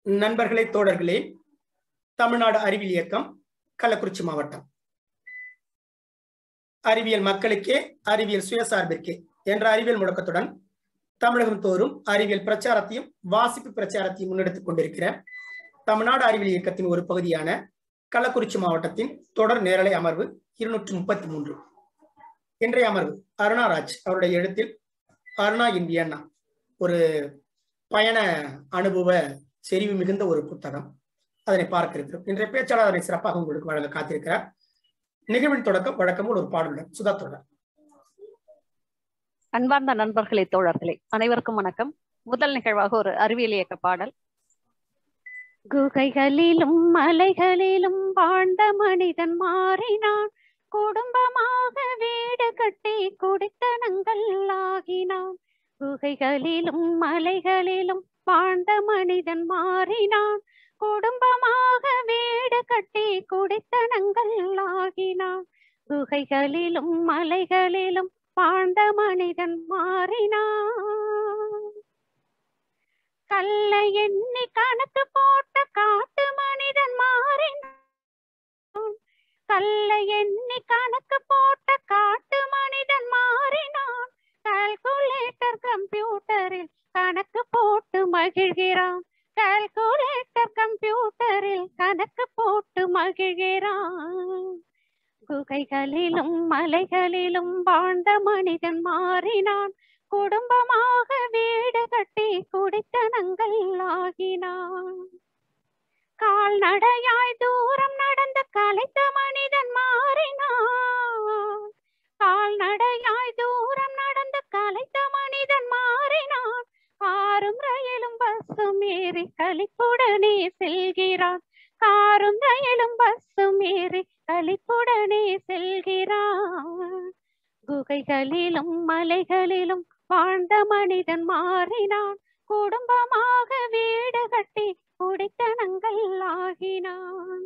நண்பர்களே, தோழர்களே, தமிழ்நாடு அறிவியல் இயக்கம் கள்ளக்குறிச்சி மாவட்டம். அறிவியல் மக்களுக்கே, அறிவியல் சுயசார்பிற்கே என்ற அறிவியல் முழக்கத்துடன் தமிழகம் தோறும் அறிவியல் பிரச்சாரத்தையும் வாசிப்பு பிரச்சாரத்தையும் முன்னெடுத்துக் கொண்டிருக்கிற தமிழ்நாடு அறிவியல் இயக்கத்தின் ஒரு பகுதியான கள்ளக்குறிச்சி மாவட்டத்தின் தொடர் நேரலை அமர்வு 233. இன்றைய அமர்வு அருணாராஜ் அவருடைய எழுத்தில் அருணா இன் வியன்னா, ஒரு பயண அனுபவ செறிவு மிகுந்த ஒரு புத்தகம். அதனை பார்க்க இருக்கிறோம். இன்றைய பேச்சாளர் அதனை சிறப்பாக உங்களுக்கு வழங்க காத்திருக்கிறார். நிகழ்வின் தொடக்கம் வழக்கம் ஒரு பாடலுடன். சுதா தோழர். அன்பார்ந்த நண்பர்களே, தோழர்களே, அனைவருக்கும் வணக்கம். முதல் நிகழ்வாக ஒரு அறிவியல் இயக்க பாடல். குகைகளிலும் மலைகளிலும் வாழ்ந்த மனிதன் மாறினான், குடும்பமாக வீடு கட்டி குடித்தனங்கள் ஆகினான். குகைகளிலும் மலைகளிலும் வாழ்ந்த மனிதன் மாறினான், குடும்பமாக வீடு கட்டி குடித்தனங்கள் ஆகினான். குகைகளிலும் மலைகளிலும் வாழ்ந்த மனிதன் மாறினான். கல்லை எண்ணி கணக்கு போட்ட காட்டு மனிதன் மாறினான். கல்லை எண்ணி கணக்கு போட்ட காட்டு மனிதன் மாறினான். கால்குலேட்டர் கம்ப்யூட்டரில் கணக்கு போட்டு மகிழ்கிறான். கால்குலேட்டர் கம்ப்யூட்டரில் கணக்கு போட்டு மகிழ்கிறான். குகைகளிலும் மலைகளிலும் வாழ்ந்த மனிதன் மாறினான், குடும்பமாக வீடு கட்டி குடித்தனங்கள் ஆகினான். கால்நடையாய் தூரம் நடந்து களைத்த மனிதன் மாறினான். கால்நடையாய் தூரம் நடந்து களைத்த மனிதன் மாறினான். காரும் ரயிலும் பஸ்ஸும் ஏறி களிப்புடனே செல்கிறான். காரும் ரயிலும் பஸ்ஸும் ஏறி களிப்புடனே செல்கிறான். குகைகளிலும் மலைகளிலும் வாழ்ந்த மனிதன் மாறினான், குடும்பமாக வீடு கட்டி குடித்தனங்கள் ஆகினான்.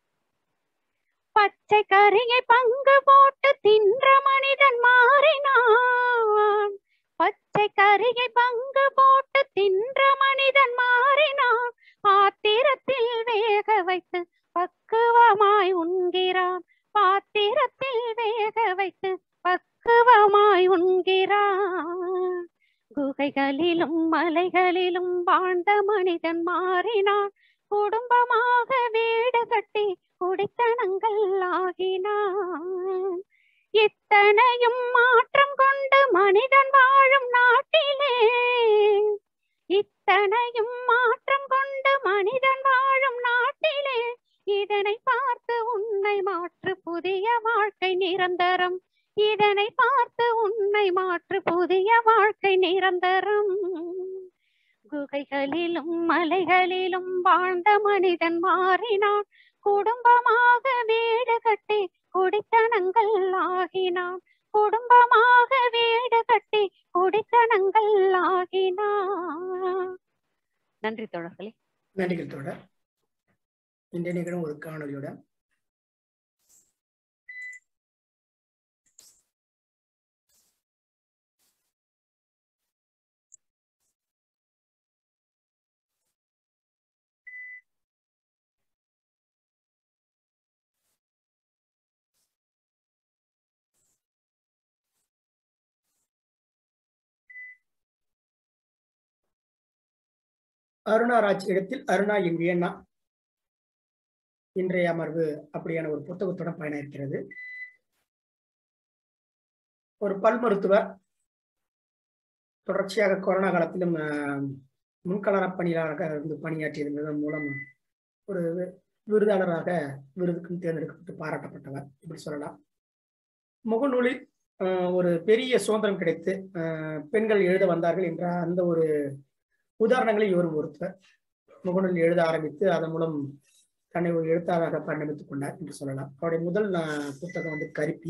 பச்சை கறியை பங்கு போட்டு தின்ற மனிதன் மாறினான். பச்சை கறியை பங்கு போட்டு தின்ற மனிதன் மாறினான். பாத்திரத்தில் வேக வைத்து பக்குவமாய் உண்கிறான். பாத்திரத்தில் வேக வைத்து பக்குவமாய் உண்கிறான். குகைகளிலும் மலைகளிலும் வாழ்ந்த மனிதன் மாறினான், குடும்பமாக வீடு கட்டி குடித்தனங்கள் ஆகினான். இத்தனையும் மாற்றம் கொண்டு மனிதன் வாழும் நாட்டிலே, இத்தனையும் மாற்றம் கொண்டு மனிதன் வாழும் நாட்டிலே, இதனை பார்த்து உன்னை மாற்று புதிய வாழ்க்கை நிரந்தரம். இதனை பார்த்து உன்னை மாற்று புதிய வாழ்க்கை நிரந்தரம். குகைகளிலும் மலைகளிலும் வாழ்ந்த மனிதன் மாறினான், குடும்பமாக வீடு கட்டி குடித்தனங்கள் ஆகினான். குடும்பமாக வீடு கட்டி குடித்தனங்கள் ஆகினான். நன்றி தோழர்களே. நன்றிகள் தோழர். இன்றைய நிகழும் ஒரு காணொலியுடன் அருணாராஜ் இடத்தில் அருணா இன் வியன்னா இன்றைய அமர்வு அப்படியான ஒரு புத்தகத்துடன் பயணம் இருக்கிறது. ஒரு பல் மருத்துவர் தொடர்ச்சியாக கொரோனா காலத்திலும் முன்கள பணியாளராக இருந்து பணியாற்றியிருந்ததன் மூலம் ஒரு விருதாளராக விருதுக்கும் தேர்ந்தெடுக்கப்பட்டு பாராட்டப்பட்டவர், இப்படி சொல்லலாம். முகநூலில் ஒரு பெரிய சுதந்திரம் கிடைத்து பெண்கள் எழுத வந்தார்கள் என்ற அந்த ஒரு உதாரணங்களை இவர் ஒருத்தர் முகநூலில் எழுத ஆரம்பித்து அதன் மூலம் தன்னை ஒரு எழுத்தாளராக பரிணமித்துக் கொண்டார் என்று சொல்லலாம். அவருடைய முதல் புத்தகம் கருப்பி.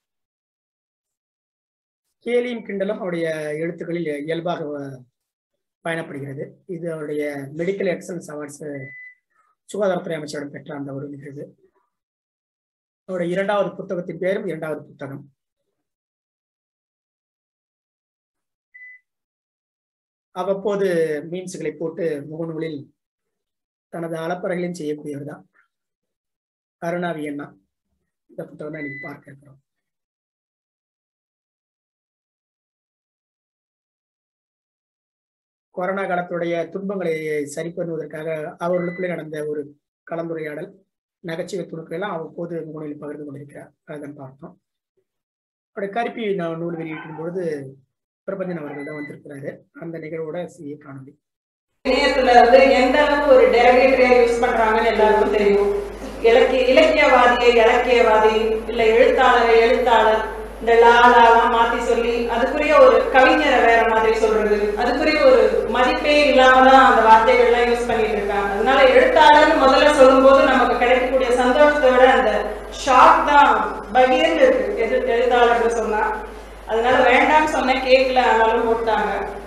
கேலியும் கிண்டலும் அவருடைய எழுத்துக்களில் இயல்பாக பயணப்படுகிறது. இது அவருடைய மெடிக்கல் எக்ஸலன்ஸ் அவார்ட்ஸ் சுகாதாரத்துறை அமைச்சரிடம் பெற்ற அந்த ஒரு நிகழ்வு. அவருடைய இரண்டாவது புத்தகத்தின் பேரும் இரண்டாவது புத்தகம். அவ்வப்போது மீம்ஸ்களை போட்டு முகநூலில் தனது அலப்பறைகளையும் செய்யக்கூடியவர் தான் அருணா வியன்னா. இந்த புத்தகம் தான் இன்னைக்கு பார்க்க இருக்கிறோம். கொரோனா காலத்துடைய துன்பங்களை சரி பண்ணுவதற்காக அவர்களுக்குள்ளே நடந்த ஒரு கலந்துரையாடல், நகைச்சுவை துணுக்கள் எல்லாம் அவ்வப்போது முகநூலில் பகிர்ந்து கொண்டிருக்கிறார். அதான் பார்த்தோம். அவருடைய கருப்பி நூல் வெளியிடும் பொழுது பிரபஞ்சன் அவர்கள் தான் வந்திருக்கிறாரு. அந்த நிகழ்வோட சிறிய காணொலி. இணையத்துல எந்த அளவுக்கு ஒரு டெரிவேட்டரியா யூஸ் பண்றாங்கன்னு எல்லாருக்கும் தெரியும். இலக்கியவாதியை இலக்கியவாதி, இல்ல எழுத்தாளரை எழுத்தாளர், இந்த லாலாம் மாத்தி சொல்லி அதுக்குரிய ஒரு கவிஞரை வேற மாதிரி சொல்றது, அதுக்குரிய ஒரு மதிப்பே இல்லாமதான் அந்த வார்த்தைகள்லாம் யூஸ் பண்ணிட்டு இருக்காங்க. அதனால எழுத்தாளர்னு முதல்ல சொல்லும் போது நமக்கு கிடைக்கக்கூடிய சந்தோஷத்தை விட அந்த ஷாக் தான் பகிர்ந்து இருக்கு எழுத்தாளர்னு சொன்னா. அதனால வேண்டாம்னு சொன்ன கேட்கல, ஆனாலும் போட்டாங்க.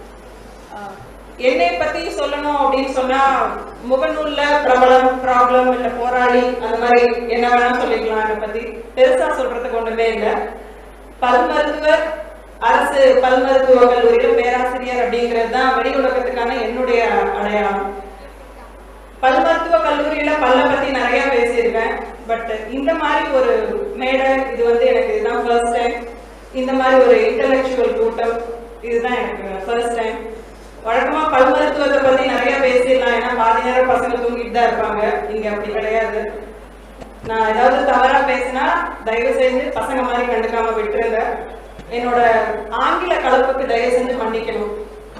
என்னை பத்தி சொல்லணும் அப்படின்னு சொன்னா முகநூல்ல பிரபலம், ப்ராப்ளம், இல்ல போராளி, அந்த மாதிரி என்ன வேணா சொல்லிக்கலாம். என்னை பத்தி பெருசா சொல்றதுக்கு ஒண்ணுமே இல்லை. பல் மருத்துவர், அரசு பல் மருத்துவ கல்லூரியில பேராசிரியர் அப்படிங்கிறது தான் வெளி உலகத்துக்கான என்னுடைய அடையாளம். பல் மருத்துவ கல்லூரியில பல்ல பத்தி நிறைய பேசியிருக்கேன். பட் இந்த மாதிரி ஒரு மேடை இது எனக்கு இதுதான் ஃபர்ஸ்ட் டைம். இந்த மாதிரி ஒரு இன்டலெக்சுவல் கூட்டம் இதுதான் எனக்கு ஃபர்ஸ்ட் டைம். வழக்கமா பல் மருத்துவத்தை பத்தி நிறைய பேசிடலாம், ஏன்னா பாதி நேரம் பசங்க தூங்கிட்டு தான் இருப்பாங்க. இங்க அப்படி கிடையாது. நான் ஏதாவது தவறா பேசினா தயவு செஞ்சு பசங்க மாதிரி கண்டுக்காம விட்டுருங்க. என்னோட ஆங்கில கலப்புக்கு தயவு செஞ்சு மன்னிக்கணும்.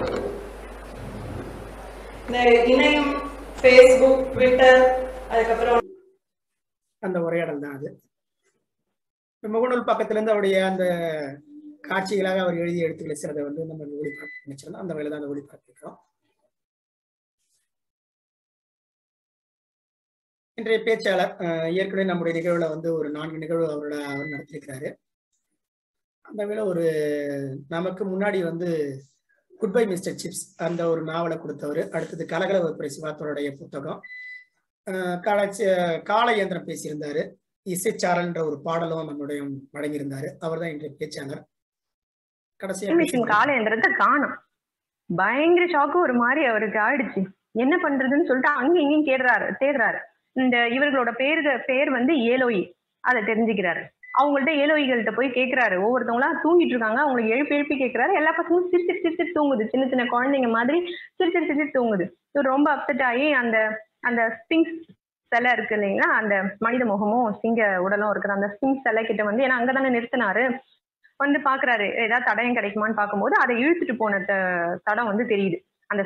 இந்த இணையம், ஃபேஸ்புக், ட்விட்டர், அதுக்கப்புறம் அந்த உரையாடல் தான் அது. முகநூல் பக்கத்துல இருந்து அவருடைய அந்த காட்சிகளாக அவர் எழுதிய எழுத்துக்களை சிறதை நம்ம ஒளிபரப்பு நினைச்சிருந்தோம். அந்த வேலை தான் அந்த ஒளிபரப்பிக்கிறோம். இன்றைய பேச்சாளர் ஏற்கனவே நம்முடைய நிகழ்வுல ஒரு 4 நிகழ்வு அவர் நடத்தியிருக்கிறாரு. அந்த வேலை ஒரு நமக்கு முன்னாடி குட் பை மிஸ்டர் சிப்ஸ் அந்த ஒரு நாவலை கொடுத்தவர். அடுத்தது கலகலவ சிவாத்தோருடைய புத்தகம், கால இயந்திரம் பேசியிருந்தாரு. இசைச்சாரல்ன்ற ஒரு பாடலும் நம்முடைய வழங்கியிருந்தாரு. அவர் தான் இன்றைய பேச்சாளர். கடைசியா கால இயந்திரத்தை காணும், பயங்கர ஷாக்கு ஒரு மாதிரி அவருக்கு ஆயிடுச்சு. என்ன பண்றதுன்னு சொல்லிட்டு அங்க இங்கேயும் தேடுறாரு. இந்த இவர்களோட பேர் ஏலோயி, அதை தெரிஞ்சுக்கிறாரு. அவங்கள்ட்ட ஏலோயிகள்கிட்ட போய் கேட்கிறாரு. ஒவ்வொருத்தவங்களா தூங்கிட்டு இருக்காங்க, அவங்களுக்கு எழுப்பி கேட்கிறாரு. எல்லா பசங்களும் சிரிச்சு தூங்குது. சின்ன சின்ன குழந்தைங்க மாதிரி சிரிச்சு தூங்குது. இவர் ரொம்ப அப்செட் ஆகி அந்த ஸ்பிங்ஸ் சிலை இருக்கு இல்லைங்களா, அந்த மனித முகமும் சிங்க உடலும் இருக்கிற அந்த ஸ்பிங்ஸ் சிலை கிட்ட ஏன்னா அங்கதானே நிறுத்தினாரு, பாக்குறாரு ஏதாவது தடயம் கிடைக்குமான்னு பார்க்கும்போது அதை இழுத்துட்டு போன தடம் தெரியுது. அந்த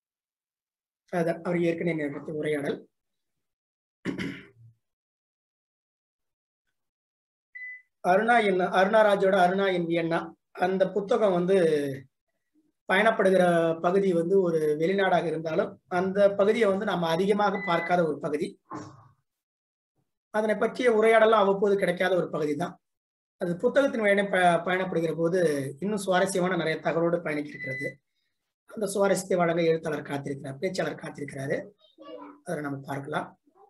அவர் ஏற்கனவே உரையாடல். அருணாராஜோட அருணா என் வியன்னா அந்த புத்தகம் பயணப்படுகிற பகுதி ஒரு வெளிநாடாக இருந்தாலும் அந்த பகுதியை நம்ம அதிகமாக பார்க்காத ஒரு பகுதி. அதனை பற்றிய உரையாடலாம் அவ்வப்போது கிடைக்காத ஒரு பகுதி தான் அது. புத்தகத்தின் வழியே பயணப்படுகிற போது இன்னும் சுவாரஸ்யமான நிறைய தகவலோடு பயணிக்கிறது. அந்த சுவாரஸ்யத்தை வழங்க எழுத்தாளர் காத்திருக்கிறார், பேச்சாளர் காத்திருக்கிறாரு. அதை நம்ம பார்க்கலாம்.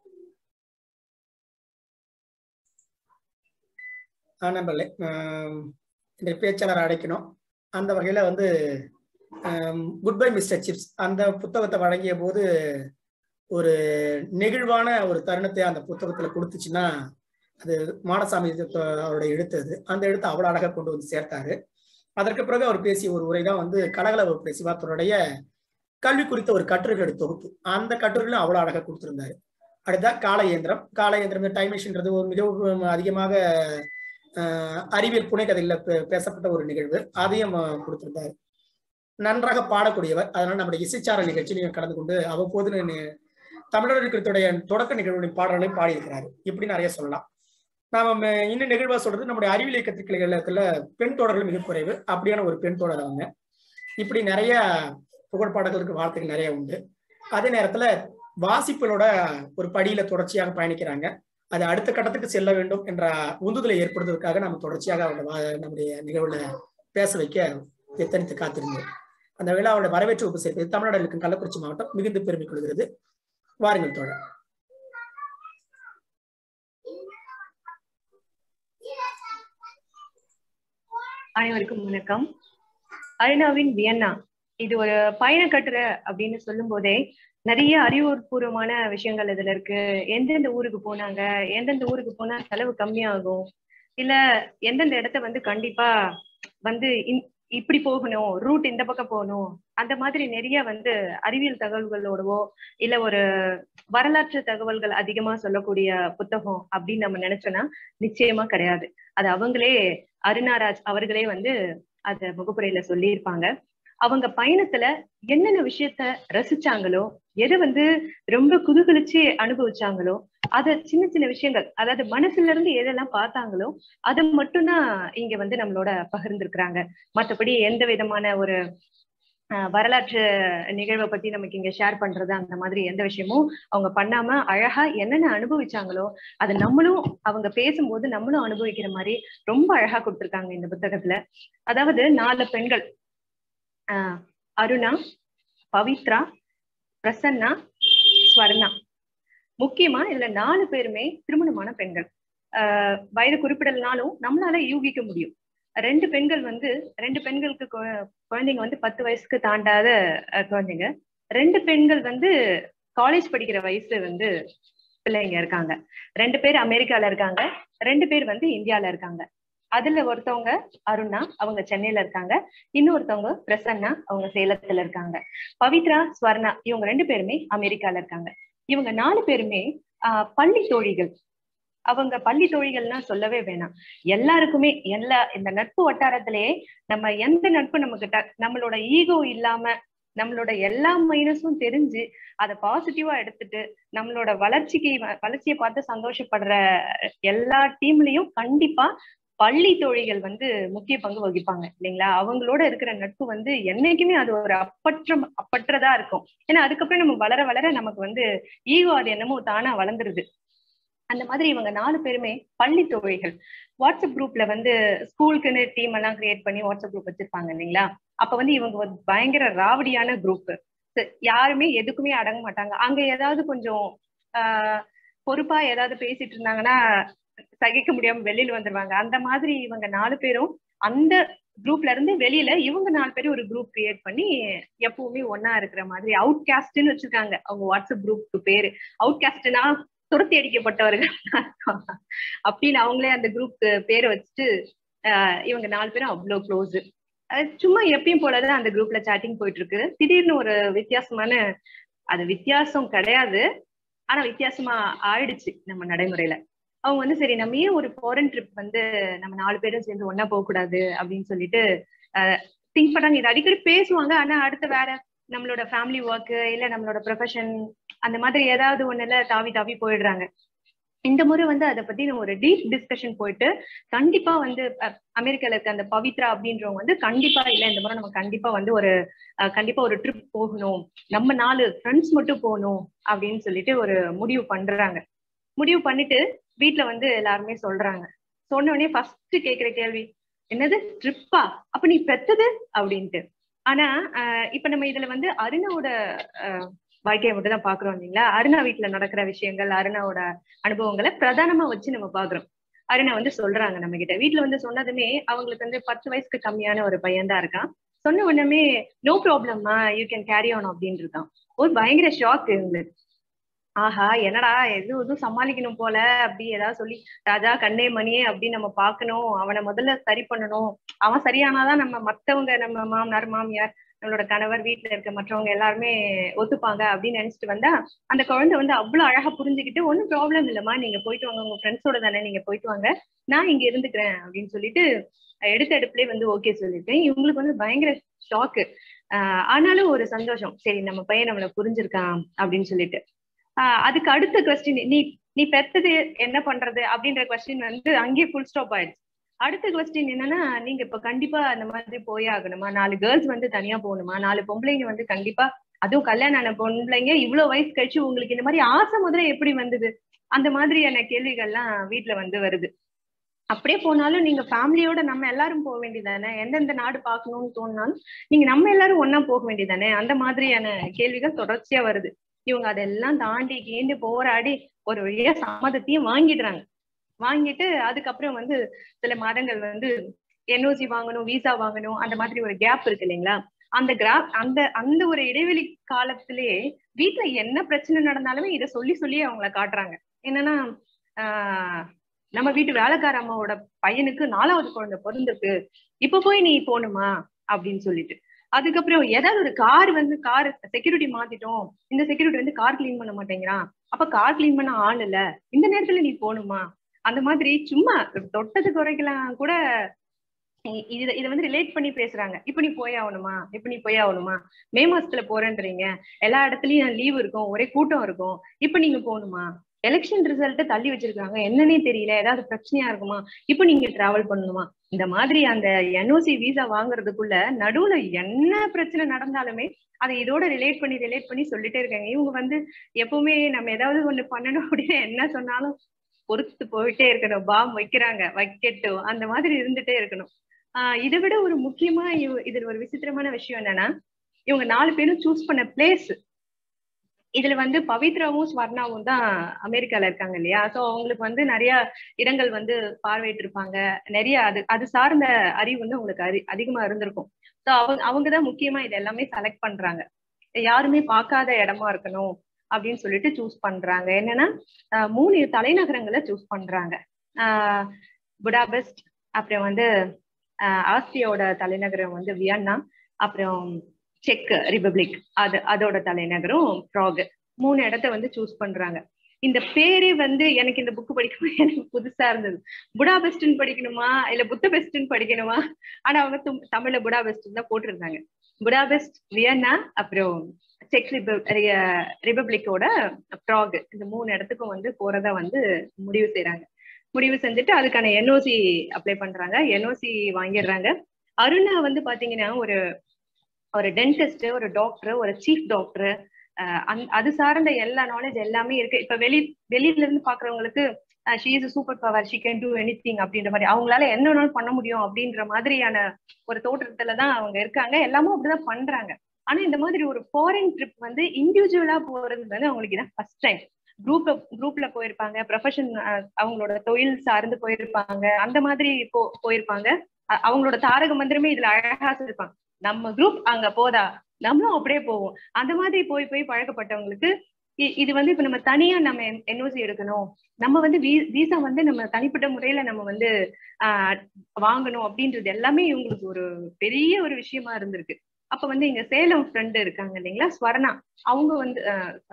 நண்பர்களே, இந்த பேச்சாளர் அழைக்கணும். அந்த வகையில குட் பை மிஸ்டர் சிப்ஸ் அந்த புத்தகத்தை வழங்கிய போது ஒரு நெகிழ்வான ஒரு தருணத்தை அந்த புத்தகத்துல கொடுத்துச்சுன்னா அது மாடசாமி அவருடைய எழுத்து. அந்த எழுத்தை அவ்வளவு அழகா கொண்டு சேர்த்தாரு. அதற்கு பிறகு அவர் பேசிய ஒரு உரை தான் கலகலவ சிவாத்தருடைய கல்வி குறித்த ஒரு கட்டுரைகள் தொகுப்பு. அந்த கட்டுரைகளும் அவ்வளவு அழகா கொடுத்திருந்தாரு. அடுத்த கால இயந்திரம் டைம் மிஷின்றது ஒரு மிகவும் அதிகமாக அறிவியல் புனைக்கதையில பேசப்பட்ட ஒரு நிகழ்வு. அதையும் கொடுத்திருந்தாரு. நன்றாக பாடக்கூடியவர். அதனால நம்முடைய இசைச்சாரல் நிகழ்ச்சியிலையும் கலந்து கொண்டு அவ்வப்போது தமிழர் இருக்கிறதுடைய தொடக்க நிகழ்வுகளின் பாடல்களையும் பாடியிருக்கிறாரு. இப்படி நிறைய சொல்லலாம். நாம இன்னும் நிகழ்வா சொல்றது நம்முடைய அறிவியல் இயக்கத்துக்களத்துல பெண் தோழர்கள் மிக குறைவு. அப்படியான ஒரு பெண் தோழர் அவங்க. இப்படி நிறைய புகழ்பாடல்களுக்கு வார்த்தைகள் நிறைய உண்டு. அதே நேரத்துல வாசிப்புகளோட ஒரு படியில தொடர்ச்சியாக பயணிக்கிறாங்க. அது அடுத்த கட்டத்துக்கு செல்ல வேண்டும் என்ற உந்துதலை ஏற்படுத்துவதற்காக நம்ம தொடர்ச்சியாக நம்முடைய நிகழ்வுல பேச வைக்க எத்தனித்து காத்திருந்தோம். அந்த விழாவோட வரவேற்று உபசரிப்பது தமிழ்நாடு இருக்கும் கள்ளக்குறிச்சி மாவட்டம் மிகுந்து பெருமை கொள்கிறது. வாருங்கள் தோழர். அனைவருக்கும் வணக்கம். அருணாவின் வியன்னா இது ஒரு பயண கட்டுரை அப்படின்னு சொல்லும் போதே நிறைய அறிவுபூர்வமான விஷயங்கள் இதுல இருக்கு. எந்தெந்த ஊருக்கு போனாங்க, எந்தெந்த ஊருக்கு போனா செலவு கம்மியாகும், இல்ல எந்தெந்த இடத்த வந்து கண்டிப்பா வந்து இப்படி போகணும், ரூட் இந்த பக்கம் போகணும், அந்த மாதிரி நிறைய வந்து அறிவியல் தகவல்களோடவோ இல்ல ஒரு வரலாற்று தகவல்கள் அதிகமா சொல்லக்கூடிய புத்தகம் அப்படின்னு நம்ம நினைச்சோம்னா நிச்சயமா கிடையாது. அது அவங்களே அருணாராஜ் அவர்களே வந்து அத முகப்புரையில சொல்லியிருப்பாங்க. அவங்க பயணத்துல என்னென்ன விஷயத்த ரசிச்சாங்களோ, எதை வந்து ரொம்ப குதூகலிச்சு அனுபவிச்சாங்களோ, அத சின்ன சின்ன விஷயங்கள், அதாவது மனசுல இருந்து எதெல்லாம் பார்த்தாங்களோ அதை மட்டும்தான் இங்க வந்து நம்மளோட பகிர்ந்திருக்கிறாங்க. மற்றபடி எந்த விதமான ஒரு வரலாற்று நிகழ்வை பத்தி நமக்கு இங்க ஷேர் பண்றது அந்த மாதிரி எந்த விஷயமும் அவங்க பண்ணாம அழகா என்னென்ன அனுபவிச்சாங்களோ அதை நம்மளும் அவங்க பேசும்போது நம்மளும் அனுபவிக்கிற மாதிரி ரொம்ப அழகா கொடுத்திருக்காங்க இந்த புத்தகத்துல. அதாவது 4 பெண்கள், அருணா, பவித்ரா, பிரசன்னா, ஸ்வர்ணா. முக்கியமா இதுல 4 பேருமே திருமணமான பெண்கள். வயது குறிப்பிடலனாலும் நம்மளால யூகிக்க முடியும். 2 பெண்கள் வந்து 2 பெண்களுக்கு குழந்தைங்க வந்து 10 வயசுக்கு தாண்டாத குழந்தைங்க. 2 பெண்கள் வந்து காலேஜ் படிக்கிற வயசு வந்து பிள்ளைங்க இருக்காங்க. 2 பேர் அமெரிக்கால இருக்காங்க, 2 பேர் வந்து இந்தியால இருக்காங்க. அதுல ஒருத்தவங்க அருணா, அவங்க சென்னையில இருக்காங்க. இன்னொருத்தவங்க பிரசன்னா, அவங்க சேலத்துல இருக்காங்க. பவித்ரா, ஸ்வர்ணா இவங்க 2 பேருமே அமெரிக்கால இருக்காங்க. இவங்க 4 பேருமே பள்ளி தோழிகள். அவங்க பள்ளி தோழிகள்னா சொல்லவே வேணாம். எல்லாருக்குமே இந்த நட்பு வட்டாரத்திலேயே நம்ம எந்த நட்பு நமக்கு நம்மளோட ஈகோ இல்லாம நம்மளோட எல்லா மைனஸும் தெரிஞ்சு அதை பாசிட்டிவா எடுத்துட்டு நம்மளோட வளர்ச்சியை பார்த்து சந்தோஷப்படுற எல்லா டீம்லயும் கண்டிப்பா பள்ளி தோழிகள் வந்து முக்கிய பங்கு வகிப்பாங்க இல்லைங்களா? அவங்களோட இருக்கிற நட்பு வந்து என்னைக்குமே அது ஒரு அப்பற்றதா இருக்கும். ஏன்னா அதுக்கப்புறம் நம்ம வளர வளர நமக்கு வந்து ஈகோ அது என்னமோ தானா வளர்ந்துருது. அந்த மாதிரி இவங்க 4 பேருமே பள்ளி தோழிகள். வாட்ஸ்அப் குரூப்ல வந்து ஸ்கூலுக்குன்னு டீம் எல்லாம் கிரியேட் பண்ணி வாட்ஸ்அப் குரூப் வச்சிருப்பாங்க இல்லைங்களா? அப்ப வந்து இவங்க ஒரு பயங்கர ராவடியான குரூப். யாருமே எதுக்குமே அடங்க மாட்டாங்க. அங்க ஏதாவது கொஞ்சம் பொறுப்பா ஏதாவது பேசிட்டு இருந்தாங்கன்னா சகிக்க முடியாம வெளியில வந்துருவாங்க. அந்த மாதிரி இவங்க 4 பேரும் அந்த குரூப்ல இருந்து வெளியில இவங்க 4 பேரும் ஒரு குரூப் கிரியேட் பண்ணி எப்பவுமே ஒன்னா இருக்கிற மாதிரி அவுட் காஸ்ட்னு வச்சிருக்காங்க அவங்க வாட்ஸ்அப் குரூப்க்கு பேரு. அவுட் காஸ்ட்னா துரத்தி அடிக்கப்பட்டவர்கள் அப்படின்னு அவங்களே அந்த குரூப் பேரை வச்சுட்டு இவங்க 4 பேரும் அவ்வளவு க்ளோஸ். சும்மா எப்பயும் போலதான் அந்த குரூப்ல சாட்டிங் போயிட்டு இருக்கு. திடீர்னு ஒரு வித்தியாசமான, அது வித்தியாசம் கிடையாது ஆனா வித்தியாசமா ஆயிடுச்சு நம்ம நடைமுறையில. அவங்க வந்து சரி நம்ம ஏன் ஒரு ஃபாரின் ட்ரிப் வந்து நம்ம 4 பேரும் சேர்ந்து ஒன்னா போக கூடாது அப்படின்னு சொல்லிட்டு திங்க் பண்றாங்க. இது அடிக்கடி பேசுவாங்க. ஆனா அடுத்து வேற நம்மளோட ஃபேமிலி ஒர்க் இல்ல நம்மளோட ப்ரொஃபஷன் அந்த மாதிரி ஏதாவது ஒண்ணுல தாவி போயிடுறாங்க. இந்த முறை வந்து அதை பத்தி ஒரு டீப் டிஸ்கஷன் போயிட்டு கண்டிப்பா வந்து அமெரிக்கால இருக்க அந்த பவித்ரா அப்படின்றவங்க வந்து கண்டிப்பா இல்ல இந்த முறை நம்ம கண்டிப்பா வந்து கண்டிப்பா ஒரு ட்ரிப் போகணும், நம்ம 4 ஃப்ரெண்ட்ஸ் மட்டும் போகணும் அப்படின்னு சொல்லிட்டு ஒரு முடிவு பண்றாங்க. முடிவு பண்ணிட்டு வீட்டுல வந்து எல்லாருமே சொல்றாங்க. சொன்ன உடனே ஃபர்ஸ்ட் கேக்குற கேள்வி என்னது ட்ரிப்பா, அப்ப நீ பெத்தது அப்படின்ட்டு. ஆனா இப்ப நம்ம இதுல வந்து அருணாவோட வாழ்க்கையை மட்டும் தான் பாக்குறோம் இல்லைங்களா? அருணா வீட்டுல நடக்கிற விஷயங்கள், அருணாவோட அனுபவங்களை பிரதானமா வச்சு நம்ம பாக்குறோம். அருணா வந்து சொல்றாங்க நம்ம கிட்ட. வீட்டுல வந்து சொன்னதுமே அவங்களுக்கு வந்து 10 வயசுக்கு கம்மியான ஒரு பையன் தான் இருக்கான். சொன்ன உடனே நோ ப்ராப்ளம்மா, யூ கேன் கேரி ஆன் அப்படின்னு இருக்கான். ஒரு பயங்கர ஷாக் இவங்களுக்கு. ஆஹா என்னடா எதுவும் சமாளிக்கணும் போல, அப்படி ஏதாவது சொல்லி ராஜா கண்ணே மணியே அப்படின்னு நம்ம பாக்கணும், அவனை முதல்ல சரி பண்ணணும், அவன் சரியானாதான் நம்ம மத்தவங்க நம்ம மாமனார் மாமியார் நம்மளோட கணவர் வீட்டுல இருக்க மற்றவங்க எல்லாருமே ஒத்துப்பாங்க அப்படின்னு நினைச்சிட்டு வந்தா அந்த குழந்தை வந்து அவ்வளவு அழகா புரிஞ்சுக்கிட்டு ஒன்னும் ப்ராப்ளம் இல்லம்மா, நீங்க போயிட்டு வாங்க, உங்க ஃப்ரெண்ட்ஸோட தானே, நீங்க போயிட்டு வாங்க, நான் இங்க இருந்துக்கிறேன் அப்படின்னு சொல்லிட்டு எடுத்த எடுப்புலயே வந்து ஓகே சொல்லிட்டேன். இவங்களுக்கு வந்து பயங்கர ஷாக்கு. ஆனாலும் ஒரு சந்தோஷம், சரி நம்ம பையன் நம்மளை புரிஞ்சிருக்கான் அப்படின்னு சொல்லிட்டு. அதுக்கு அடுத்த கொஸ்டின், நீ பெத்தது என்ன பண்றது அப்படின்ற கொஸ்டின் வந்து அங்கேயே ஃபுல் ஸ்டாப் ஆயிடுச்சு. அடுத்த கொஸ்டின் என்னன்னா, நீங்க இப்ப கண்டிப்பா அந்த மாதிரி போயே ஆகணுமா, 4 கேர்ள்ஸ் வந்து தனியா போகணுமா, 4 பொம்பளைங்க வந்து கண்டிப்பா, அதுவும் கல்யாணம் ஆன பொம்பளைங்க இவ்வளவு வயசு கழிச்சு உங்களுக்கு இந்த மாதிரி ஆசை முதல்ல எப்படி வந்தது, அந்த மாதிரியான கேள்விகள்லாம் வீட்டுல வந்து வருது. அப்படியே போனாலும் நீங்க ஃபேமிலியோட நம்ம எல்லாரும் போக வேண்டியதானே, எந்தெந்த நாடு பார்க்கணும்னு தோணுனாலும் நீங்க நம்ம எல்லாரும் ஒன்னா போக வேண்டியதானே, அந்த மாதிரியான கேள்விகள் தொடர்ச்சியா வருது. இவங்க அதெல்லாம் தாண்டி கீண்டு போராடி ஒரு வழியா சம்மதத்தையும் வாங்கிடுறாங்க. வாங்கிட்டு அதுக்கப்புறம் வந்து சில மாதங்கள் வந்து என்ஓசி வாங்கணும், விசா வாங்கணும், அந்த மாதிரி ஒரு கேப் இருக்கு இல்லைங்களா, அந்த ஒரு இடைவெளி காலத்திலேயே வீட்டுல என்ன பிரச்சனை நடந்தாலுமே இதை சொல்லி அவங்கள காட்டுறாங்க. என்னன்னா நம்ம வீட்டு வேலைக்கார அம்மாவோட பையனுக்கு 4வது குழந்தை பிறந்திருக்கு, இப்ப போய் நீ போகணுமா அப்படின்னு சொல்லிட்டு. அதுக்கப்புறம் ஏதாவது ஒரு கார் செக்யூரிட்டி மாத்திட்டோம், இந்த செக்யூரிட்டி வந்து கார் கிளீன் பண்ண மாட்டேங்கிறான், அப்ப கார் கிளீன் பண்ண ஆள் இல்ல, இந்த நேரத்துல நீ போகணுமா? அந்த மாதிரி சும்மா தொட்டது குறைக்கலாம் கூட இதை வந்து ரிலேட் பண்ணி பேசுறாங்க. இப்ப நீ போய் ஆகணுமா, மே மாசத்துல போறேன்றீங்க, எல்லா இடத்துலயும் லீவ் இருக்கும், ஒரே கூட்டம் இருக்கும், இப்ப நீங்க போகணுமா? எலெக்ஷன் ரிசல்ட்ட தள்ளி வச்சிருக்காங்க, என்னன்னே தெரியல, ஏதாவது பிரச்சனையா இருக்குமா, இப்ப நீங்க டிராவல் பண்ணணுமா? இந்த மாதிரி அந்த என்ஓசி விசா வாங்குறதுக்குள்ள நடுவுல என்ன பிரச்சனை நடந்தாலுமே அதை இதோட ரிலேட் பண்ணி சொல்லிட்டே இருக்காங்க. இவங்க வந்து எப்பவுமே நம்ம ஏதாவது ஒண்ணு பண்ணணும் அப்படின்னு என்ன சொன்னாலும் பொறுத்து போயிட்டே இருக்கணும், பாம் வைக்கட்டும், அந்த மாதிரி இருந்துட்டே இருக்கணும். இதை விட ஒரு முக்கியமா இதுல ஒரு விசித்திரமான விஷயம் என்னன்னா, இவங்க 4 பேரும் சூஸ் பண்ண பிளேஸ். இதுல வந்து பவித்ராவும் ஸ்வர்ணாவும் தான் அமெரிக்கால இருக்காங்க இல்லையா? சோ அவங்களுக்கு வந்து நிறைய இடங்கள் வந்து பார்வையிட்டு இருப்பாங்க, நிறைய அது சார்ந்த அறிவு வந்து அவங்களுக்கு அதிகமா இருந்திருக்கும். சோ அவங்கதான் முக்கியமா இது எல்லாமே செலக்ட் பண்றாங்க. யாருமே பார்க்காத இடமா இருக்கணும் அப்படின்னு சொல்லிட்டு சூஸ் பண்றாங்க. என்னன்னா 3 தலைநகரங்களை சூஸ் பண்றாங்க. புடாபெஸ்ட், அப்புறம் வந்து ஆஸ்திரியாவோட தலைநகரம் வந்து வியன்னா, அப்புறம் செக் ரிபப்ளிக் அதோட தலைநகரம் ப்ராக். 3 இடத்த வந்து சூஸ் பண்றாங்க. இந்த பேரே வந்து எனக்கு இந்த புக்கு படிக்கும்போது எனக்கு புதுசா இருந்தது. புடாபெஸ்ட்னு படிக்கணுமா இல்ல புத்தபெஸ்ட்னு படிக்கணுமா? ஆனா அவங்க தமிழ்ல புடாபெஸ்ட் தான் போட்டிருந்தாங்க. புடாபெஸ்ட், வியன்னா, அப்புறம் செக் ரிபப்ளிக்கோட ப்ராக், இந்த 3 இடத்துக்கும் வந்து போறதா வந்து முடிவு செஞ்சுட்டு அதுக்கான என்ஓசி அப்ளை பண்றாங்க. என்ஓசி வாங்கிடுறாங்க. அருணா வந்து பாத்தீங்கன்னா ஒரு டென்டிஸ்ட், ஒரு டாக்டர், ஒரு சீஃப் டாக்டர், அது சார்ந்த எல்லா நாலேஜ் எல்லாமே இருக்கு. இப்ப வெளியில இருந்து பாக்குறவங்களுக்கு she is super power, she can do anything அப்படின்ற மாதிரி, அவங்களால என்ன வேணாலும் பண்ண முடியும் அப்படின்ற மாதிரியான ஒரு தோற்றத்துலதான் அவங்க இருக்காங்க. எல்லாமும் அப்படிதான் பண்றாங்க. ஆனா இந்த மாதிரி ஒரு ஃபாரின் ட்ரிப் வந்து இண்டிவிஜுவலா போறது வந்து அவங்களுக்கு இதான் ஃபர்ஸ்ட் டைம். குரூப்ல போயிருப்பாங்க, ப்ரொஃபஷன் அவங்களோட தொழில் சார்ந்து போயிருப்பாங்க, அந்த மாதிரி போயிருப்பாங்க. அவங்களோட தாரக மந்திரமே இதுல அழகா இருப்பாங்க, நம்ம குரூப் அங்க போதா நம்மளும் அப்படியே போவோம். அந்த மாதிரி போய் பழக்கப்பட்டவங்களுக்கு இது வந்து இப்ப நம்ம தனியா நம்ம என்ஓசி எடுக்கணும், நம்ம வந்து விசா வந்து நம்ம தனிப்பட்ட முறையில நம்ம வந்து வாங்கணும் அப்படின்றது எல்லாமே இவங்களுக்கு ஒரு பெரிய ஒரு விஷயமா இருந்திருக்கு. அப்ப வந்து இங்க சேலம் ஃப்ரெண்டு இருக்காங்க இல்லைங்களா, ஸ்வர்ணா, அவங்க வந்து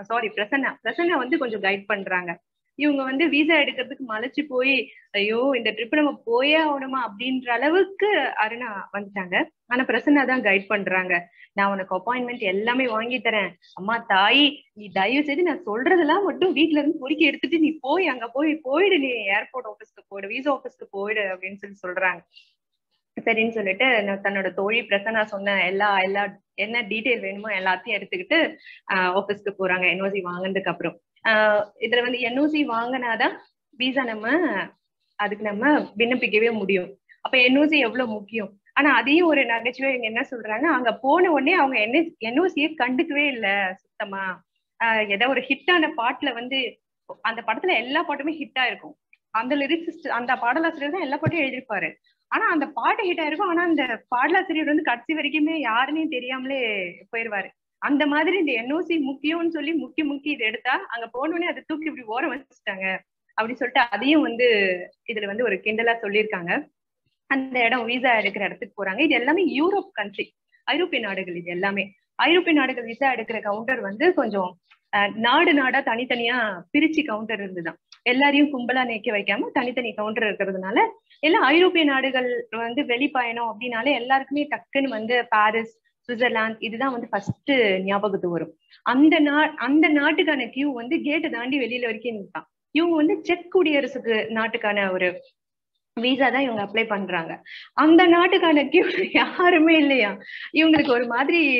பிரசன்னா வந்து கொஞ்சம் கைட் பண்றாங்க. இவங்க வந்து விசா எடுக்கிறதுக்கு மலைச்சு போய் ஐயோ இந்த ட்ரிப் நம்ம போயே ஆகணுமா அப்படின்ற அளவுக்கு அருணா வந்துட்டாங்க. ஆனா பிரசன்னா தான் கைட் பண்றாங்க. நான் உனக்கு அப்பாயின்மெண்ட் எல்லாமே வாங்கி தரேன், அம்மா தாயி நீ தயவு செய்து நான் சொல்றதெல்லாம் மட்டும் வீட்டுல இருந்து பொறுக்கி எடுத்துட்டு நீ போய் அங்க போயிடு, நீ ஏர்போர்ட் ஆபீஸ்க்கு போயிடு, விசா ஆபீஸ்க்கு போயிடு அப்படின்னு சொல்றாங்க. சரின்னு சொல்லிட்டு தன்னோட தோழி பிரசன்னா சொன்ன எல்லா என்ன டீட்டெயில் வேணுமோ எல்லாத்தையும் எடுத்துக்கிட்டு ஆபீஸ்க்கு போறாங்க என்ஓசி வாங்கினதுக்கு அப்புறம். இதுல வந்து என்ஓசி வாங்கினாதான் விசா அதுக்கு நம்ம விண்ணப்பிக்கவே முடியும். அப்ப என்ஓசி எவ்வளவு முக்கியம். ஆனா அதையும் ஒரு நகைச்சுவை இவங்க என்ன சொல்றாங்க, அங்க போன உடனே அவங்க என்ஓசியை கண்டுக்கவே இல்லை சுத்தமா. ஏதாவது ஒரு ஹிட்டான பாட்டுல வந்து அந்த படத்துல எல்லா பாட்டுமே ஹிட்டா இருக்கும், அந்த லிரிக்ஸிஸ்ட் அந்த பாடலாசிரியர் தான் எல்லா பாட்டையும் எழுதியிருப்பாரு. ஆனா அந்த பாட்டு ஹிட் ஆயிருக்கும், ஆனா அந்த பாடலாசிரியர் வந்து கடைசி வரைக்குமே யாருன்னே தெரியாமலே போயிருவாரு. அந்த மாதிரி இந்த என்ஓசி முக்கியம்னு சொல்லி முக்கி இதை எடுத்தா அங்க போனோடனே அதை தூக்கி இப்படி ஓரம் வச்சுட்டாங்க அப்படின்னு சொல்லிட்டு அதையும் வந்து இதுல வந்து ஒரு கிண்டலா சொல்லியிருக்காங்க. அந்த இடம் விசா எடுக்கிற இடத்துக்கு போறாங்க. இது எல்லாமே யூரோப் கண்ட்ரி, ஐரோப்பிய நாடுகள். இது எல்லாமே ஐரோப்பிய நாடுகள். விசா எடுக்கிற கவுண்டர் வந்து கொஞ்சம் நாடா தனித்தனியா பிரிச்சு கவுண்டர் இருந்துதான், எல்லாரையும் கும்பலா நிக்க வைக்காம தனித்தனி கவுண்டர் இருக்கிறதுனால எல்லாம் ஐரோப்பிய நாடுகள் வந்து வெளிப்பயணம் அப்படின்னாலே எல்லாருக்குமே டக்குன்னு வந்து பாரிஸ், சுவிட்சர்லாந்து இதுதான் வந்து ஃபர்ஸ்ட் ஞாபகத்துக்கு வரும். அந்த நாட்டுக்கான கியூ வந்து கேட்டு தாண்டி வெளியில வரைக்கும் நிற்பான். இவங்க வந்து செக் குடியரசுக்கு நாட்டுக்கான ஒரு விசா தான் இவங்க அப்ளை பண்றாங்க. அந்த நாட்டுக்கான கியூ யாருமே இல்லையா. இவங்களுக்கு ஒரு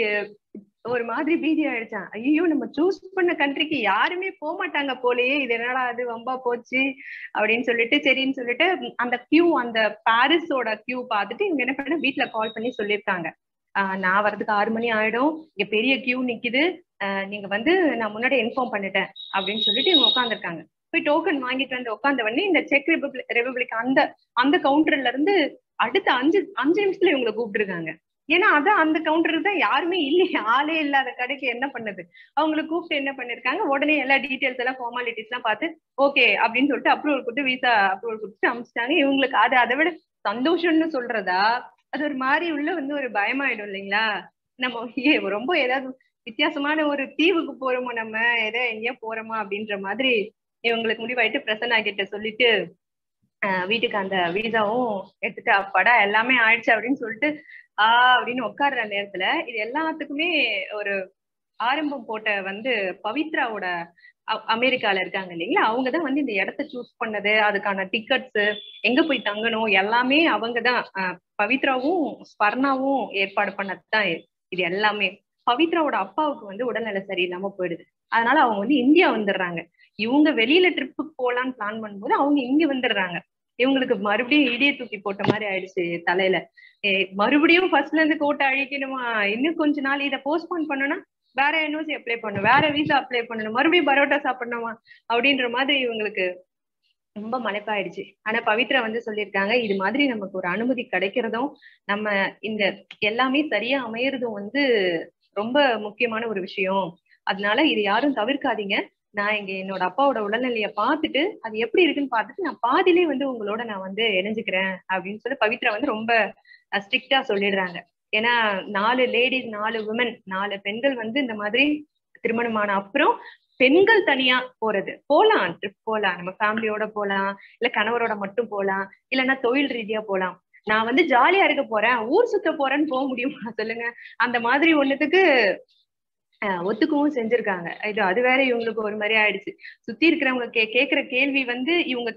மாதிரி பீதி ஆயிடுச்சான். ஐயோ நம்ம சூஸ் பண்ண கண்ட்ரிக்கு யாருமே போக மாட்டாங்க போலயே, இது என்னடா அது வம்பா போச்சு அப்படின்னு சொல்லிட்டு சரின்னு சொல்லிட்டு அந்த கியூ, அந்த பாரிஸோட கியூ பார்த்துட்டு இவங்க என்ன பண்ண வீட்டுல கால் பண்ணி சொல்லியிருக்காங்க, நான் வர்றதுக்கு 6 மணி ஆயிடும், இங்க பெரிய கியூ நிக்குது, நீங்க வந்து நான் முன்னாடி இன்ஃபார்ம் பண்ணிட்டேன் அப்படின்னு சொல்லிட்டு இவங்க உட்காந்துருக்காங்க. போய் டோக்கன் வாங்கிட்டு வந்து உட்காந்த உடனே இந்த செக் ரிபப்ளிக் அந்த கவுண்டர்ல இருந்து அடுத்த 5 நிமிஷத்துல இவங்களை கூப்பிட்டுருக்காங்க. ஏன்னா அதான் அந்த கவுண்டருக்கு தான் யாருமே இல்லையே, ஆளே இல்லாத கடைக்கு என்ன பண்ணுது. அவங்களை கூப்பிட்டு என்ன பண்ணிருக்காங்க, உடனே எல்லா டீடைல்ஸ் எல்லாம் ஃபார்மாலிட்டிஸ் எல்லாம் பார்த்து ஓகே அப்படின்னு சொல்லிட்டு அப்ரூவல் கொடுத்து விசா அப்ரூவல் கொடுத்து அனுப்பிச்சிட்டாங்க. இவங்களுக்கு அதை விட சந்தோஷம்னு சொல்றதா அது ஒரு மாதிரி உள்ள வந்து ஒரு பயமாயிடும் இல்லைங்களா. நம்ம ரொம்ப ஏதாவது வித்தியாசமான ஒரு தீவுக்கு போறோமோ, நம்ம ஏதோ எங்கேயோ போறோமா அப்படின்ற மாதிரி இவங்களுக்கு முடிவாயிட்டு பிரசன்னா கிட்ட சொல்லிட்டு வீட்டுக்கு அந்த வீசாவும் எடுத்துட்டு அப்பாடா எல்லாமே ஆயிடுச்சு அப்படின்னு சொல்லிட்டு அப்படின்னு உட்கார்ற நேரத்துல இது எல்லாத்துக்குமே ஒரு ஆரம்பம் போட்ட வந்து பவித்ராவோட அமெரிக்கால இருக்காங்க இல்லைங்களா, அவங்கதான் வந்து இந்த இடத்த சூஸ் பண்ணது, அதுக்கான டிக்கெட்ஸ், எங்க போய் தங்கணும் எல்லாமே அவங்கதான். பவித்ராவும் ஸ்வர்ணாவும் ஏற்பாடு பண்ணதுதான் இது எல்லாமே. பவித்ராவோட அப்பாவுக்கு வந்து உடல்நிலை சரியில்லாம போயிடுது. அதனால அவங்க வந்து இந்தியா வந்துடுறாங்க. இவங்க வெளியில ட்ரிப்புக்கு போலான்னு பிளான் பண்ணும்போது அவங்க இங்க வந்துடுறாங்க. இவங்களுக்கு மறுபடியும் இடிய தூக்கி போட்ட மாதிரி ஆயிடுச்சு தலையில. மறுபடியும் ஃபர்ஸ்ட்ல இருந்து கோட்டை அழிக்கணுமா, இன்னும் கொஞ்ச நாள் இதை போஸ்ட்போன் பண்ணணும்னா வேற என்ஓசி அப்ளை பண்ணணும், வேற விசா அப்ளை பண்ணணும், மறுபடியும் பரோட்டா சாப்பிடணுமா அப்படின்ற மாதிரி இவங்களுக்கு ரொம்ப மலைப்பாயிடுச்சு. ஆனா பவித்ரா வந்து சொல்லியிருக்காங்க, இது மாதிரி நமக்கு ஒரு அனுமதி கிடைக்கிறதும் நம்ம இந்த எல்லாமே சரியா அமையறதும் வந்து ரொம்ப முக்கியமான ஒரு விஷயம். அதனால இது யாரும் தவிர்க்காதீங்க. நான் இங்க என்னோட அப்பாவோட உடல்நிலையை பார்த்துட்டு அது எப்படி இருக்குன்னு பார்த்துட்டு நான் பாதிலே வந்து உங்களோட நான் வந்து இணைஞ்சுக்கிறேன் அப்படின்னு சொல்லி பவித்ரா வந்து ரொம்ப ஸ்ட்ரிக்டா சொல்லிடுறாங்க. ஏன்னா 4 லேடிஸ் 4 விமன் 4 பெண்கள் வந்து இந்த மாதிரி திருமணமான அப்புறம் பெண்கள் தனியா போறது போலாம், ட்ரிப் போலாம், நம்ம ஃபேமிலியோட போலாம், இல்ல கணவரோட மட்டும் போலாம், இல்லைன்னா தொழில் ரீதியா போலாம். நான் வந்து ஜாலியா இருக்க போறேன், ஊர் சுத்த போறேன்னு போக முடியுமா சொல்லுங்க. அந்த மாதிரி ஒண்ணுத்துக்கு ஒத்துக்கவும் செஞ்சிருக்காங்க. அது வேற இவங்களுக்கு ஒரு மாதிரி ஆயிடுச்சு. சுத்தி இருக்கிறவங்க கேக்குற கேள்வி வந்து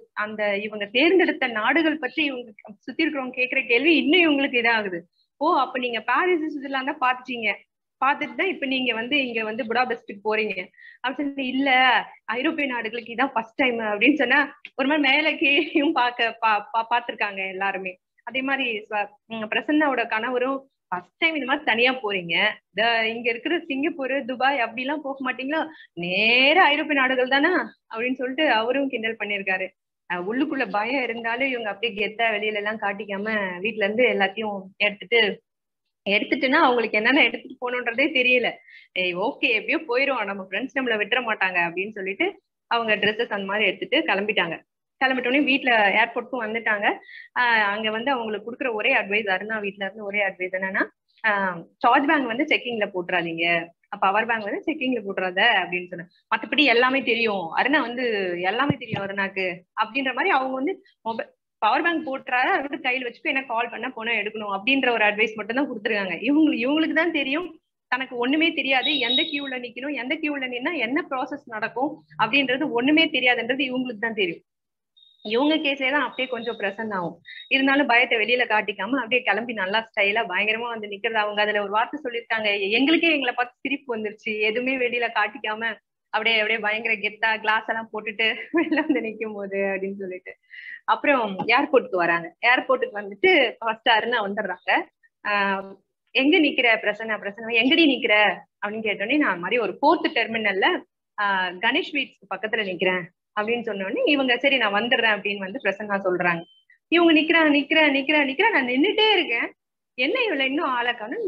இவங்க தேர்ந்தெடுத்த நாடுகள் பற்றி இவங்க சுத்தி இருக்கிறவங்க கேக்குற கேள்வி இன்னும் இவங்களுக்கு இதாகுது. ஓ அப்ப நீங்க பாரிஸ் சுவிட்சர்லாந்து தான் பாத்துட்டீங்க, பார்த்துட்டு தான் இப்ப நீங்க வந்து இங்க வந்து புடாபெஸ்டுக்கு போறீங்க அப்படின்னு. இல்ல ஐரோப்பிய நாடுகளுக்கு இதான் ஃபர்ஸ்ட் டைம் அப்படின்னு சொன்னா ஒரு மாதிரி மேல கீழையும் பாத்திருக்காங்க எல்லாருமே. அதே மாதிரி பிரசன்னாவோட கணவரும் ஃபர்ஸ்ட் டைம் இந்த மாதிரி தனியா போறீங்க, இங்க இருக்கிற சிங்கப்பூர் துபாய் அப்படி எல்லாம் போக மாட்டீங்களா, நேரா ஐரோப்பிய நாடுகள் தானே அப்படின்னு சொல்லிட்டு அவரும் கிண்டல் பண்ணியிருக்காரு. உள்ளுக்குள்ள பயம் இருந்தாலும் இவங்க அப்படியே கெத்தா வெளியில எல்லாம் காட்டிக்காம வீட்டுல இருந்து எல்லாத்தையும் எடுத்துட்டுன்னா அவங்களுக்கு என்னென்ன எடுத்துட்டு போகணுன்றதே தெரியல. ஓகே எப்படியோ போயிரும், நம்ம ஃப்ரெண்ட்ஸ் நம்மள விட்டுற மாட்டாங்க அப்படின்னு சொல்லிட்டு அவங்க ட்ரெஸ்ஸஸ் அந்த மாதிரி எடுத்துட்டு கிளம்பிட்டாங்க. கிளம்பிட்டோடனே வீட்டுல ஏர்போர்ட்க்கும் வந்துட்டாங்க. அங்க வந்து அவங்களுக்கு கொடுக்குற ஒரே அட்வைஸ், அருணா வீட்டுல இருந்து ஒரே அட்வைஸ் என்னன்னா, சார்ஜ் பேங்க் வந்து செக்கிங்ல போட்டுறாதீங்க, பவர் பேங்க் வந்து செக்கிங்ல போட்டுறாத அப்படின்னு சொன்னேன். மற்றபடி எல்லாமே தெரியும் அருணா வந்து, எல்லாமே தெரியும் அருணாக்கு அப்படின்ற மாதிரி அவங்க வந்து பவர் பேங்க் போட்டுறாரு, அது வந்து கையில் வச்சுட்டு என்ன கால் பண்ண போனா எடுக்கணும் அப்படின்ற ஒரு அட்வைஸ் மட்டும் தான் கொடுத்துருக்காங்க. இவங்களுக்கு தான் தெரியும் தனக்கு ஒண்ணுமே தெரியாது, எந்த கியூல நிக்கணும், எந்த கியூல நின்னா என்ன ப்ராசஸ் நடக்கும் அப்படின்றது ஒண்ணுமே தெரியாதுன்றது இவங்களுக்கு தான் தெரியும். இவங்க கேஸ்லயே தான் அப்படியே கொஞ்சம் பிரசன்ட் ஆகும். இருந்தாலும் பயத்தை வெளியில காட்டிக்காம அப்படியே கிளம்பி நல்லா ஸ்டைலா பயங்கரமா வந்து நிக்கிறது. அவங்க அதுல ஒரு வார்த்தை சொல்லியிருக்காங்க, எங்களுக்கே எங்களை பார்த்து சிரிப்பு வந்துருச்சு, எதுவுமே வெளியில காட்டிக்காம அப்படியே பயங்கர கெத்தா கிளாஸ் எல்லாம் போட்டுட்டு வெளில வந்து நிக்கும் போது அப்படின்னு சொல்லிட்டு. அப்புறம் ஏர்போர்ட்டுக்கு வராங்க. ஏர்போர்ட்டுக்கு வந்துட்டு ஃபர்ஸ்ட் அருணா வந்துடுறாங்க. எங்க நிக்கிற பிரசன்னா எங்கடி நிக்கிற அப்படின்னு கேட்டோடனே, நான் மாதிரி ஒரு 4th டெர்மினல்ல கணேஷ் வீட்ஸ் பக்கத்துல நிக்கிறேன் அப்படின்னு சொன்னோடனே இவங்க சரி நான் வந்துடுறேன் அப்படின்னு வந்து பிரசன்னா சொல்றாங்க. இவங்க நிக்கிறேன் நான் நின்றுட்டே இருக்கேன், என்ன இவளை இன்னும் ஆளக்கானு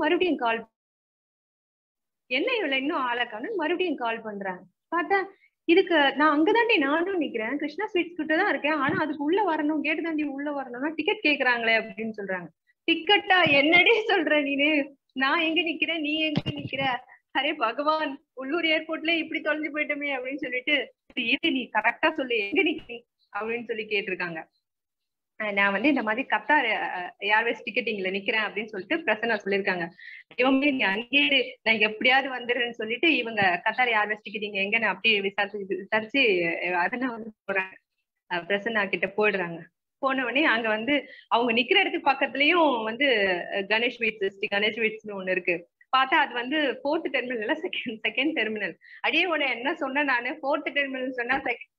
மறுபடியும் கால் பண்றாங்க. பார்த்தா இதுக்கு நான் அங்கதாண்டி நானும் நிக்கிறேன், கிருஷ்ணா ஸ்வீட்ஸ் கிட்ட தான் இருக்கேன், ஆனா அதுக்கு உள்ள வரணும், கேட்டு தாண்டி உள்ள வரணும்னா டிக்கெட் கேக்குறாங்களே அப்படின்னு சொல்றாங்க. டிக்கெட்டா, என்னடி சொல்ற நீனு, நான் எங்க நிக்கிறேன் நீ எங்க நிக்கிற, அரே பகவான் உள்ளூர் ஏர்போர்ட்ல இப்படி தொலைஞ்சு போயிட்டோமே அப்படின்னு சொல்லிட்டு, இது நீ கரெக்டா சொல்லு எங்க நிக்கிறீங்க அப்படின்னு சொல்லி கேட்டிருக்காங்க. நான் வந்து இந்த மாதிரி கத்தார் ஏர்வேஸ் டிக்கெட்டிங்ல நிக்கிறேன் அப்படின்னு சொல்லிட்டு பிரசன்னா சொல்லியிருக்காங்க. இவங்க நீ அங்கேயே நான் எப்படியாவது வந்துடுறேன்னு சொல்லிட்டு இவங்க கத்தார் ஏர்வேஸ் டிக்கெட்டிங் எங்கன்னு அப்படியே விசாரிச்சு அதெல்லாம் வந்து போறாங்க. பிரசன்னா கிட்ட போயிடுறாங்க. போன உடனே அங்க வந்து அவங்க நிக்கிற இடத்துக்கு பக்கத்துலயும் வந்து கணேஷ் வீட்ஸ்னு ஒண்ணு இருக்கு. பார்த்தா அது வந்து 4th டெர்மினல் இல்ல, செகண்ட் டெர்மினல். அடியே உன என்ன சொன்ன நானு, 4th டெர்மினல் சொன்னா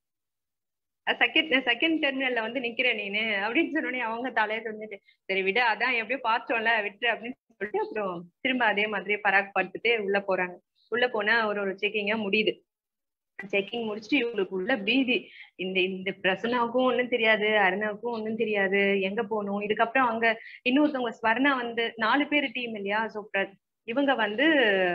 செகண்ட் டெர்மினல்ல வந்து நிக்கிறேன் நீனு அப்படின்னு சொன்னோடனே அவங்க தலையை சொல்லிட்டு சரி விட, அதான் எப்படியோ பார்த்தோம்ல விட்டு அப்படின்னு சொல்லிட்டு அப்புறம் திரும்ப அதே மாதிரி பராக் படுத்துட்டு உள்ள போறாங்க. உள்ள போனா ஒரு செக்கிங்கா முடியுது. செக்கிங் முடிச்சுட்டு இவங்களுக்கு உள்ள பீதி. இந்த இந்த பிரசன்னாவுக்கும் ஒண்ணும் தெரியாது, அருணாவுக்கும் ஒண்ணும் தெரியாது, எங்க போகணும். இதுக்கப்புறம் அங்க இன்னொருத்தவங்க ஸ்வர்ணா வந்து 4 பேர் டீம் இல்லையா. ஸோ இவங்க வந்து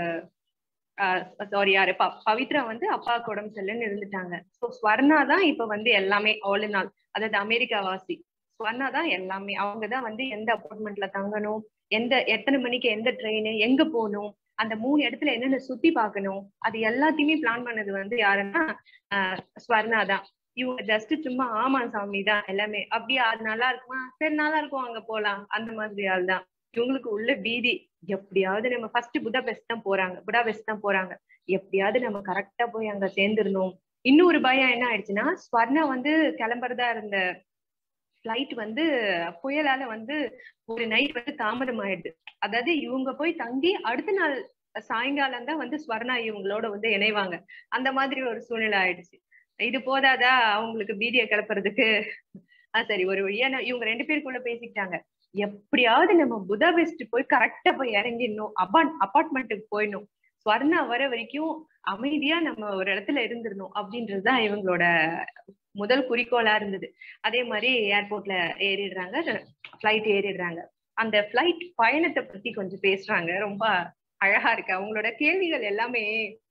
சாரி யாரு பவித்ரா வந்து அப்பாவுக்கு உடம்பு சரியில்லைன்னு இருந்துட்டாங்க. ஸோ ஸ்வர்ணா தான் இப்ப வந்து எல்லாமே ஆல் இன் ஆல். அதாவது அமெரிக்கா வாசி ஸ்வர்ணா தான் எல்லாமே. அவங்கதான் வந்து எந்த அப்பார்ட்மெண்ட்ல தங்கணும், எத்தனை மணிக்கு எந்த ட்ரெயின், எங்க போகணும், அந்த 3 இடத்துல என்னென்ன சுத்தி பார்க்கணும், அது எல்லாத்தையுமே பிளான் பண்ணது வந்து யாருன்னா ஸ்வர்ணா தான். இவங்க ஜஸ்ட் சும்மா ஆமா சாமி தான் எல்லாமே. அப்படியே அது நல்லா இருக்குமா, சரி நல்லா இருக்கும் அங்க போலாம், அந்த மாதிரி ஆள் தான். இவங்களுக்கு உள்ள பீதி, எப்படியாவது நம்ம ஃபர்ஸ்ட் புடாபெஸ்ட் தான் போறாங்க, எப்படியாவது நம்ம கரெக்டா போய் அங்க சேர்ந்துடணும். இன்னொரு பயம் என்ன ஆயிடுச்சுன்னா, ஸ்வர்ணா வந்து கிளம்புறதா இருந்த ஃபிளைட் வந்து புயலால வந்து ஒரு நைட் வந்து தாமதம் ஆயிடுது. அதாவது இவங்க போய் தங்கி அடுத்த நாள் சாயங்காலம் தான் வந்து ஸ்வர்ணா இவங்களோட வந்து இணைவாங்க. அந்த மாதிரி ஒரு சூழ்நிலை ஆயிடுச்சு. இது போதாதா அவங்களுக்கு பீதியை கிளப்புறதுக்கு. சரி ஒரு வழியா இவங்க 2 பேருக்குள்ள பேசிக்கிட்டாங்க, எப்படியாவது நம்ம புதாபெஸ்ட் போய் கரெக்டா போய் இறங்கிடணும், அபார்ட்மெண்ட்டுக்கு போயிடணும், ஸ்வர்ணா வர வரைக்கும் அமைதியா நம்ம ஒரு இடத்துல இருந்துடணும் அப்படின்றதுதான் இவங்களோட முதல் குறிக்கோளா இருந்தது. அதே மாதிரி ஏர்போர்ட்ல ஃபிளைட் ஏறிடுறாங்க. அந்த ஃபிளைட் பயணத்தை பத்தி கொஞ்சம் பேசுறாங்க. ரொம்ப அழகா இருக்கு அவங்களோட கேள்விகள் எல்லாமே.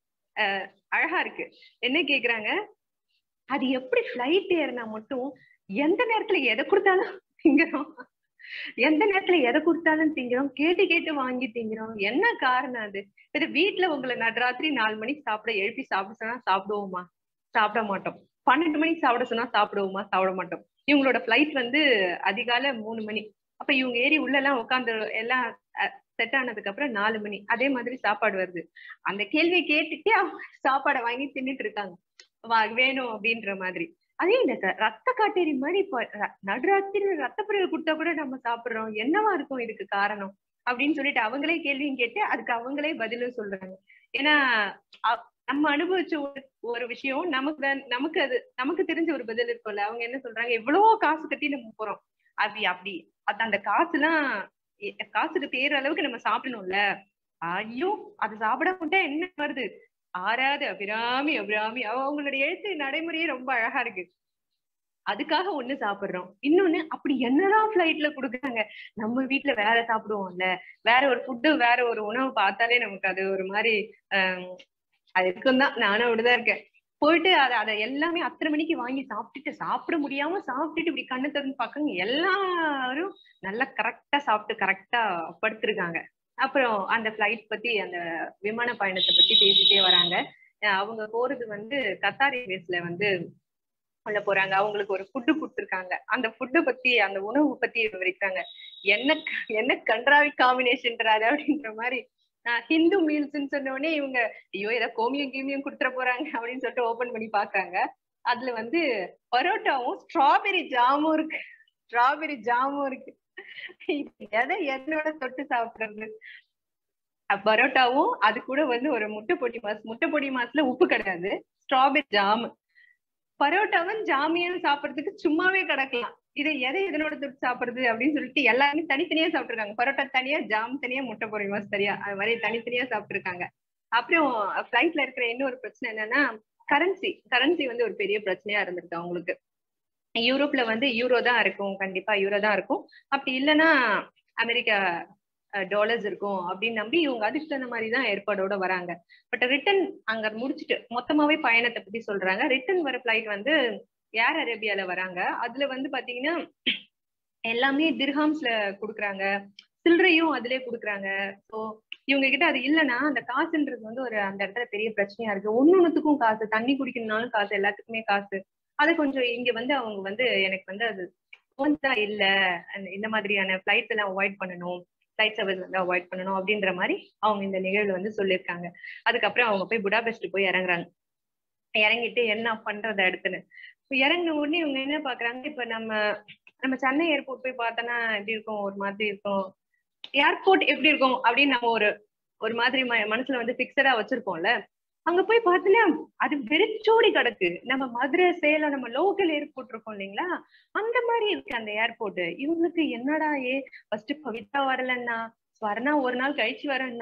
அழகா இருக்கு. என்ன கேக்குறாங்க, அது எப்படி ஃபிளைட் ஏறினா மட்டும் எந்த நேரத்துல எதை கொடுத்தாலும் திங்கிறோம், எந்த நேரத்துல எதை கொடுத்தாலும் திங்கிறோம், கேட்டு கேட்டு வாங்கி திங்கிறோம், என்ன காரணம் அது? இது வீட்டுல உங்களை நடுராத்திரி 4 மணிக்கு எழுப்பி சாப்பிட சொன்னா சாப்பிடுவோமா? சாப்பிட மாட்டோம். 12 மணிக்கு சாப்பிட சொன்னா சாப்பிடுவோமா? சாப்பிட மாட்டோம். இவங்களோட ஃபிளைட் வந்து அதிகாலை 3 மணி. அப்ப இவங்க ஏறி உள்ள எல்லாம் உட்காந்து எல்லாம் செட் ஆனதுக்கு அப்புறம் 4 மணி. அதே மாதிரி சாப்பாடு வருது. அந்த கேள்வியை கேட்டுட்டே அவங்க சாப்பாடை வாங்கி தின்னுட்டு இருக்காங்க, வேணும் அப்படின்ற மாதிரி. அதே இந்த ரத்த காட்டேரி மாதிரி நடுராத்திரி ரத்த பிறகு கொடுத்தா கூட நம்ம சாப்பிடுறோம், என்னவா இருக்கும் இதுக்கு காரணம் அப்படின்னு சொல்லிட்டு அவங்களே கேள்வியும் கேட்டு அதுக்கு அவங்களே பதிலும் சொல்றாங்க. ஏன்னா நம்ம அனுபவிச்ச ஒரு விஷயம் நமக்கு தெரிஞ்ச ஒரு பதில் இருக்கும்ல. அவங்க என்ன சொல்றாங்க, எவ்வளவோ காசு கட்டி நம்ம போறோம், அப்படி அந்த காசுக்கு தேற அளவுக்கு நம்ம சாப்பிடணும்ல. ஐயோ அது சாப்பிட மாட்டா என்ன வருது, ஆறாது அபிராமி அபிராமி. அவங்களுடைய எழுத்து நடைமுறையே ரொம்ப அழகா இருக்கு. அதுக்காக ஒண்ணு சாப்பிடுறோம், இன்னொன்னு அப்படி என்னதான் ஃபிளைட்ல கொடுக்குறாங்க. நம்ம வீட்டுல வேற சாப்பிடுவோம்ல, வேற ஒரு ஃபுட்டு வேற ஒரு உணவு பார்த்தாலே நமக்கு அது ஒரு மாதிரி அது இருக்கும் தான். நானும் அப்படிதான் இருக்கேன். போயிட்டு அதை எல்லாமே 10 மணிக்கு வாங்கி சாப்பிட்டுட்டு சாப்பிட முடியாம சாப்பிட்டுட்டு இப்படி கண்ணு திறந்து பார்க்கங்க, எல்லாரும் நல்லா கரெக்டா சாப்பிட்டு கரெக்டா படுத்திருக்காங்க. அப்புறம் அந்த ஃபிளைட் பத்தி அந்த விமான பயணத்தை பத்தி பேசிட்டே வராங்க. அவங்க போறது வந்து கத்தார் ஏர்வேஸ்ல வந்து உள்ள போறாங்க. அவங்களுக்கு ஒரு ஃபுட்டு கொடுத்துருக்காங்க. அந்த ஃபுட்டு பத்தி அந்த உணவு பத்தி விவரிக்கிறாங்க. என்ன கன்றாவி காம்பினேஷன்றாரு அப்படின்ற மாதிரி. ஹிந்து மீல்ஸ்ன்னு சொன்ன உடனே இவங்க ஐயோ ஏதோ கோமியம் கீமியம் கொடுத்துட போறாங்க அப்படின்னு சொல்லிட்டு ஓபன் பண்ணி பாக்குறாங்க. அதுல வந்து பரோட்டாவும் ஸ்ட்ராபெரி ஜாமும் இருக்கு. எதை என்னோட தொட்டு சாப்பிடுறது? பரோட்டாவும் அது கூட வந்து ஒரு முட்டை பொடி மாஸ்ல உப்பு கிடையாது, ஸ்ட்ராபெரி ஜாம். பரோட்டாவும் ஜாமியும் சாப்பிடுறதுக்கு சும்மாவே கிடக்கலாம். இதை இதனோட தொட்டு சாப்பிடுறது அப்படின்னு சொல்லிட்டு எல்லாருமே தனித்தனியா சாப்பிட்டுருக்காங்க. பரோட்டா தனியா, ஜாம் தனியா, முட்டை பொடி மாஸ் தனியா, அது மாதிரி தனித்தனியா சாப்பிட்டுருக்காங்க. அப்புறம் ஃபிளைட்ல இருக்கிற இன்னொரு பிரச்சனை என்னன்னா, கரன்சி வந்து ஒரு பெரிய பிரச்சனையா இருந்திருக்கு அவங்களுக்கு. யூரோப்ல வந்து யூரோ தான் இருக்கும், கண்டிப்பா யூரோ தான் இருக்கும். அப்படி இல்லைன்னா அமெரிக்கா டாலர்ஸ் இருக்கும் அப்படின்னு நம்பி இவங்க அதுக்கு தகுந்த மாதிரிதான் ஏற்பாடோட வராங்க. பட் ரிட்டர்ன் அங்க முடிச்சுட்டு மொத்தமாவே பயணத்தை பத்தி சொல்றாங்க. ரிட்டர்ன் வர ஃபிளைட் வந்து ஏர் அரேபியால வராங்க. அதுல வந்து பாத்தீங்கன்னா எல்லாமே திர்ஹாம்ஸ்ல குடுக்குறாங்க, சில்லறையும் அதுலயே குடுக்குறாங்க. ஸோ இவங்க கிட்ட அது இல்லைன்னா அந்த காசுன்றது வந்து ஒரு அந்த இடத்துல பெரிய பிரச்சனையா இருக்கு. ஒன்னொன்னுத்துக்கும் காசு, தண்ணி குடிக்கணும்னாலும் காசு, எல்லாத்துக்குமே காசு. அது கொஞ்சம் இங்க வந்து அவங்க வந்து எனக்கு வந்து அது இல்ல, இந்த மாதிரியான ஃபிளைட்ஸ் எல்லாம் அவாய்ட் பண்ணணும், ஃபிளைட் சர்வீஸ் வந்து அவாய்ட் பண்ணணும் அப்படின்ற மாதிரி அவங்க இந்த நிகழ்வு வந்து சொல்லியிருக்காங்க. அதுக்கப்புறம் அவங்க போய் புடாபெஸ்ட் போய் இறங்குறாங்க. இறங்கிட்டு என்ன பண்றத அடுத்துன்னு இறங்கின உடனே இவங்க என்ன பாக்குறாங்க, இப்ப நம்ம சென்னை ஏர்போர்ட் போய் பார்த்தோன்னா எப்படி இருக்கும், ஒரு மாதிரி இருக்கும். ஏர்போர்ட் எப்படி இருக்கும் அப்படின்னு நம்ம ஒரு மாதிரி மனசுல வந்து பிக்சடா வச்சிருப்போம்ல. அங்க போய் பார்த்தோன்னா அது வெறிச்சோடி கிடக்கு. நம்ம மதுரை, சேலம், நம்ம லோக்கல் ஏர்போர்ட் இருக்கோம் இல்லைங்களா, அந்த மாதிரி இருக்கு அந்த ஏர்போர்ட். இவங்களுக்கு என்னடா ஃபர்ஸ்ட் பவித்ரா வரலன்னா, ஸ்வர்ணா ஒரு நாள் கழிச்சு வரேன்னா,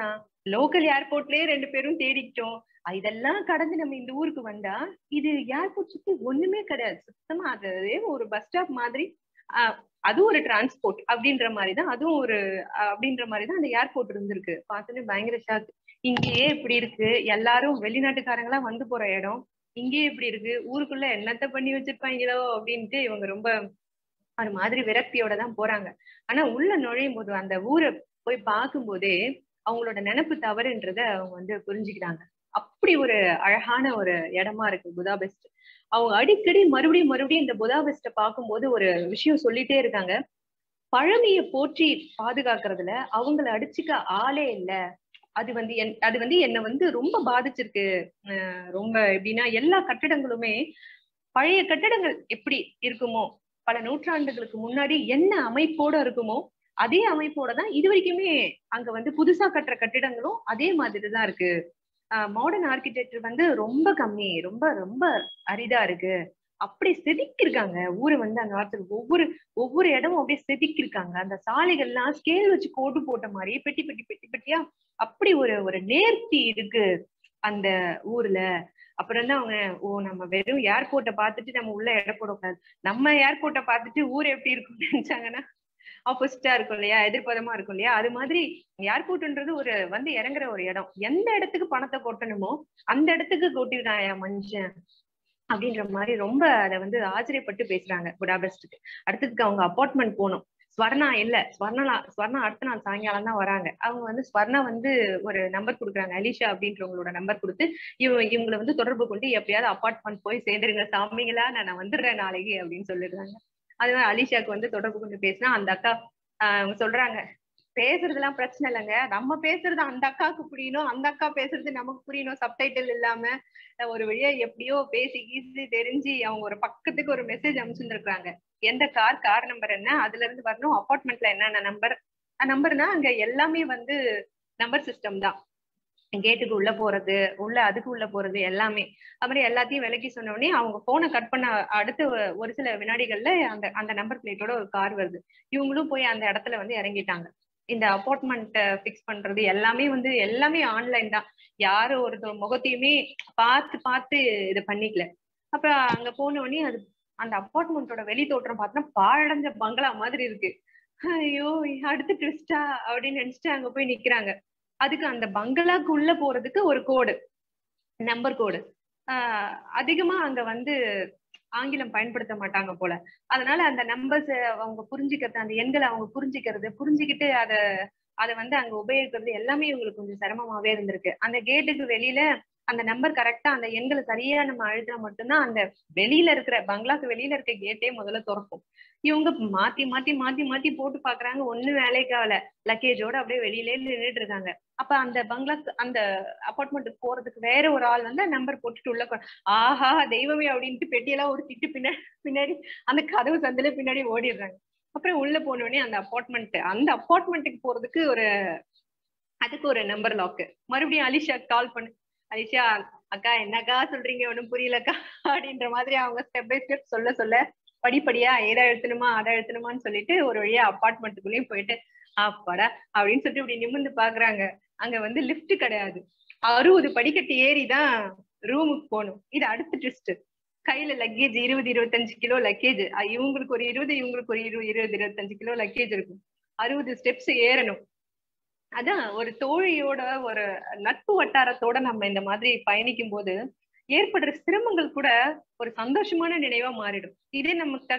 லோக்கல் ஏர்போர்ட்லயே 2 பேரும் தேடிக்கிட்டோம். இதெல்லாம் கடந்து நம்ம இந்த ஊருக்கு வந்தா இது ஏர்போர்ட் சுத்தி ஒண்ணுமே கிடையாது. சுத்தமா அதே ஒரு பஸ் ஸ்டாப் மாதிரி. அதுவும் ஒரு டிரான்ஸ்போர்ட் அப்படின்ற மாதிரிதான், அதுவும் ஒரு அப்படின்ற மாதிரிதான் அந்த ஏர்போர்ட் இருந்திருக்கு. பார்த்துட்டு பயங்கர ஷாக். இங்கேயே இப்படி இருக்கு, எல்லாரும் வெளிநாட்டுக்காரங்களா வந்து போற இடம், இங்கேயே இப்படி இருக்கு, ஊருக்குள்ள என்னத்த பண்ணி வச்சிருப்பாங்களோ அப்படின்ட்டு இவங்க ரொம்ப ஒரு மாதிரி விரக்தியோட தான் போறாங்க. ஆனா உள்ள நுழையும் போது அந்த ஊரை போய் பார்க்கும் போதே அவங்களோட நினைப்பு தவறுன்றத அவங்க வந்து புரிஞ்சுக்கிறாங்க. அப்படி ஒரு அழகான ஒரு இடமா இருக்கு புதாபெஸ்ட். அவங்க அடிக்கடி மறுபடியும் இந்த புதாபெஸ்ட பார்க்கும்போது ஒரு விஷயம் சொல்லிட்டே இருக்காங்க. பழமையை போற்றி பாதுகாக்கிறதுல அவங்கள அடிச்சுக்க ஆளே இல்ல. அது வந்து என்னை வந்து ரொம்ப பாதிச்சிருக்கு. ரொம்ப எப்படின்னா எல்லா கட்டிடங்களுமே பழைய கட்டிடங்கள் எப்படி இருக்குமோ, பல நூற்றாண்டுகளுக்கு முன்னாடி என்ன அமைப்போட இருக்குமோ அதே அமைப்போட தான் இது வரைக்குமே அங்க வந்து புதுசா கட்டுற கட்டிடங்களும் அதே மாதிரிதான் இருக்கு. மாடர்ன் ஆர்கிடெக்சர் வந்து ரொம்ப கம்மி, ரொம்ப ரொம்ப அரிதா இருக்கு. அப்படி செதுக்கிருக்காங்க ஊரை வந்து. அந்த வாரத்துக்கு ஒவ்வொரு இடமும் அப்படியே செதுக்கிருக்காங்க. அந்த சாலைகள்லாம் ஸ்கேல் வச்சு கோடு போட்ட மாதிரி பெட்டி பெட்டியா அப்படி ஒரு நேர்த்தி இருக்கு அந்த ஊர்ல. அப்புறம் தான் அவங்க நம்ம வெறும் ஏர்போர்ட்டை பார்த்துட்டு நம்ம உள்ள இட போடக்கூடாது, நம்ம ஏர்போர்ட்டை பார்த்துட்டு ஊர் எப்படி இருக்கும்னு நினைச்சாங்கன்னா ஆப்போசிட்டா இருக்கும் இல்லையா, எதிர்பதமா இருக்கும் இல்லையா. அது மாதிரி ஏர்போர்ட்ன்றது ஒரு வந்து இறங்குற ஒரு இடம். எந்த இடத்துக்கு பணத்தை கொட்டணுமோ அந்த இடத்துக்கு கொட்டிருக்காயா மனுஷன் அப்படின்ற மாதிரி ரொம்ப அதை வந்து ஆச்சரியப்பட்டு பேசுறாங்க புடாபெஸ்டுக்கு. அடுத்ததுக்கு அவங்க அப்பார்ட்மெண்ட் போகணும். ஸ்வர்ணா அடுத்த நாள் சாயங்காலம் தான் வராங்க. அவங்க வந்து ஸ்வர்ணா வந்து ஒரு நம்பர் கொடுக்குறாங்க, அலிஷா அப்படின்றவங்களோட நம்பர் கொடுத்து இவங்களை வந்து தொடர்பு கொண்டு எப்படியாவது அப்பார்ட்மெண்ட் போய் சேர்ந்துருங்க சாமிங்களா, நான் வந்துடுறேன் நாளைக்கு அப்படின்னு சொல்லிடுறாங்க. அது மாதிரி அலிஷாக்கு வந்து தொடர்பு கொண்டு பேசினா அந்த அக்கா அவங்க சொல்றாங்க, பேசுறதுலாம் பிரச்சனை இல்லைங்க, நம்ம பேசுறது அந்த அக்காவுக்கு புரியணும், அந்த அக்கா பேசுறது நமக்கு புரியணும், சப்டைட்டில் இல்லாம ஒரு வழியா எப்படியோ பேசி கீசி தெரிஞ்சு அவங்க ஒரு பக்கத்துக்கு ஒரு மெசேஜ் அனுப்பிச்சுருக்காங்க. எந்த கார் நம்பர் என்ன, அதுல இருந்து வரணும், அப்பார்ட்மெண்ட்ல என்னென்ன நம்பர்னா அங்க எல்லாமே வந்து நம்பர் சிஸ்டம் தான். கேட்டுக்கு உள்ள போறது, அதுக்கு உள்ள போறது எல்லாமே. அது மாதிரி எல்லாத்தையும் விலக்கி சொன்ன உடனே அவங்க போனை கட் பண்ண அடுத்த ஒரு சில வினாடிகள்ல அந்த நம்பர் பிளேட்டோட ஒரு கார் வருது. இவங்களும் போய் அந்த இடத்துல வந்து இறங்கிட்டாங்க. இந்த அப்பார்ட்மெண்ட் பிக்ஸ் பண்றது எல்லாமே ஆன்லைன் தான். யாரும் ஒரு முகத்தையுமே பார்த்து இது பண்ணிக்கல. அப்புறம் அங்க போன உடனே அந்த அப்பார்ட்மெண்ட்டோட வெளி தோற்றம் பார்த்தோம்னா பாழடைஞ்ச பங்களா மாதிரி இருக்கு. ஐயோ அடுத்து ட்விஸ்டா அப்படின்னு நினைச்சிட்டு அங்க போய் நிக்கிறாங்க. அதுக்கு அந்த பங்களாக்கு உள்ள போறதுக்கு ஒரு கோடு, நம்பர் கோடு. அதிகமா அங்க வந்து ஆங்கிலம் பயன்படுத்த மாட்டாங்க போல. அதனால அந்த நம்பர்ஸ் அவங்க புரிஞ்சுக்கிறது, அந்த எண்களை அவங்க புரிஞ்சுக்கிட்டு அதை வந்து அங்க உபயோகிக்கிறது எல்லாமே இவங்களுக்கு கொஞ்சம் சிரமமாவே இருந்திருக்கு. அந்த கேட்டுக்கு வெளியில அந்த நம்பர் கரெக்டா அந்த எண்களை சரியா நம்ம அழுத்தா மட்டும்தான் அந்த வெளியில இருக்கிற பங்களாக்கு வெளியில இருக்க கேட்டே முதல்ல திறக்கும். இவங்க மாத்தி போட்டு பாக்குறாங்க, ஒண்ணு வேலைக்கு ஆகல. லக்கேஜோட அப்படியே வெளியிலே நின்றுட்டு இருக்காங்க. அப்ப அந்த பங்களாக்கு அந்த அப்பார்ட்மெண்ட்டுக்கு போறதுக்கு வேற ஒரு ஆள் வந்து நம்பர் போட்டுட்டு உள்ள ஆஹா தெய்வமே அப்படின்ட்டு பெட்டியெல்லாம் ஒரு திட்டு பின்னாடி அந்த கதவு சந்தில பின்னாடி ஓடிடுறாங்க. அப்புறம் உள்ள போனோடனே அந்த அப்பார்ட்மெண்ட்டுக்கு போறதுக்கு அதுக்கு ஒரு நம்பர் லாக்கு. மறுபடியும் அலிஷா கால் பண்ணு, அலிஷா அக்கா என்னக்கா சொல்றீங்க, ஒண்ணும் புரியலக்கா அப்படின்ற மாதிரி அவங்க ஸ்டெப் பை ஸ்டெப் சொல்ல படிப்படியா எதை எழுத்தணுமான்னு சொல்லிட்டு ஒரு வழியா அப்பார்ட்மெண்ட்டுக்குள்ளேயும் போயிட்டு அப்பாடா அப்படின்னு சொல்லிட்டு இப்படி நிமிர்ந்து பாக்குறாங்க. அங்க வந்து லிப்ட் கிடையாது. 60 படிக்கட்டு ஏறிதான் ரூமுக்கு போகணும். இது அடுத்த ட்விஸ்ட். கையில லக்கேஜ் 20-25 கிலோ லக்கேஜ். இவங்களுக்கு ஒரு 20, இவங்களுக்கு ஒரு 20-25 கிலோ லக்கேஜ் இருக்கும். 60 ஸ்டெப்ஸ் ஏறணும். அதான் ஒரு தோழியோட ஒரு நட்பு வட்டாரத்தோட நம்ம இந்த மாதிரி பயணிக்கும் போது ஏற்படுற சிரமங்கள் கூட ஒரு சந்தோஷமான நினைவா மாறிடும். இதே நமக்கு